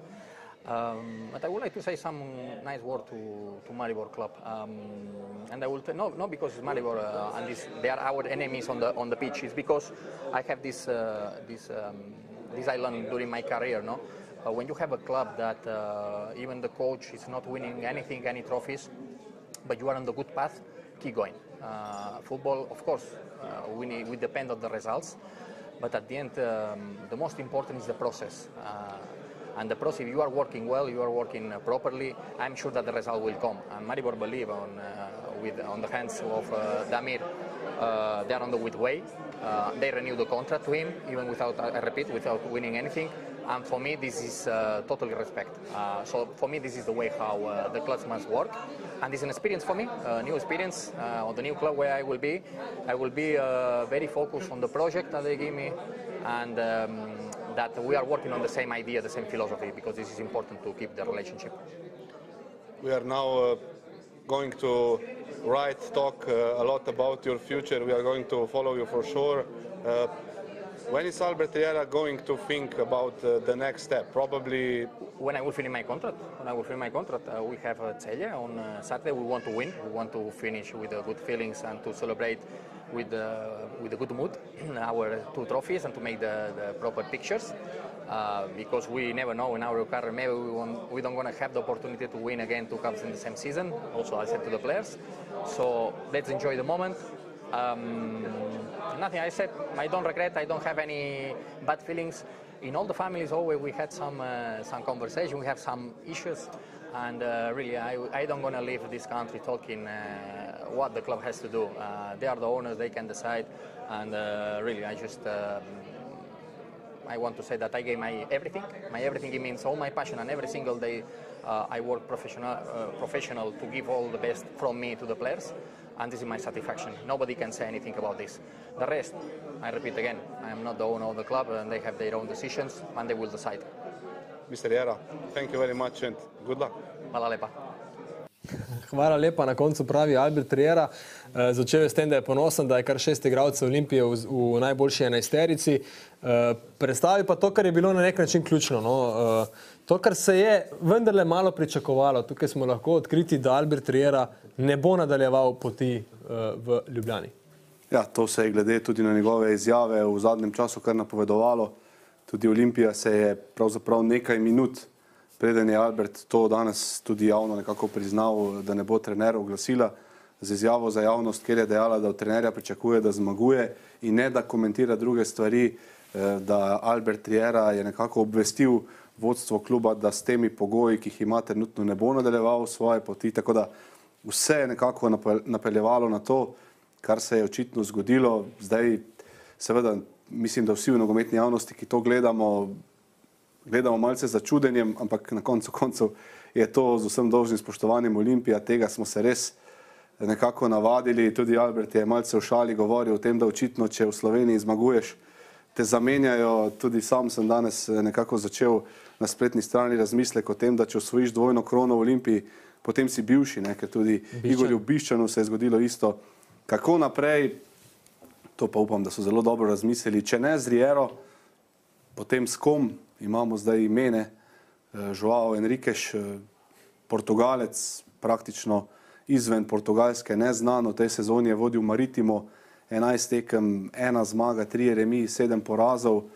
Um, but I would like to say some nice word to, to Maribor club, um, and I will tell no, not because it's Maribor uh, and this, they are our enemies on the on the pitch. It's because I have this uh, this um, this I learned during my career. No, uh, when you have a club that uh, even the coach is not winning anything, any trophies, but you are on the good path, keep going. Uh, football, of course, uh, we need, we depend on the results, but at the end, um, the most important is the process. Uh, And the pros, if you are working well, you are working uh, properly, I'm sure that the result will come. And Maribor believe on, uh, with, on the hands of uh, Damir. Uh, they are on the good way. Uh, they renew the contract to him, even without, I repeat, without winning anything. And for me, this is uh, totally respect. Uh, so for me, this is the way how uh, the clubs must work. And this is an experience for me, a new experience uh, on the new club where I will be. I will be uh, very focused on the project that they give me, and um, that we are working on the same idea, the same philosophy, because this is important to keep the relationship. We are now uh, going to write, talk uh, a lot about your future. We are going to follow you for sure. Uh, when is Albert Riera going to think about uh, the next step? Probably when I will finish my contract. When I will finish my contract, uh, we have uh, Celje on uh, Saturday. We want to win. We want to finish with uh, good feelings and to celebrate with uh, with a good mood our two trophies and to make the, the proper pictures. Uh, because we never know in our career, maybe we, want, we don't going to have the opportunity to win again two cups in the same season. Also, I said to the players. So let's enjoy the moment. Um, nothing I said, I don't regret, I don't have any bad feelings. In all the families always we had some uh, some conversation, we have some issues, and uh, really I, I don't want to leave this country talking uh, what the club has to do. Uh, they are the owners, they can decide, and uh, really I just uh, I want to say that I gave my everything, my everything. It means all my passion, and every single day uh, I work professional, uh, professional to give all the best from me to the players. And this is my satisfaction. Nobody can say anything about this. The rest, I repeat again, I am not the owner of the club, and they have their own decisions, and they will decide. Mister Riera, thank you very much and good luck. Hvala lepa. Hvala lepa, na koncu pravi Albert Riera. Začel je s tem, da je ponosen, da je kar šest igralcev Olimpije v, v najboljši enajsterici. Predstavi pa to, kar je bilo na nek način ključno. No? To, kar se je vendarle malo pričakovalo. Tukaj smo lahko odkriti, da Albert Riera ne bo nadaljeval poti v Ljubljani. Ja, to se je glede tudi na njegove izjave v zadnjem času kar napovedovalo. Tudi Olimpija se je pravzaprav nekaj minut, preden je Albert to danes tudi javno nekako priznal, da ne bo trener oglasila z izjavo za javnost, kjer je dejala, da od trenerja pričakuje, da zmaguje in ne da komentira druge stvari, da Albert Riera je nekako obvestil vodstvo kluba, da s temi pogoji, ki jih ima trenutno, ne bo nadaljeval svoje poti, tako da vse je nekako napeljevalo na to, kar se je očitno zgodilo. Zdaj, seveda, mislim, da vsi v nogometni javnosti, ki to gledamo, gledamo malce za čudenjem, ampak na koncu koncev je to z vsem dolžnim spoštovanjem Olimpija, tega smo se res nekako navadili. Tudi Albert je malce v šali govoril o tem, da očitno, če v Sloveniji zmaguješ, te zamenjajo. Tudi sam sem danes nekako začel na spletni strani razmislek o tem, da če osvojiš dvojno krono v Olimpiji, potem si bivši, ne? Ker tudi Igorju Biščanu se je zgodilo isto. Kako naprej, to pa upam, da so zelo dobro razmislili. Če ne z Riero, potem s kom? Imamo zdaj imene, Joao Henriquez, Portugalec, praktično izven Portugalske, neznano, v tej sezoni je vodil Maritimo, enajst tekem, ena zmaga, tri remi, sedem porazov.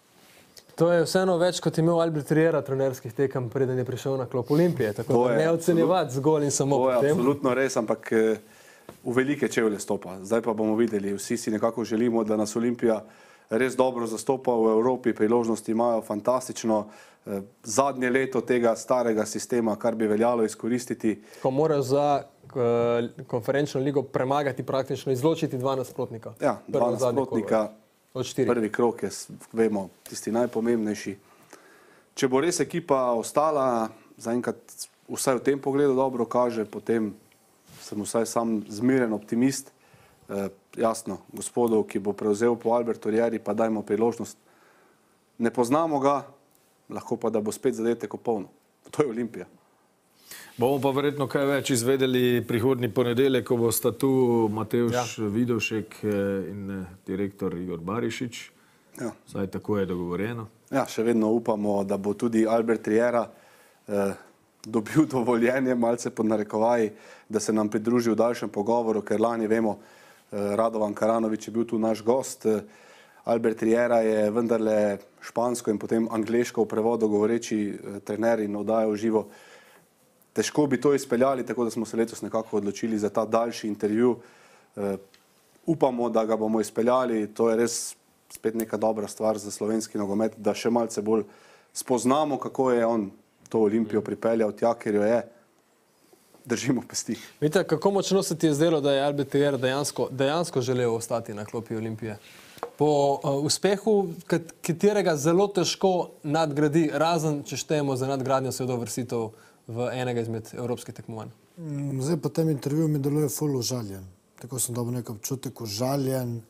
To je vseeno več, kot je imel Albert Riera trenerskih tekem, preden je prišel na klop Olimpije, tako da ne ocenjevati zgolj in samo potem. To je absolutno res, ampak v velike čevlje stopa. Zdaj pa bomo videli, vsi si nekako želimo, da nas Olimpija res dobro zastopa v Evropi, priložnosti imajo fantastično. Zadnje leto tega starega sistema, kar bi veljalo izkoristiti. Ko morajo za konferenčno ligo premagati, praktično izločiti dva nasprotnika. Ja, dva nasprotnika. Prvi krok je, vemo, tisti najpomembnejši. Če bo res ekipa ostala, zaenkrat vsaj v tem pogledu dobro kaže, potem sem vsaj sam zmiren optimist. E, jasno, gospodu, ki bo prevzel po Albertu Rieri, pa dajmo priložnost. Ne poznamo ga, lahko pa da bo spet zadetek popolno. To je Olimpija. Bomo pa verjetno kaj več izvedeli prihodnji ponedeljek, ko bo sta tu Matevž ja. Vidošek in direktor Igor Barišič. Ja. Saj tako je dogovorjeno. Ja, še vedno upamo, da bo tudi Albert Riera eh, dobil dovoljenje, malce pod narekovaji, da se nam pridruži v daljšem pogovoru, ker lani vemo, eh, Radovan Karanović je bil tu naš gost. Eh, Albert Riera je vendarle špansko in potem angleško v prevodu govoreči eh, trener in oddaja v živo. Težko bi to izpeljali, tako da smo se letos nekako odločili za ta daljši intervju. Uh, upamo, da ga bomo izpeljali. To je res spet neka dobra stvar za slovenski nogomet, da še malce bolj spoznamo, kako je on to Olimpijo pripeljal tja, ker jo je, držimo pesti. Vidite, kako močno se ti je zdelo, da je Albertier dejansko, dejansko želel ostati na klopi Olimpije? Po uh, uspehu, katerega zelo težko nadgradi, razen če štejemo za nadgradnjo seveda uvrstitev v enega izmed evropskih tekmovanj. Zdaj po tem intervjuju mi deluje ful užaljen. Tako sem dobil nek občutek užaljen.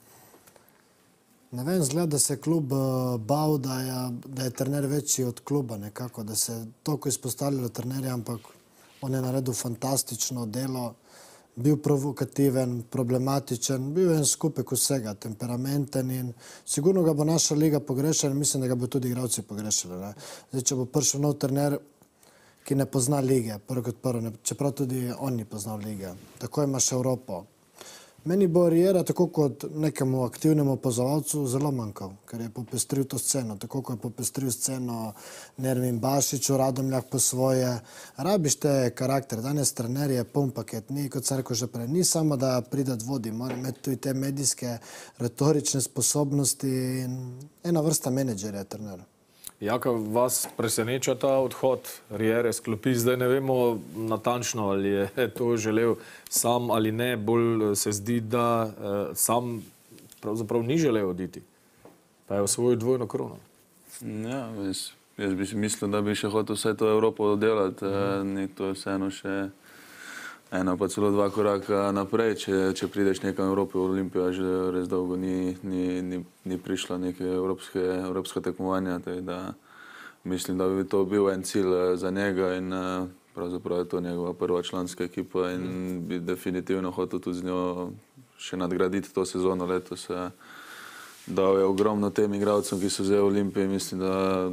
Ne vem, zgleda, da se je klub uh, bal, da je, da je trener večji od kluba nekako, da se je toliko izpostavljalo trenerja, ampak on je naredil fantastično delo, bil provokativen, problematičen, bil en skupek vsega, temperamenten in sigurno ga bo naša liga pogrešala in mislim, da ga bo tudi igralci pogrešali. Ne? Zdaj, če bo prišel nov trener, ki ne pozna lige, prvo kot prvo, ne, čeprav tudi on ni poznal lige. Tako imaš Evropo. Meni bo Riera, tako kot nekemu aktivnemu opazovalcu, zelo manjkal, ker je popestril to sceno. Tako kot je popestril sceno Nermin Bašiću, Radomljak po svoje. Rabiš te karakter. Danes trener je poln paket. Ni, kot sem rekel že prej, ni samo da pride vodi, mora imeti tudi te medijske, retorične sposobnosti in ena vrsta menedžerja je trener. Jaka vas preseneča ta odhod Riere s klopi? Zdaj ne vemo natančno, ali je to želel sam ali ne. Bolj se zdi, da eh, sam pravzaprav ni želel oditi. Pa je osvojil dvojno krono. Ja, jaz, jaz bi mislil, da bi še hotel vse to Evropo delati. Mm. Eh, to je vseeno še eno pa celo dva koraka naprej. Če, če prideš nekam v Evropi, v Olimpijo že res dolgo ni, ni, ni, ni prišla neke evropske, evropske tekmovanja. Da mislim, da bi to bil en cilj za njega in pravzaprav je to njegova prva članska ekipa in bi definitivno hotel tudi z njo še nadgraditi to sezono letos. Dal je ogromno tem igralcem, ki so zdaj v Olimpiji. Mislim, da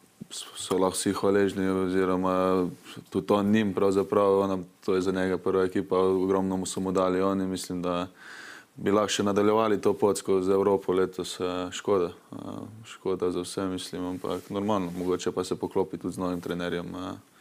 so lahko vsi hvaležni, oziroma tudi on njim pravzaprav, ona, to je za njega prva ekipa, ogromno mu so mu dali oni, mislim, da bi lahko še nadaljevali to pot skozi Evropo letos. Škoda, škoda za vse, mislim, ampak normalno, mogoče pa se poklopi tudi z novim trenerjem.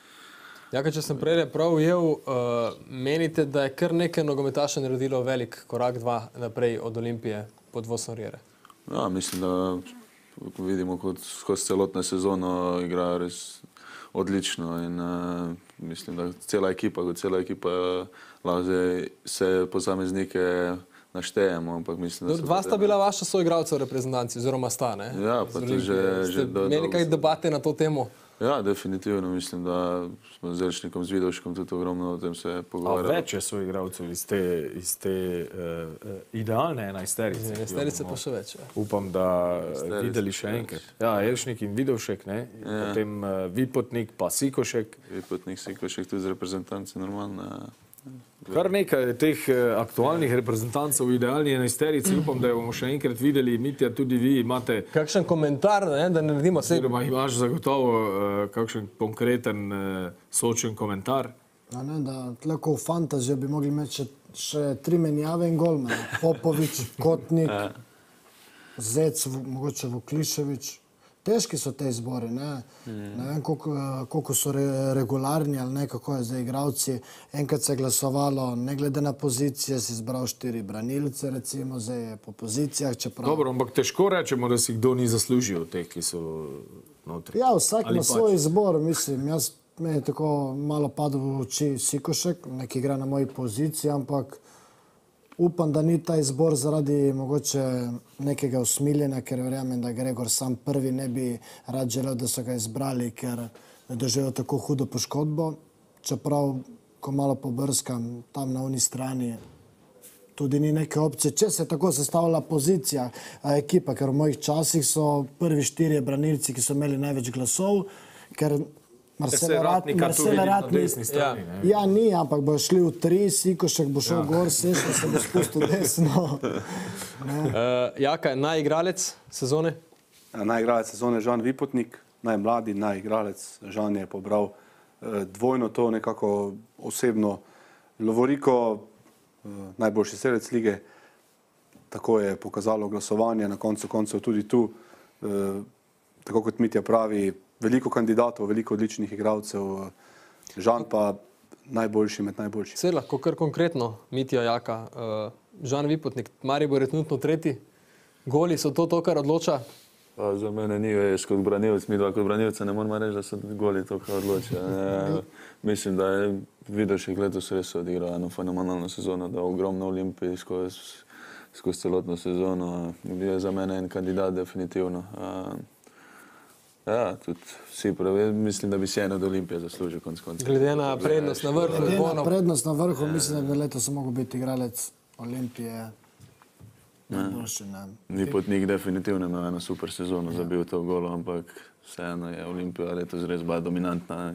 Jaka, če sem prej prav ujel, uh, menite, da je kar nekaj nogometaša naredilo velik korak dva naprej od Olimpije pod vodstvom Riere? Ja, mislim, da vidimo, kot skozi celotno sezono igra res odlično in uh, mislim, da cela ekipa, kot cela ekipa lahko zdaj se posameznike naštejemo, ampak mislim, da so... Dva sta bila vaša soigralca v reprezentanci, oziroma sta, ne? Ja, pa to že... Ste imeli kaj debate na to temo? Ja, definitivno. Mislim, da smo z Zelšnikom, z Vidovškom tudi ogromno o tem se pogovarjali. A več je soigralcev iz te, iz te uh, idealne enajsterice? Enajsterice pa še več, ja. Upam, da videli še enkrat. Ja, Elšnik in Vidovšek, ne? Ja. Potem uh, Vipotnik pa Sikošek. Vipotnik, Sikošek tudi z reprezentanci, normalno. Kar nekaj teh aktualnih reprezentancov v idealni enajsterici, upam, da jo bomo še enkrat videli. Mitja, tudi vi imate... Kakšen komentar, ne, da ne naredimo vse? Oziroma imaš zagotovo uh, kakšen konkreten, uh, sočen komentar? Ja, ne, da tleko v fantazijo bi mogli imeti še, še tri menjave in golmane. Popovič, Kotnik, Zec, mogoče Vuklišević. Težki so te izbori, ne, mm. ne vem, koliko, koliko so re, regularni ali ne, kako je za igravci. Enkrat se je glasovalo, ne glede na pozicije, si izbral štiri branilce, recimo, zdaj je po pozicijah, čeprav... Dobro, ampak težko rečemo, da si kdo ni zaslužil teh, ki so notri. Ja, vsak na svoj izbor, mislim, jaz, meni je tako malo padel v oči Sikošek, neki igra na moji poziciji, ampak upam, da ni ta izbor zaradi mogoče nekega usmiljenja, ker verjamem, da Gregor sam prvi ne bi rad želel, da so ga izbrali, ker je doživel tako hudo poškodbo. Čeprav, ko malo pobrskam tam na oni strani, tudi ni neke opcije. Če se je tako sestavila pozicija, ekipa, ker v mojih časih so prvi štirje branilci, ki so imeli največ glasov, ker Marcele Ratni, ja. ja, ni, ampak bo šli v tri, Sikošek bo šel ja. gor, Sešta se bo spustil desno. uh, Jaka, najigralec sezone? Najigralec sezone Žan Vipotnik, najmladi najigralec. Žan je pobral uh, dvojno to nekako osebno lovoriko, uh, najboljši strelec lige. Tako je pokazalo glasovanje, na koncu koncev tudi tu. Uh, tako kot Mitja pravi, veliko kandidatov, veliko odličnih igralcev, Žan pa najboljši med najboljši. Vse lahko kar konkretno, Mitja, Jaka, uh, Žan Vipotnik, Maribor je trenutno tretji, goli so to to, kar odloča? Pa za mene ni, veš, kot branilc, mi dva kot branilca ne moramo reči, da so goli toliko odločijo. Mislim, da je Vidošek letos res odigral eno fenomenalno sezono, da ogromno Olimpiji skozi, skozi celotno sezono. Je za mene en kandidat definitivno. Ja, tudi vsi pravi, mislim, da bi si en od Olimpije zaslužil konc konca. Glede na prednost na vrhu. Glede na prednost na vrhu, mislim, da bi letos mogel biti igralec Olimpije. Vipotnik definitivno imel eno super sezono, zabil to golo, ampak vseeno je Olimpija letos res bila dominantna.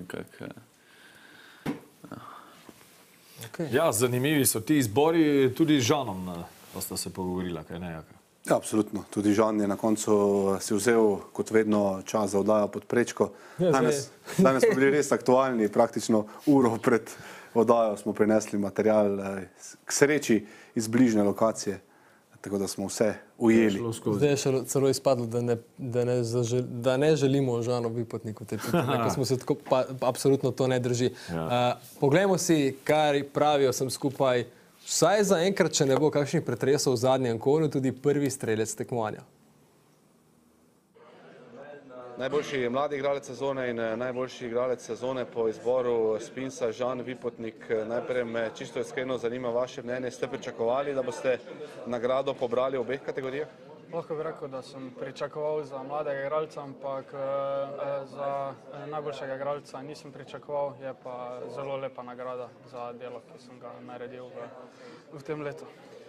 Ja, zanimivi so ti izbori, tudi z Žanom pa sta se pogovorila, kaj ne, Jaka? Ja, absolutno. Tudi Žan je na koncu si vzel kot vedno čas za oddajo pod prečko. Danes, danes smo bili res aktualni, praktično uro pred oddajo smo prinesli material k sreči iz bližnje lokacije. Tako da smo vse ujeli. Zdaj je še celo izpadlo, da ne, da ne, zažel, da ne želimo Žanu Vipotniku te pitanje, ko smo se tako, pa, pa absolutno to ne drži. Ja. Uh, poglejmo si, kar pravijo sem skupaj, vsaj za enkrat, če ne bo kakšnih pretresov v zadnjem kolu, tudi prvi strelec tekmovanja. Najboljši mladi igralec sezone in najboljši igralec sezone po izboru Spinsa, Žan Vipotnik. Najprej me čisto iskreno zanima vaše mnenje. Ste pričakovali, da boste nagrado pobrali v obeh kategorijah? Lahko bi rekel, da sem pričakoval za mladega igralca, ampak za najboljšega igralca nisem pričakoval. Je pa zelo lepa nagrada za delo, ki sem ga naredil v, v tem letu.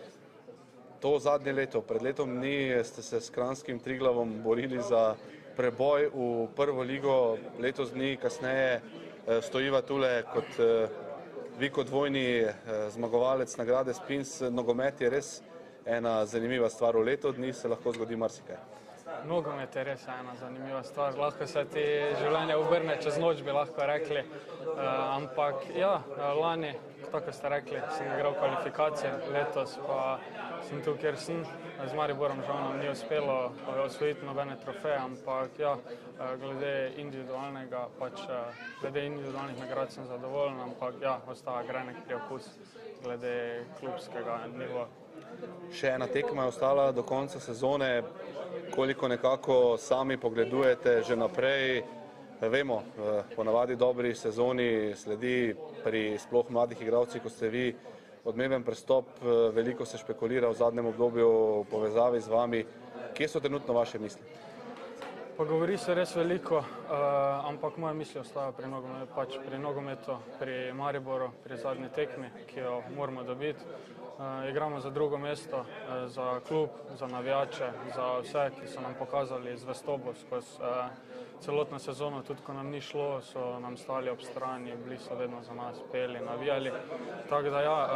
To zadnje leto, pred letom dni ste se s Kranjskim Triglavom borili za preboj v prvo ligo, letos dni kasneje stojiva tule kot vi kot dvojni zmagovalec nagrade Spins. Nogomet je res ena zanimiva stvar, v leto dni se lahko zgodi marsikaj. Nogomet je res ena zanimiva stvar, lahko se ti življenje obrne čez noč, bi lahko rekli, ampak ja, lani, tako ste rekli, sem igral kvalifikacije, letos pa sem tu, kjer sem. Z Mariborom žal nam ni uspelo osvojiti nobene trofeje, ampak ja, glede individualnega, pač glede individualnih nagrad sem zadovoljen, ampak ja, ostaja grenek priokus glede klubskega nivoja. Še ena tekma je ostala do konca sezone, koliko nekako sami pogledujete že naprej. Vemo, ponavadi dobri sezoni sledi pri sploh mladih igralcih, ko ste vi, odmeven prestop, veliko se špekulira v zadnjem obdobju v povezavi z vami. Kje so trenutno vaše misli? Pogovori se res veliko, ampak moje misli ostajajo pri nogometu, pač pri nogometu, pri Mariboru, pri zadnji tekmi, ki jo moramo dobiti. Igramo za drugo mesto, za klub, za navijače, za vse, ki so nam pokazali zvestobo skozi celotno sezono, tudi ko nam ni šlo, so nam stali ob strani, bili so vedno za nas, peli, navijali. Tako da ja,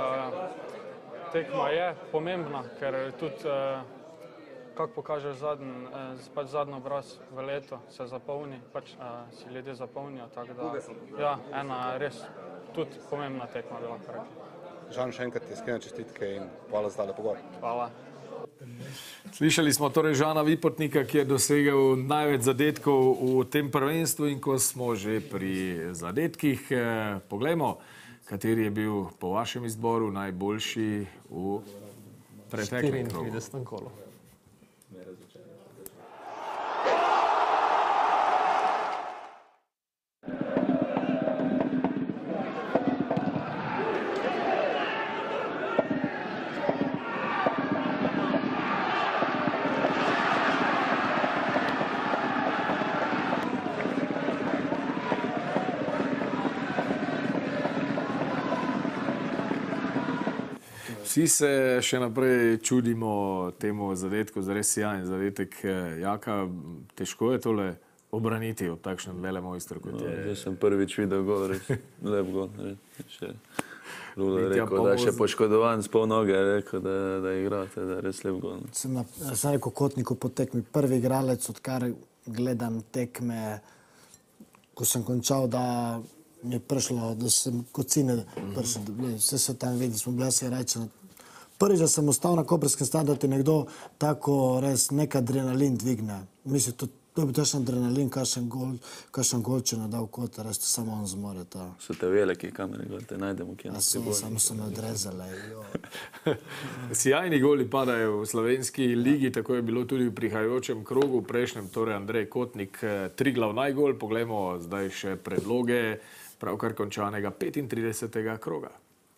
tekma je pomembna, ker tudi, kako pokaže zadnji, pač zadnji obraz v leto, se zapolni, pač si ljudje zapolnijo, tako da ja, ena res tudi pomembna tekma, bi lahko rekli. Žan, še enkrat iskrene čestitke in hvala za tale pogovor. Hvala. Slišali smo torej Žana Vipotnika, ki je dosegel največ zadetkov v tem prvenstvu, in ko smo že pri zadetkih, poglejmo, kateri je bil po vašem izboru najboljši v preteklem krogu. štiriintridesetem kolu. Vsi se še naprej čudimo temu zadetku, zares sijajen zadetek. Jaka, težko je tole obraniti od takšnem velemojstru, kot je? Jaz sem prvič videl gol, res lep gol. Lula je rekel, da je še poškodovan s pol noge, je rekel, da igrate, da je res lep gol. Sem na Sajko Kotniku po tekmi prvi igralec, odkar gledam tekme, ko sem končal, da mi je prišlo, da sem kocine prišel, vse se tam vidi, smo bili asi rečeni. Prvič, da sem ostal na Koprskem stadionu, da ti nekdo tako res nek adrenalin dvigne. Mislim, to To bi tašen adrenalin, kakšen gol, kakšen gol, če nadal kot, res to samo on zmore. Ta. So te veliki kamere, gol, te najdemo, kje nas tribuni. Samo so me odrezale. Sjajni goli padajo v slovenski ligi, tako je bilo tudi v prihajajočem krogu, v prejšnjem, torej Andrej Kotnik, Triglav najgol. Poglejmo zdaj še predloge pravkar končanega petintridesetega kroga.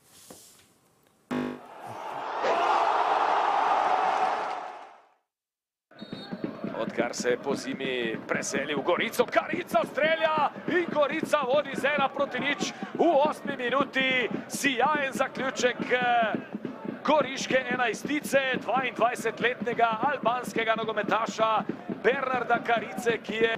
Odkar se je po zimi preselil v Gorico, Karica strelja in Gorica vodi z ena proti nič v osmi minuti. Sijajen zaključek goriške enajstice, dvaindvajsetletnega albanskega nogometaša Bernarda Karice, ki je...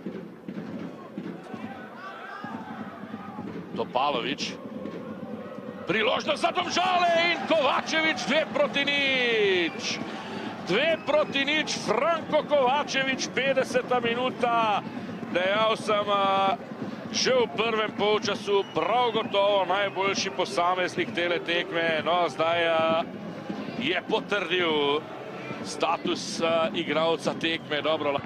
Topalović. Priložnost za Domžale in Kovačević dve proti nič. Dve proti nič, Franko Kovačević, petdeseta minuta. Dejal sem že v prvem polčasu, prav gotovo najboljši posameznik tele tekme. No, zdaj je potrdil status igralca tekme. Dobro.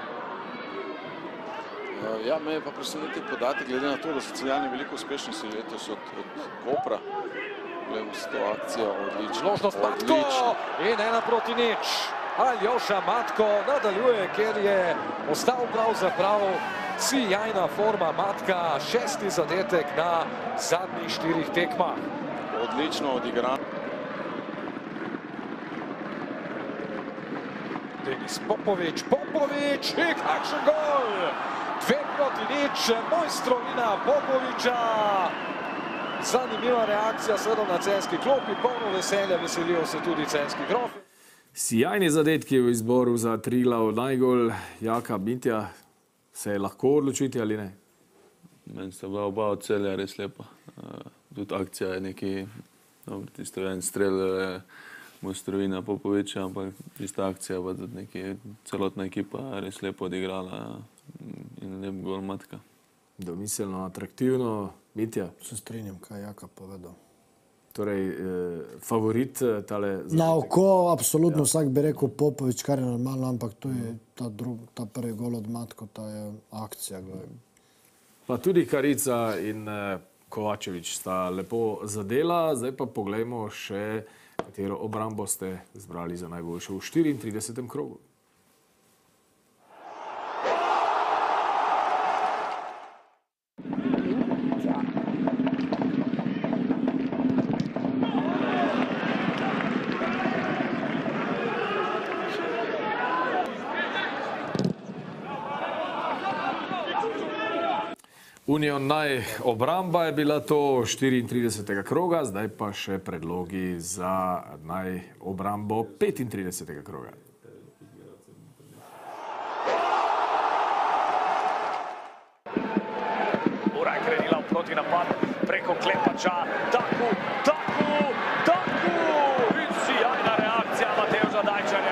Ja, me je pa presenetil podatek, glede na to, da so Celjani veliko uspešnejši letos od Kopra. Gledamo s to akcijo, odlično. Možnost Matko in ena proti nič. Aljoša Matko nadaljuje, ker je ostal pravzaprav sijajna forma Matka, šesti zadetek na zadnjih štirih tekmah. Odlično odigran. Denis Popović, Popović in kakšen gol! Dve proti nič, mojstrovina Popovića. Zanimiva reakcija sedem na censki klopi, polno veselja, veselijo se tudi censki grofi. Sijajni zadetki v izboru za Triglav najgol. Jaka Bintja, se je lahko odločiti ali ne? Meni sta bila oba od Celja res lepa. Tudi akcija je neki, dobro, tisto je en strel mojstrovina Popovića, ampak tista akcija pa tudi neki, celotna ekipa res lepo odigrala in lep gol Matka. Domiselno, atraktivno. Mitja? Se strinjam, kaj Jaka povedal. Torej, favorit tale... Na oko, absolutno vsak bi rekel Popović, kar je normalno, ampak to je ta prvi gol od Matko, ta je akcija. Pa tudi Karica in Kovačević sta lepo zadela. Zdaj pa poglejmo še, katero obrambo ste zbrali za najboljšo v štiriintridesetem krogu. Union naj obramba je bila to štiriintridesetega kroga, zdaj pa še predlogi za naj obrambo petintridesetega kroga. Ura je krenila v protinapad preko Klepača. Taku, taku, taku! In sijajna reakcija Matevža Dajčarja.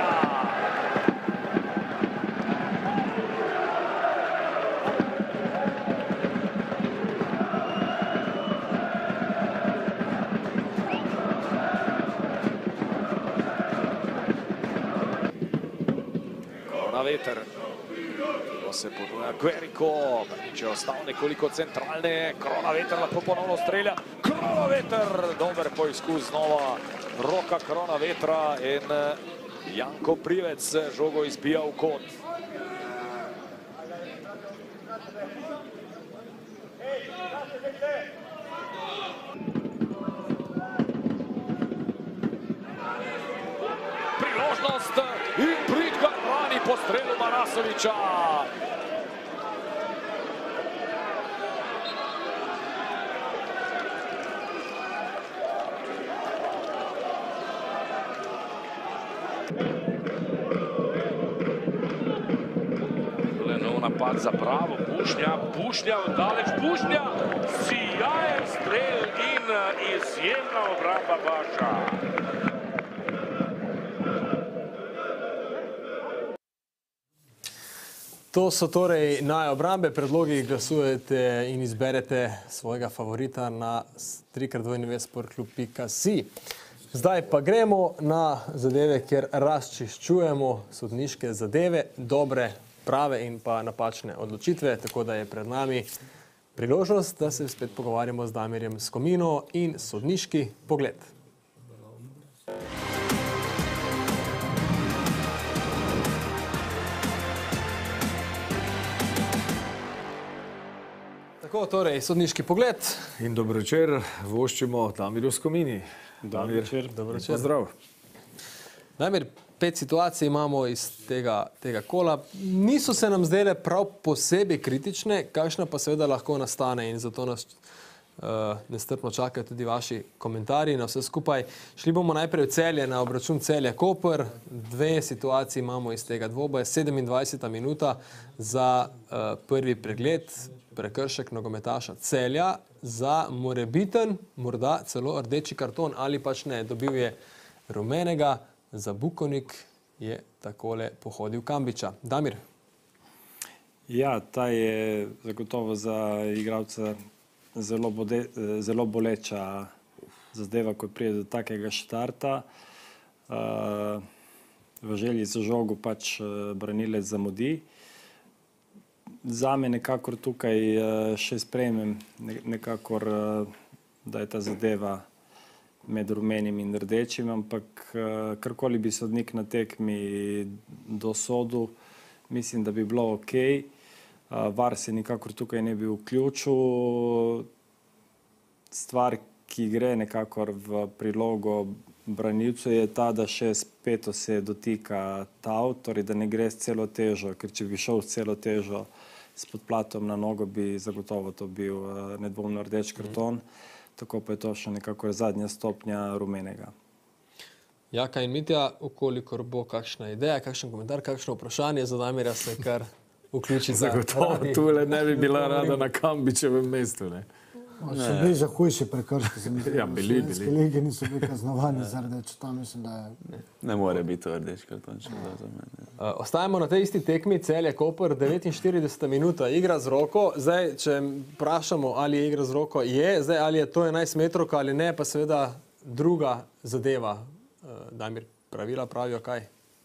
Veter. To se ponuja Guerrico, če je ostal nekoliko centralne, Kronaveter lahko ponovno strelja. Kronaveter, dober poizkus znova roka Kronavetra in Janko Privec žogo izbija v kot. Priložnost in Bridgar brani po strelu Marasovića. Nov napad za Bravo, Bušnja, Bušnja daleč, Bušnja, sijajen strel in izjemna obramba Baša. To so torej naj obrambe, predlogi, glasujete in izberete svojega favorita na tri krat dvojni v sportklub pika si. Zdaj pa gremo na zadeve, kjer razčiščujemo sodniške zadeve, dobre prave in pa napačne odločitve, tako da je pred nami priložnost, da se spet pogovarjamo z Damirjem Skomino in sodniški pogled. Tako, torej, sodniški pogled. In dobro večer, voščimo Damirju Skomini. Dobro večer. Dobro večer. Pozdrav. Damir, pet situacij imamo iz tega, tega kola. Niso se nam zdele prav posebej kritične, kakšna pa seveda lahko nastane in zato nas uh, nestrpno čakajo tudi vaši komentarji na vse skupaj. Šli bomo najprej v Celje, na obračun Celje-Koper. Dve situaciji imamo iz tega dvoboja. sedemindvajseta minuta za uh, prvi pregled, prekršek nogometaša Celja za morebiten, morda celo rdeči karton ali pač ne. Dobil je rumenega, za Bukovnik je takole pohodil Kambiča. Damir? Ja, ta je zagotovo za igralca zelo, bode, zelo boleča zadeva, ko pride do takega štarta. Uh, v želji za žogo pač branilec zamudi. Zame nekakor tukaj še sprejmem nekakor, da je ta zadeva med rumenim in rdečim, ampak karkoli bi sodnik na tekmi dosodil, mislim, da bi bilo ok. VAR se nikakor tukaj ne bi vključil. Stvar, ki gre nekakor v prilogo branilcu, je ta, da še s peto se dotika tav, torej da ne gre s celo težo, ker če bi šel s celo težo s podplatom na nogo, bi zagotovo to bil nedvomno rdeč karton. Tako pa je to še nekako zadnja stopnja rumenega. Jaka in Mitja, ukolikor bo kakšna ideja, kakšen komentar, kakšno vprašanje za Damirja, se kar vključi za Zagotovo tule ne bi bila rada na Kambičevem mestu, ne? So bili za hujši prekrški, se mi zdi. Ja, bili, bili. Slovenske lige niso bili kaznovani za rdeč, to mislim, da je... Ne more biti to rdeč karton, če da za mene. Uh, ostajamo na tej isti tekmi, Celje-Koper, devetinštirideseta minuta, igra z roko. Zdaj, če vprašamo, ali je igra z roko, je, zdaj, ali je to enajstmetrovka ali ne, pa seveda druga zadeva. Uh, Damir, pravila pravijo kaj?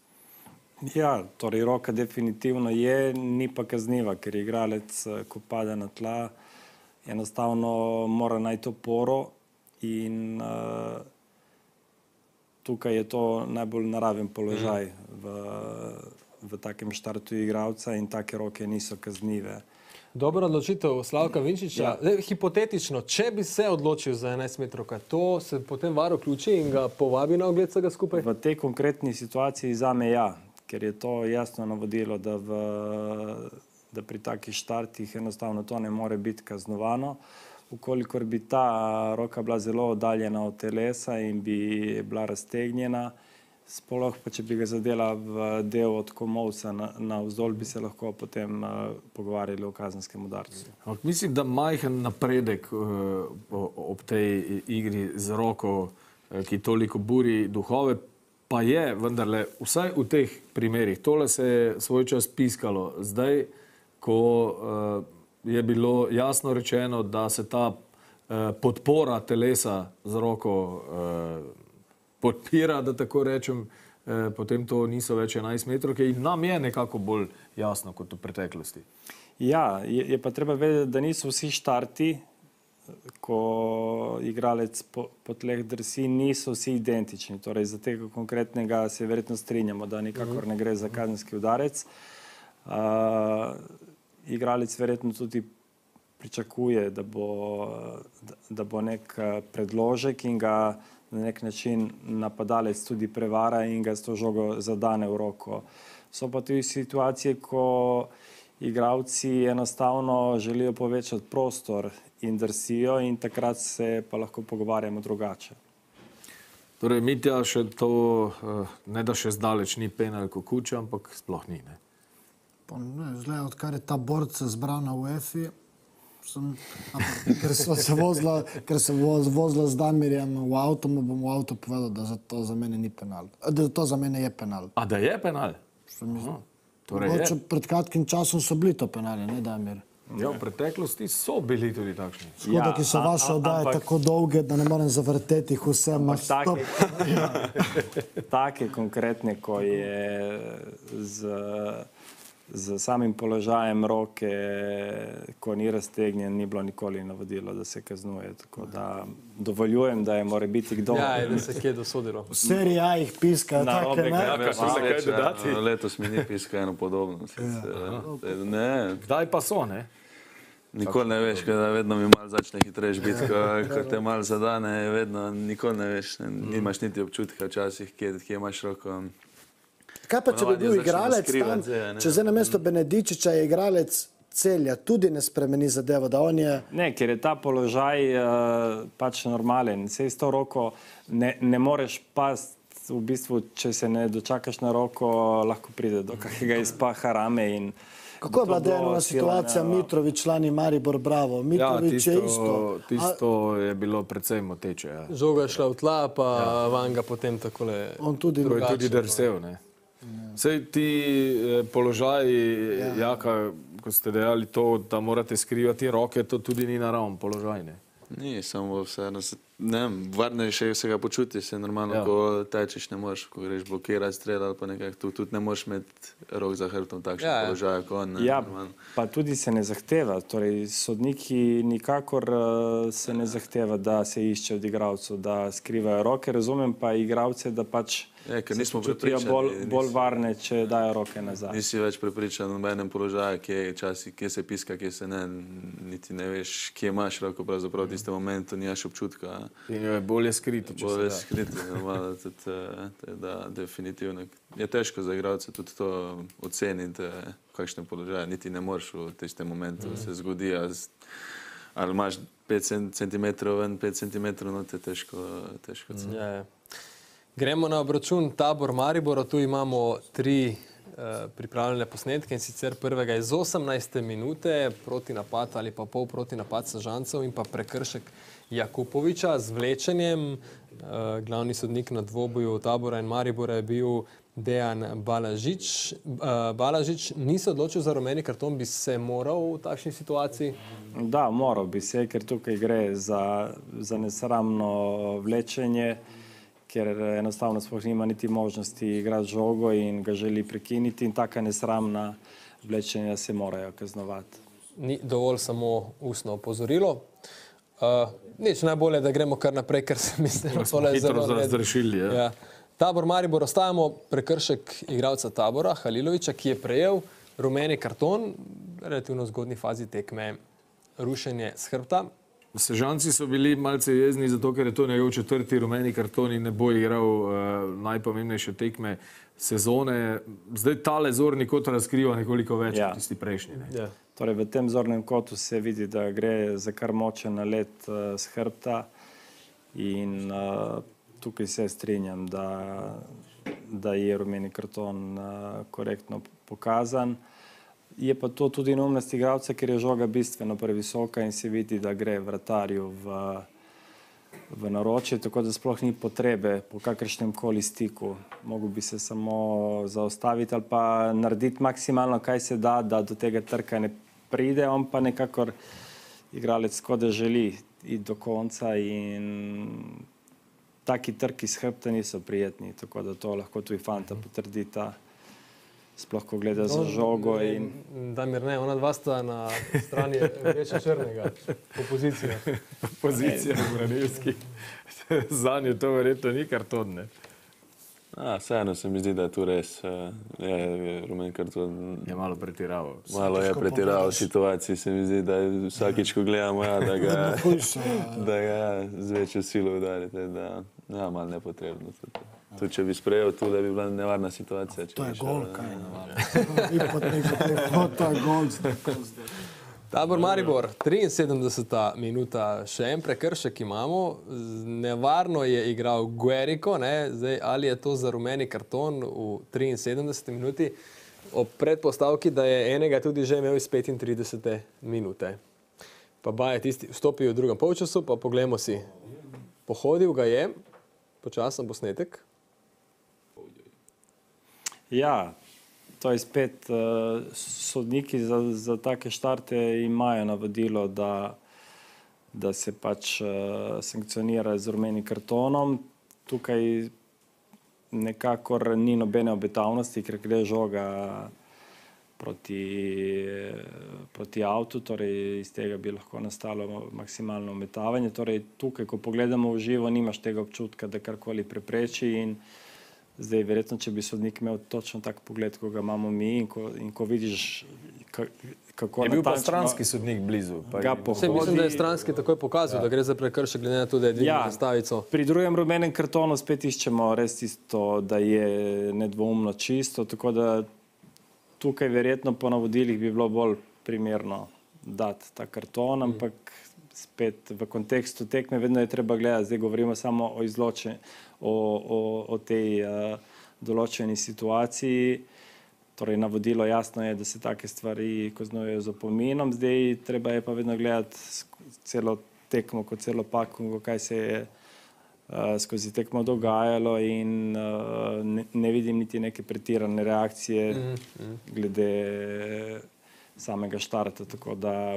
Ja, torej roka definitivno je, ni pa kazniva, ker je igralec, ko pade na tla, enostavno mora najti oporo in uh, tukaj je to najbolj naraven položaj v, v takem štartu igralca in take roke niso kaznive. Dobra odločitev Slavka Vinčiča. Ja. Zdaj, hipotetično, če bi se odločil za enajstmetrovka, to se potem VAR vključi in ga povabi na ogled vsega skupaj? V tej konkretni situaciji zame ja, ker je to jasno navodilo, da v da pri takih štartih enostavno to ne more biti kaznovano. Ukolikor bi ta roka bila zelo oddaljena od telesa in bi bila raztegnjena, sploh pa če bi ga zadela v del od komovca na vzdolj, bi se lahko potem uh, pogovarjali o kazenskem udarcu. Mislim, da majhen napredek uh, ob tej igri z roko, uh, ki toliko buri duhove, pa je vendarle, vsaj v teh primerih, tole se je svoj čas piskalo. Zdaj, ko uh, je bilo jasno rečeno, da se ta uh, podpora telesa z roko uh, podpira, da tako rečem, uh, potem to niso več enajstmetrovke in nam je nekako bolj jasno kot v preteklosti. Ja, je, je pa treba vedeti, da niso vsi štarti, ko igralec po, po tleh drsi, niso vsi identični. Torej, za tega konkretnega se verjetno strinjamo, da nikakor ne gre za kazenski udarec. Uh, igralec verjetno tudi pričakuje, da bo, da, da bo nek predložek in ga na nek način napadalec tudi prevara in ga s to žogo zadane v roko. So pa tudi situacije, ko igralci enostavno želijo povečati prostor in drsijo in takrat se pa lahko pogovarjamo drugače. Torej, Mitja, še to, ne da še zdaleč ni penal Kukuča, ampak sploh ni, ne? Zdaj, odkar je ta borca zbral na UEFA, ker sem se vozila, ker sem vozila z Damirjem v avto, mu bom v avto povedal, da to za mene ni penal. Da to za mene je penal. A da je penal? Mogoče pred kratkim časom so bili to penali, ne Damir? Ja, v preteklosti so bili tudi takšni. Škoda, ki so vaše oddaje tako dolge, da ne morem zavrteti jih vse. Take konkretne, ko je z z samim položajem roke, ko ni raztegnjen, ni bilo nikoli navodilo, da se kaznuje. Tako da dovoljujem, da je mora biti kdo. Ja, da se kje dosodilo. V seriji A jih piska, tako ne? Ja, so se kaj dodati? Letos mi ni piska eno podobno. Ne. Kdaj pa so, ne? Nikoli ne veš, kada vedno mi malo začne hitrejš biti, ko te malo zadane, vedno nikoli ne veš, nimaš niti občutka včasih, kje imaš roko. Kaj pa, če bi bil igralec tam, če zdaj na mesto Benedičiča je igralec Celja, tudi ne spremeni zadevo, da on je... Ne, ker je ta položaj pač normalen. Sej s to roko ne moreš past, v bistvu, če se ne dočakaš na roko, lahko pride do kakega izpaha rame in... Kako je bila Dejanova situacija Mitrović, člani Maribor Bravo? Mitrović je isto. Tisto je bilo predvsej moteče. Žoga je šla v tla, pa van ga potem takole... On tudi drugače. Tudi drsel, ne? Sej ti položaji, Jaka, ko ste dejali to, da morate skrivati roke, to tudi ni naravn položaj, ne? Ni, samo vseeno, ne vem, varnejše se ga počutiš, se normalno, ko tečeš, ne moreš, ko greš blokirati strel ali pa nekako, tu tudi ne moreš imeti rok za hrbtom takšen položaj, ko on, ne, ja, normalno. Pa tudi se ne zahteva, torej sodniki nikakor se ne zahteva, da se išče od igralcev, da skrivajo roke, razumem pa igralce, da pač Je, ker se nismo počutijo bolj, bolj varne, če dajo roke nazaj. Nisi več prepričan v nobenem položaju, kje, časi, kje se piska, kje se ne, niti ne veš, kje imaš roko, pravzaprav v tistem momentu nimaš občutka. In jo je bolje skriti, če bolje se da. skriti, normalno, tudi, da, definitivno. Je težko za igralce tudi to oceniti, v kakšnem položaju, niti ne moreš v tistem momentu, mm. se zgodi, ali imaš pet centimetrov ven, pet centimetrov, no te težko, težko oceniti. Ja, ja. Gremo na obračun Tabor Maribor, tu imamo tri uh, pripravljene posnetke in sicer prvega iz osemnajste minute, protinapad ali pa pol protinapad Sežancev in pa prekršek Jakupoviča z vlečenjem. Uh, glavni sodnik na dvoboju Tabora in Maribora je bil Dejan Balažič. Uh, Balažič ni se odločil za rumeni karton, bi se moral v takšni situaciji? Da, moral bi se, ker tukaj gre za, za nesramno vlečenje, ker enostavno sploh nima niti možnosti igrati žogo in ga želi prekiniti in taka nesramna vlečenja se morajo kaznovati. Ni dovolj samo ustno opozorilo. Uh, nič najbolje, da gremo kar naprej, ker se mislim, da smo hitro razrešili. Ja. Ja. Tabor Maribor, ostajamo prekršek igralca Tabora, Halilovića, ki je prejel rumeni karton, relativno zgodni fazi tekme, rušenje s hrbta. Sežanci so bili malce jezni, zato ker je to njegov četrti rumeni karton in ne bo igral uh, najpomembnejše tekme sezone. Zdaj tale zorni kot razkriva nekoliko več ja. kot tisti prejšnji. Ne? Ja. Torej, v tem zornem kotu se vidi, da gre za kar močen nalet uh, s hrbta in uh, tukaj se strinjam, da, da je rumeni karton uh, korektno pokazan. Je pa to tudi neumnost igralca, ker je žoga bistveno previsoka in se vidi, da gre vratarju v, v naročje, tako da sploh ni potrebe po kakršnem koli stiku. Mogu bi se samo zaustaviti ali pa narediti maksimalno, kaj se da, da do tega trka ne pride, on pa nekakor igralec kot da želi iti do konca in taki trki s hrbta niso prijetni, tako da to lahko tudi fanta potrdita. Sploh, ko gleda za žogo in... Damir, ne, ona dva sta na strani Reče Črnega. Opozicija. Opozicija v Branilski. Zanje to verjetno ni karton, ne? A, vseeno se mi zdi, da je tu res je rumen karton. Je malo pretiraval. Malo je pretiraval v situaciji, se mi zdi, da je vsakič, ko gledamo, ja, da ga, da ga z večjo silo udarite, da ja, malo nepotrebno. Tudi, če bi sprejel tu, da bi bila nevarna situacija. To je gol, kaj je nevarno. To je gol. Tabor Maribor, triinsedemdeseta minuta, še en prekršek imamo. Nevarno je igral Guerrico, ne? Zdaj, ali je to za rumeni karton v triinsedemdeseti minuti, ob predpostavki, da je enega tudi že imel iz petintridesete minute. Pa Baja tisti vstopi v drugem polčasu, pa poglejmo si. Pohodil ga je, počasen posnetek. Ja, to je spet, uh, sodniki za, za take štarte imajo navodilo, da, da se pač uh, sankcionira z rumenim kartonom. Tukaj nekakor ni nobene obetavnosti, ker gre žoga proti, proti avtu, torej iz tega bi lahko nastalo maksimalno umetavanje. Torej tukaj, ko pogledamo v živo, nimaš tega občutka, da karkoli prepreči in zdaj verjetno, če bi sodnik imel točno tak pogled, ko ga imamo mi in ko, in ko vidiš, kako je bil pa stranski sodnik blizu. Ga Vse mislim, da je stranski takoj pokazal, da gre za prekršek, glede na to, da je dvignil zastavico. Pri drugem rumenem kartonu spet iščemo res tisto, da je nedvoumno čisto, tako da tukaj verjetno po navodilih bi bilo bolj primerno dati ta karton, ampak spet v kontekstu tekme vedno je treba gledati, zdaj govorimo samo o izločenju, o, o, o tej uh, določeni situaciji. Torej, navodilo jasno je, da se take stvari kaznujejo z opominom, zdaj treba je pa vedno gledati celo tekmo, kot celo pakungo, kaj se je uh, skozi tekmo dogajalo in uh, ne, ne vidim niti neke pretirane reakcije mm, mm. glede samega štarta, tako da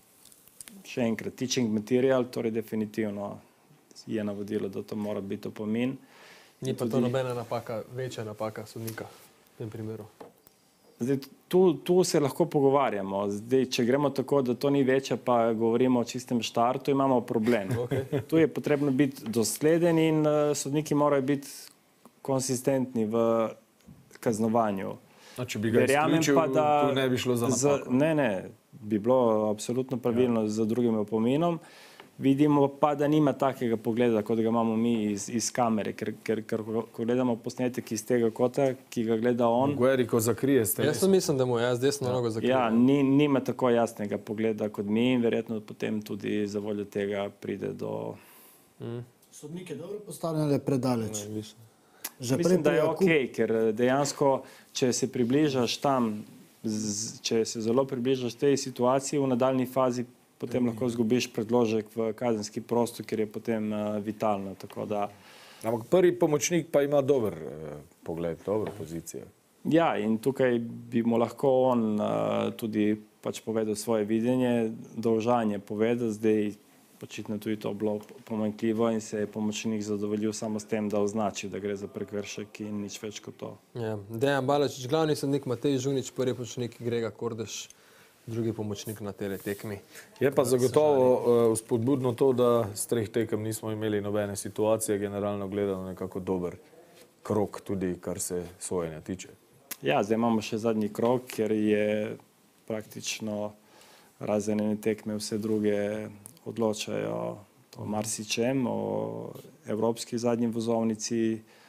še enkrat, teaching material, torej definitivno je navodilo, da to mora biti opomin. Ni pa to nobena napaka, večja napaka sodnika v tem primeru. Zdaj, tu, tu se lahko pogovarjamo. Zdaj, če gremo tako, da to ni večja, pa govorimo o čistem štartu, imamo problem. Okay. Tu je potrebno biti dosleden in uh, sodniki morajo biti konsistentni v kaznovanju. No, če bi ga izključil, tu ne bi šlo za napako. Ne, ne, bi bilo absolutno pravilno ja. z drugim opominom. Vidimo pa, da nima takega pogleda, kot ga imamo mi iz, iz kamere, ker, ker, ker ko gledamo posnetek iz tega kota, ki ga gleda on. Gueri, ko zakrije ste. Jaz sem mislim, da mu jaz desno nogo zakrije. Ja, ni, nima tako jasnega pogleda kot mi in verjetno potem tudi za voljo tega pride do... Mm. Sodnik je dobro postavljen, ali je predaleč? Ne, mislim. Mislim, da je ok, ker dejansko, če se približaš tam, z, če se zelo približaš tej situaciji, v nadaljni fazi potem lahko zgubiš predložek v kazenski prostor, ker je potem uh, vitalno. Tako da... Ampak prvi pomočnik pa ima dober uh, pogled, dobro pozicijo. Ja, in tukaj bi mu lahko on uh, tudi pač povedal svoje videnje, dolžanje povedal, zdaj očitno tudi to bilo pomanjkljivo in se je pomočnik zadovoljil samo s tem, da označi, da gre za prekršek in nič več kot to. Ja. Dejan Balačič, glavni sodnik Matej Žunič, prvi pomočnik Grega Kordež, drugi pomočnik na tele tekmi. Je pa zagotovo uh, spodbudno to, da s treh tekem nismo imeli nobene situacije, generalno gledano nekako dober krok, tudi kar se sojenja tiče. Ja, zdaj imamo še zadnji krok, ker je praktično razen ene tekme vse druge odločajo o marsičem, o evropski zadnji vozovnici,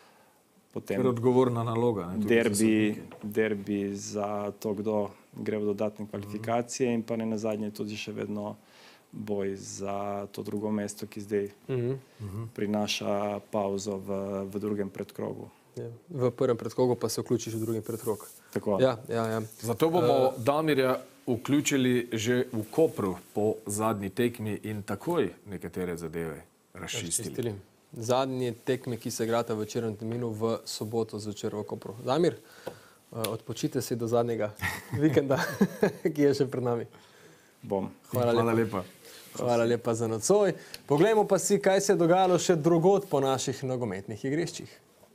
potem odgovorna naloga, ne, derbi, derbi za to, kdo gre v dodatne kvalifikacije in pa ne nazadnje tudi še vedno boj za to drugo mesto, ki zdaj uh-huh. prinaša pauzo v, v drugem predkrogu. Ja. V prvem predkrogu pa se vključiš v drugem predkrog. Tako. Ja, ja, ja. Zato bomo uh, Damirja vključili že v Kopru po zadnji tekmi in takoj nekatere zadeve razčistili. razčistili. Zadnji tekmi, ki se igrata v večernem terminu v soboto zvečer v Kopru. Damir, odpočite si do zadnjega vikenda, ki je še pred nami. Bom. Hvala, Hvala lepa. lepa. Hvala lepa za nocoj. Poglejmo pa si, kaj se je dogajalo še drugod po naših nogometnih igriščih.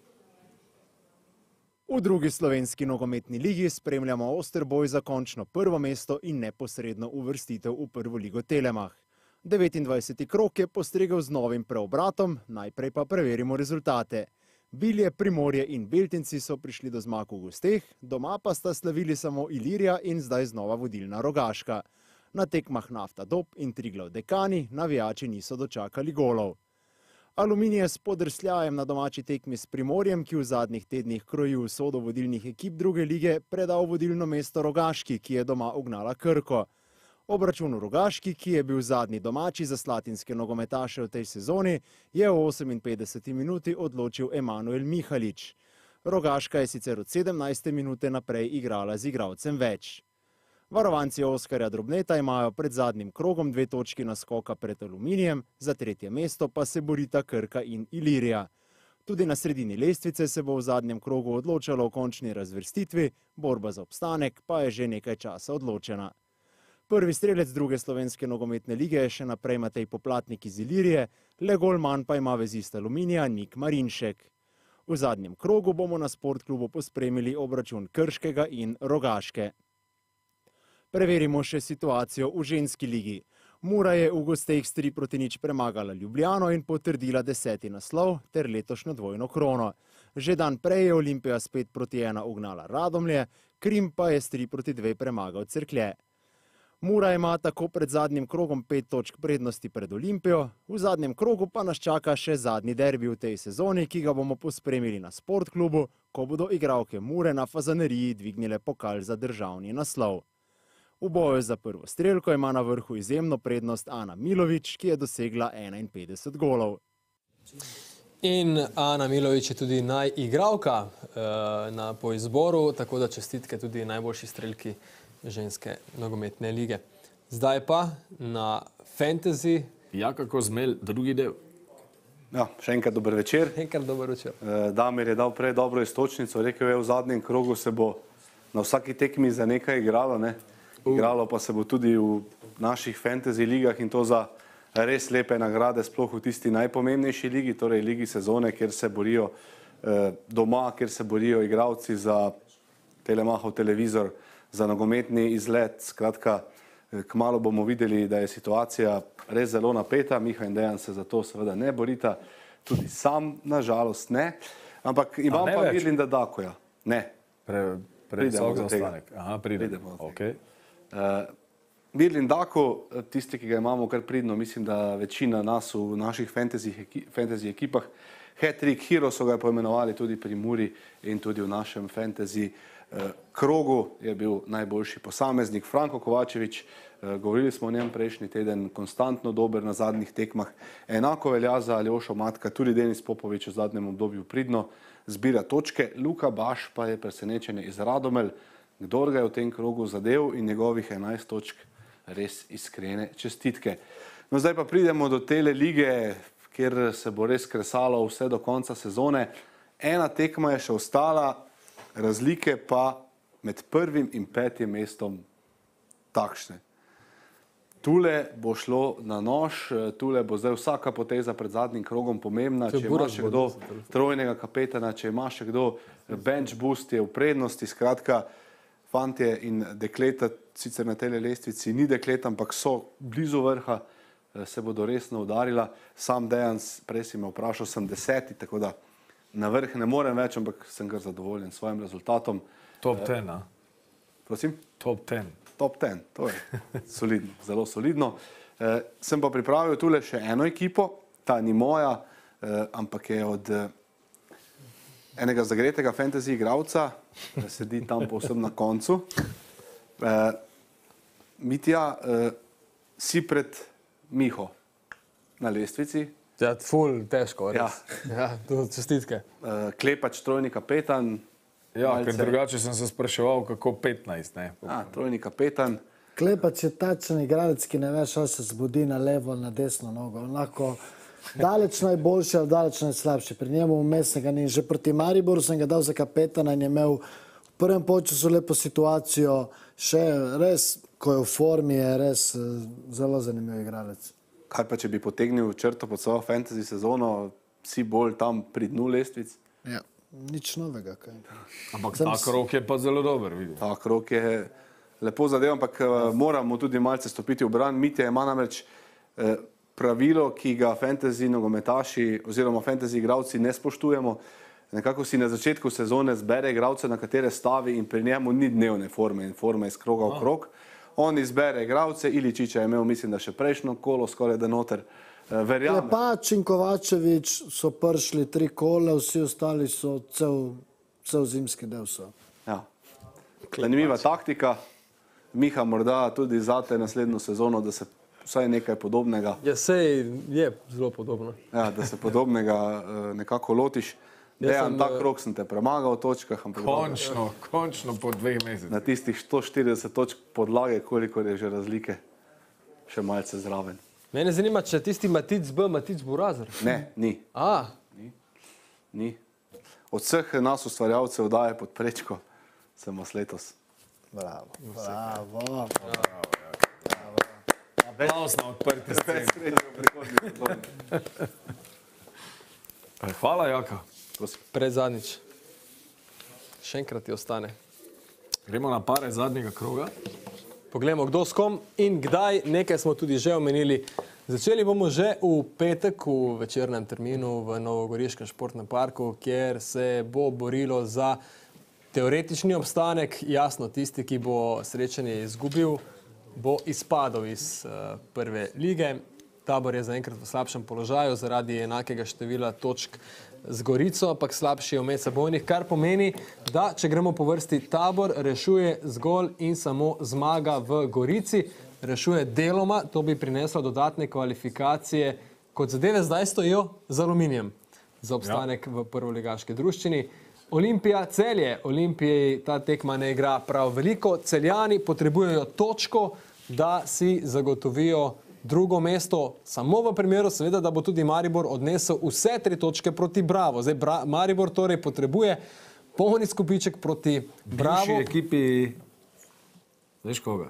V drugi slovenski nogometni ligi spremljamo oster boj za končno prvo mesto in neposredno uvrstitev v prvo ligo Telemach. devetindvajseti krog je postregel z novim preobratom, najprej pa preverimo rezultate. Bilje, Primorje in Beltinci so prišli do zmag v gosteh, doma pa sta slavili samo Ilirija in zdaj znova vodilna Rogaška. Na tekmah Nafta Dob in Triglav Dekani navijači niso dočakali golov. Aluminij je s podrsljajem na domači tekmi s Primorjem, ki v zadnjih tednih kroji usodo vodilnih ekip druge lige, predal vodilno mesto Rogaški, ki je doma ugnala Krko. Obračun v Rogaški, ki je bil zadnji domači za slatinske nogometaše v tej sezoni, je v oseminpetdeseti minuti odločil Emanuel Mihalič. Rogaška je sicer od sedemnajste minute naprej igrala z igralcem več. Varovanci Oskarja Drobneta imajo pred zadnjim krogom dve točki naskoka pred Aluminijem, za tretje mesto pa se borita Krka in Ilirija. Tudi na sredini lestvice se bo v zadnjem krogu odločalo o končni razvrstitvi, borba za obstanek pa je že nekaj časa odločena. Prvi strelec druge slovenske nogometne lige je še naprej Matej Poplatnik iz Ilirije, le gol manj pa ima vezist Aluminija Nik Marinšek. V zadnjem krogu bomo na Sportklubu pospremili obračun Krškega in Rogaške. Preverimo še situacijo v ženski ligi. Mura je v gosteh s tri proti nič premagala Ljubljano in potrdila deseti naslov ter letošnjo dvojno krono. Že dan prej je Olimpija s pet proti ena ugnala Radomlje, Krim pa je s tri proti dve premagal Cerklje. Mura ima tako pred zadnjim krogom pet točk prednosti pred Olimpijo, v zadnjem krogu pa nas čaka še zadnji derbi v tej sezoni, ki ga bomo pospremili na Sportklubu, ko bodo igralke Mure na Fazaneriji dvignile pokal za državni naslov. V boju za prvo strelko ima na vrhu izjemno prednost Ana Milović, ki je dosegla enainpetdeset golov. In Ana Milović je tudi najigralka na po izboru, tako da čestitke tudi najboljši strelki ženske nogometne lige. Zdaj pa na fantasy. Jaka Kozmelj, drugi del. Ja, še enkrat dober večer. Enkrat dober večer. Damir je dal prej dobro istočnico, rekel je, v zadnjem krogu se bo na vsaki tekmi za nekaj igralo, ne? Igralo pa se bo tudi v naših fantasy ligah in to za res lepe nagrade, sploh v tisti najpomembnejši ligi, torej ligi sezone, kjer se borijo doma, kjer se borijo igralci za Telemachov televizor, za nogometni izlet. Skratka, kmalu bomo videli, da je situacija res zelo napeta. Miha in Dejan se za to seveda ne borita, tudi sam, nažalost, ne. Ampak imam pa Mirlinda Dakoja. Ne. Previsok zaostanek. Aha, pridemo. Okay. Uh, Mirlind Dako, tisti, ki ga imamo kar pridno, mislim, da večina nas v naših fantasy, eki, fantasy ekipah, Hat-trick Hero so ga poimenovali tudi pri Muri in tudi v našem fantasy uh, krogu je bil najboljši posameznik Franko Kovačević. Uh, govorili smo o njem prejšnji teden, konstantno dober na zadnjih tekmah. Enako velja za Aljošo Matka, tudi Denis Popović v zadnjem obdobju pridno zbira točke. Luka Baš pa je presenečenje iz Radomelj. Kdor ga je v tem krogu zadev in njegovih enajst točk, res iskrene čestitke. No, zdaj pa pridemo do tele lige, kjer se bo res kresalo vse do konca sezone. Ena tekma je še ostala, razlike pa med prvim in petim mestom takšne. Tule bo šlo na nož, tule bo zdaj vsaka poteza pred zadnjim krogom pomembna. Če ima še kdo trojnega kapetana, če ima še kdo bench boost, je v prednosti. Skratka, fantje in dekleta, sicer na tej lestvici ni deklet, ampak so blizu vrha, se bodo resno udarila. Sam Dejan, prej si me vprašal, sem deseti, tako da na vrh ne morem več, ampak sem kar zadovoljen s svojim rezultatom. Top ten, a? Prosim? Top ten. Top ten, to je solidno, zelo solidno. Eh, sem pa pripravil tule še eno ekipo, ta ni moja, eh, ampak je od eh, enega zagretega fantasy igralca, sedi tam povsem na koncu. Eh, Mitja, eh, si pred Miho na lestvici. Ja, ful, težko, res. Ja, ja, čestitke. Eh, Klepač, trojni kapetan. Ja, ker drugače sem se spraševal, kako petnajst, ne? A, trojni kapetan. Klepač je tačen igralec, ki ne veš, ali se zbudi na levo ali na desno nogo. Onako daleč najboljši ali daleč najslabši. Pri njemu vmesnega ni. Že proti Mariboru sem ga dal za kapetana in je imel v prvem polčasu lepo situacijo. Še res, ko je v formi, je res zelo zanimiv igralec. Kaj pa, če bi potegnil črto pod svojo fantasy sezono, si bolj tam pri dnu lestvic? Ja. Nič novega. Kaj. Ampak ta krok je pa zelo dober, vidim. Ta krok je lepo zadev, ampak moramo tudi malce stopiti v bran. Mitja ima namreč pravilo, ki ga fantasy nogometaši oziroma fantasy igralci ne spoštujemo. Nekako si na začetku sezone zbere igralce, na katere stavi in pri njemu ni dnevne forme in forme iz kroga v krog. On izbere igralce, Iličića je imel, mislim, da še prejšnjo kolo, skoraj da noter. Klepač in Kovačević so prišli tri kole, vsi ostali so cel, cel zimski del so. Ja. Zanimiva taktika. Miha, morda tudi zate naslednjo sezono, da se vsaj nekaj podobnega. Ja, sej je zelo podobno. Ja, da se podobnega nekako lotiš. Dejan, ta krok sem te premagal v točkah. Končno, končno po dveh mesecih. Na tistih sto štirideset točk podlage, koliko je že razlike, še malce zraven. Mene zanima, če tisti Matic B, Matic Burazer. Ne, ni. A? Ni. Ni. Od vseh nas ustvarjalcev daje pod prečko, sem vas letos. Bravo, bravo. Aplauz na odprti sceni. Hvala, Jaka. Predzadnjič. Še enkrat ti ostane. Gremo na pare zadnjega kroga. Poglejmo, kdo s kom in kdaj. Nekaj smo tudi že omenili. Začeli bomo že v petek v večernem terminu v Novogoriškem športnem parku, kjer se bo borilo za teoretični obstanek. Jasno, tisti, ki bo srečanje izgubil, bo izpadel iz uh, prve lige. Tabor je zaenkrat v slabšem položaju zaradi enakega števila točk z Gorico, ampak slabši je v medsebojnih, kar pomeni, da če gremo po vrsti, Tabor rešuje zgolj in samo zmaga v Gorici. Rešuje deloma, to bi prineslo dodatne kvalifikacije, kot zadeve zdaj stojijo z Aluminijem za obstanek ja. v prvoligaški druščini. Olimpija Celje. Olimpiji ta tekma ne igra prav veliko. Celjani potrebujejo točko, da si zagotovijo drugo mesto, samo v primeru seveda, da bo tudi Maribor odnesel vse tri točke proti Bravo. Zdaj, Bra Maribor torej potrebuje polni skupiček proti Bravo. Bivši ekipi, veš koga?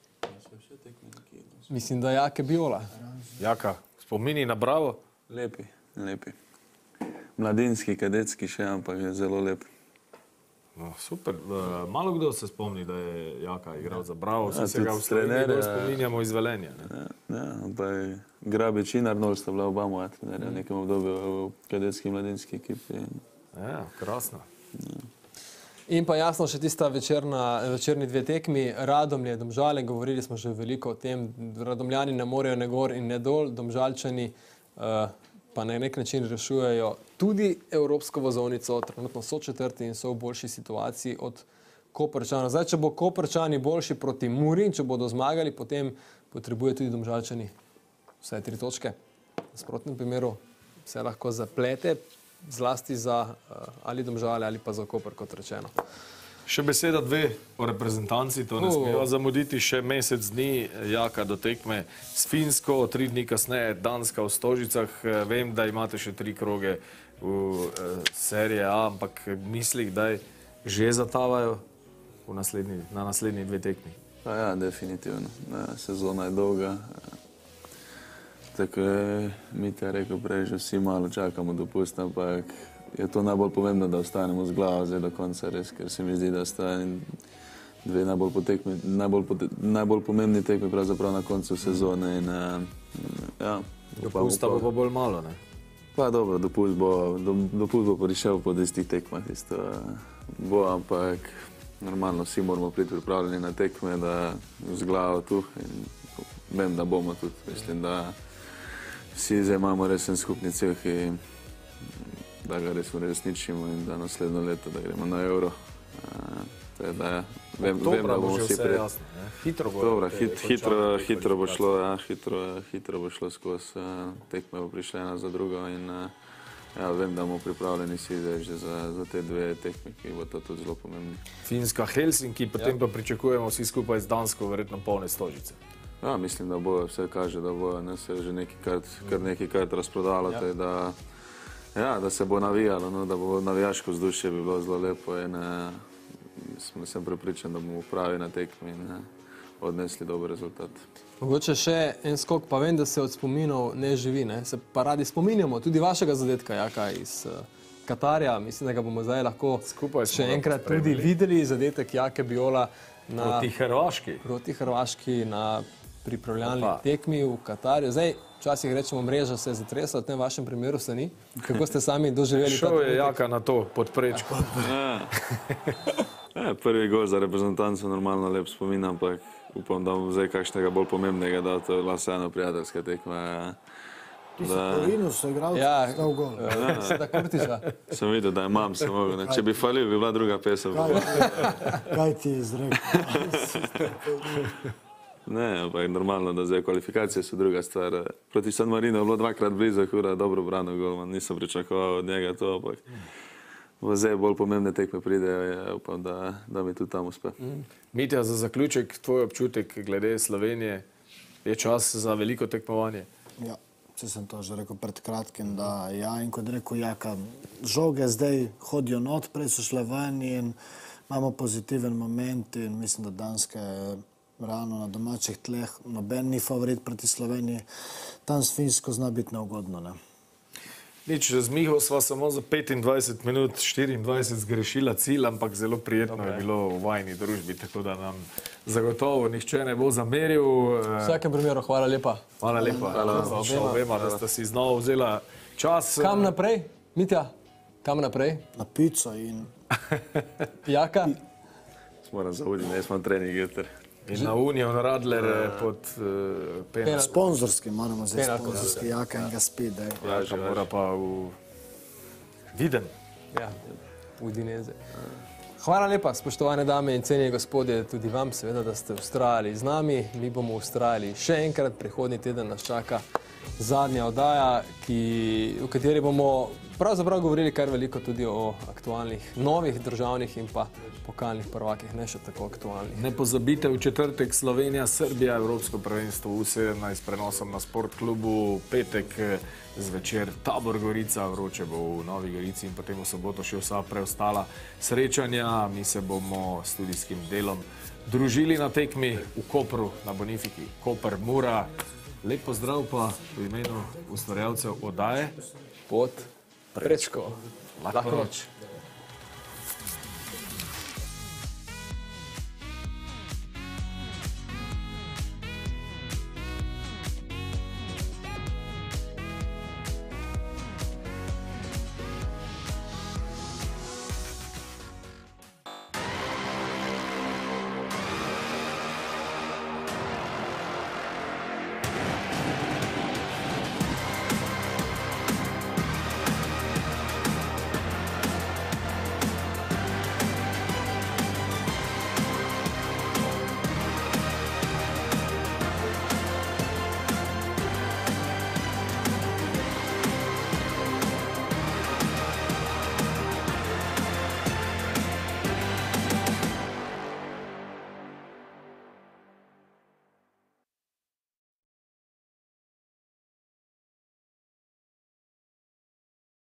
Mislim, da Jake Biola. Jaka, spomini na Bravo? Lepi, lepi. Mladinski, kadetski še, ampak je zelo lep. No, super. Uh, malo kdo se spomni, da je Jaka igral za Bravo. Vsi Ja, se ga v tudi Sloveniji trenerja. bolj spominjamo iz Velenja. Ne? Ja, ja, ampak Grabič in Arnold sta bila oba moja trenerja v nekem obdobju v kadetski mladinski ekipi. Ja, krasno. In pa jasno še tista večerna, večerni dve tekmi, Radomlje, Domžale, govorili smo že veliko o tem, Radomljani ne morejo ne gor in ne dol, Domžalčani uh, pa na nek način rešujejo tudi evropsko vozovnico, trenutno so četrti in so v boljši situaciji od Koprčanov. Zdaj, če bo Koprčani boljši proti Muri in če bodo zmagali, potem potrebuje tudi Domžalčani vse tri točke. V nasprotnem primeru se lahko zaplete, zlasti za uh, ali Domžale ali pa za Koper, kot rečeno. Še beseda dve o reprezentanci, to ne Oh. smemo zamuditi, še mesec dni Jaka do tekme s Finsko, tri dni kasneje Danska v Stožicah. Vem, da imate še tri kroge v uh, serije A, ampak misli, kdaj že zatavajo v naslednji, na naslednji dve tekmi. Pa ja, definitivno. Ja, sezona je dolga. Tako je Mitja rekel prej, že vsi malo čakamo dopust, ampak je to najbolj pomembno, da ostanemo z glavo zdaj do konca res, ker se mi zdi, da sta dve najbolj, potekmi, najbolj, pote, najbolj pomembni tekmi pravzaprav na koncu sezone. In, ja, Dopusta bo pa bolj malo, ne? Pa dobro, dopust bo, do, dopust bo prišel po desetih tekmah, tisto bo, ampak normalno vsi moramo priti pripravljeni na tekme, da z glavo tu in vem, da bomo tudi, mislim, da vsi zdaj imamo resen skupni cilj, ki da ga res uresničimo in da naslednjo leto, da gremo na Euro. Uh, da, vem, vem, da bomo vsi prijeli. Hitro bo, Dobro, hit, hitro, hitro bo šlo, ja, hitro, hitro bo šlo skozi, uh, tekme bo prišle ena za drugo in uh, ja, vem, da bomo pripravljeni vsi zdaj že za, za te dve tekme, ki bo to tudi zelo pomembni. Finska, Helsinki, potem ja. pa pričakujemo vsi skupaj z Dansko verjetno polne Stožice. Ja, mislim, da bo, vse kaže, da bo, ne, se je že nekaj krat, kar nekaj krat razprodalo, ja. da Ja, da se bo navijalo, no, da bo navijaško vzdušje bi bilo zelo lepo in uh, sem prepričan, da bomo pravi na tekmi in uh, odnesli dober rezultat. Mogoče še en skok, pa vem, da se od spominov ne živi, ne? Se pa radi spominjamo tudi vašega zadetka, Jaka, iz uh, Katarja. Mislim, da ga bomo zdaj lahko Skupaj še enkrat tudi videli. Zadetek Jake Biola na proti Hrvaški. Proti Hrvaški na pripravljalni tekmi v Katarju. Zdaj, včasih rečemo, mreža se je zatresla, v tem vašem primeru se ni. Kako ste sami doživeli? Šel je Jaka na to, pod prečko. Ja. Ja, prvi gol za reprezentanco normalno lep spomin, ampak upam, da bom zdaj kakšnega bolj pomembnega dal, to je bila vseeno prijateljska tekma. Ti si Polinu so igralci, ja, stal gol. Ja. Seda Kurtiča. Sem videl, da imam se mogel. Ne. Če bi falil, bi bila druga pesem. Kaj, kaj ti izrekel? Ne, ampak normalno, da zdaj kvalifikacije so druga stvar. Proti San Marino je bilo dvakrat blizu, hura, dobro branil golman, nisem pričakoval od njega to, ampak v zdaj bolj pomembne tekme pridejo, ja, upam, da, da mi tudi tam uspe. Mm. Mitja, za zaključek, tvoj občutek glede Slovenije, je čas za veliko tekmovanje? Ja, če sem to že rekel pred kratkim, da ja, in kot rekel Jaka, žoge zdaj hodijo not, prej so šle ven in imamo pozitiven moment in mislim, da Danska je ravno na domačih tleh, noben ni favorit proti Sloveniji, tam s Finsko zna biti neugodno, ne? Nič, z Miho sva samo za petindvajset minut, štiriindvajset zgrešila cilj, ampak zelo prijetno okay. je bilo v vajni družbi, tako da nam zagotovo nihče ne bo zameril. V vsakem primeru, hvala lepa. Hvala lepa, hvala za obema, da ste si znova vzela čas. Kam naprej, Mitja? Kam naprej? Na pico in... Jaka? Moram zauditi, ne smo trening jutri. In na Union Radler pod uh, Pena. Sponzorski, moramo zdaj sponzorski, Jaka in ga spet, daj. Jaka mora pa v Viden. Ja, v Dineze. Hvala lepa, spoštovane dame in cenjeni gospodje, tudi vam seveda, da ste ustrajali z nami. Mi bomo ustrajali še enkrat, prihodnji teden nas čaka zadnja oddaja, ki, v kateri bomo pravzaprav govorili kar veliko tudi o aktualnih novih državnih in pa pokalnih prvakih, ne še tako aktualnih. Ne pozabite, v četrtek Slovenija, Srbija, Evropsko prvenstvo v sedemnajst prenosom na Sport klubu, petek zvečer Tabor Gorica, vroče bo v Novi Gorici in potem v soboto še vsa preostala srečanja. Mi se bomo s studijskim delom družili na tekmi v Kopru na Bonifiki. Koper Mura. Lep pozdrav pa v imenu ustvarjalcev oddaje Pod Prečko. Lahko noč.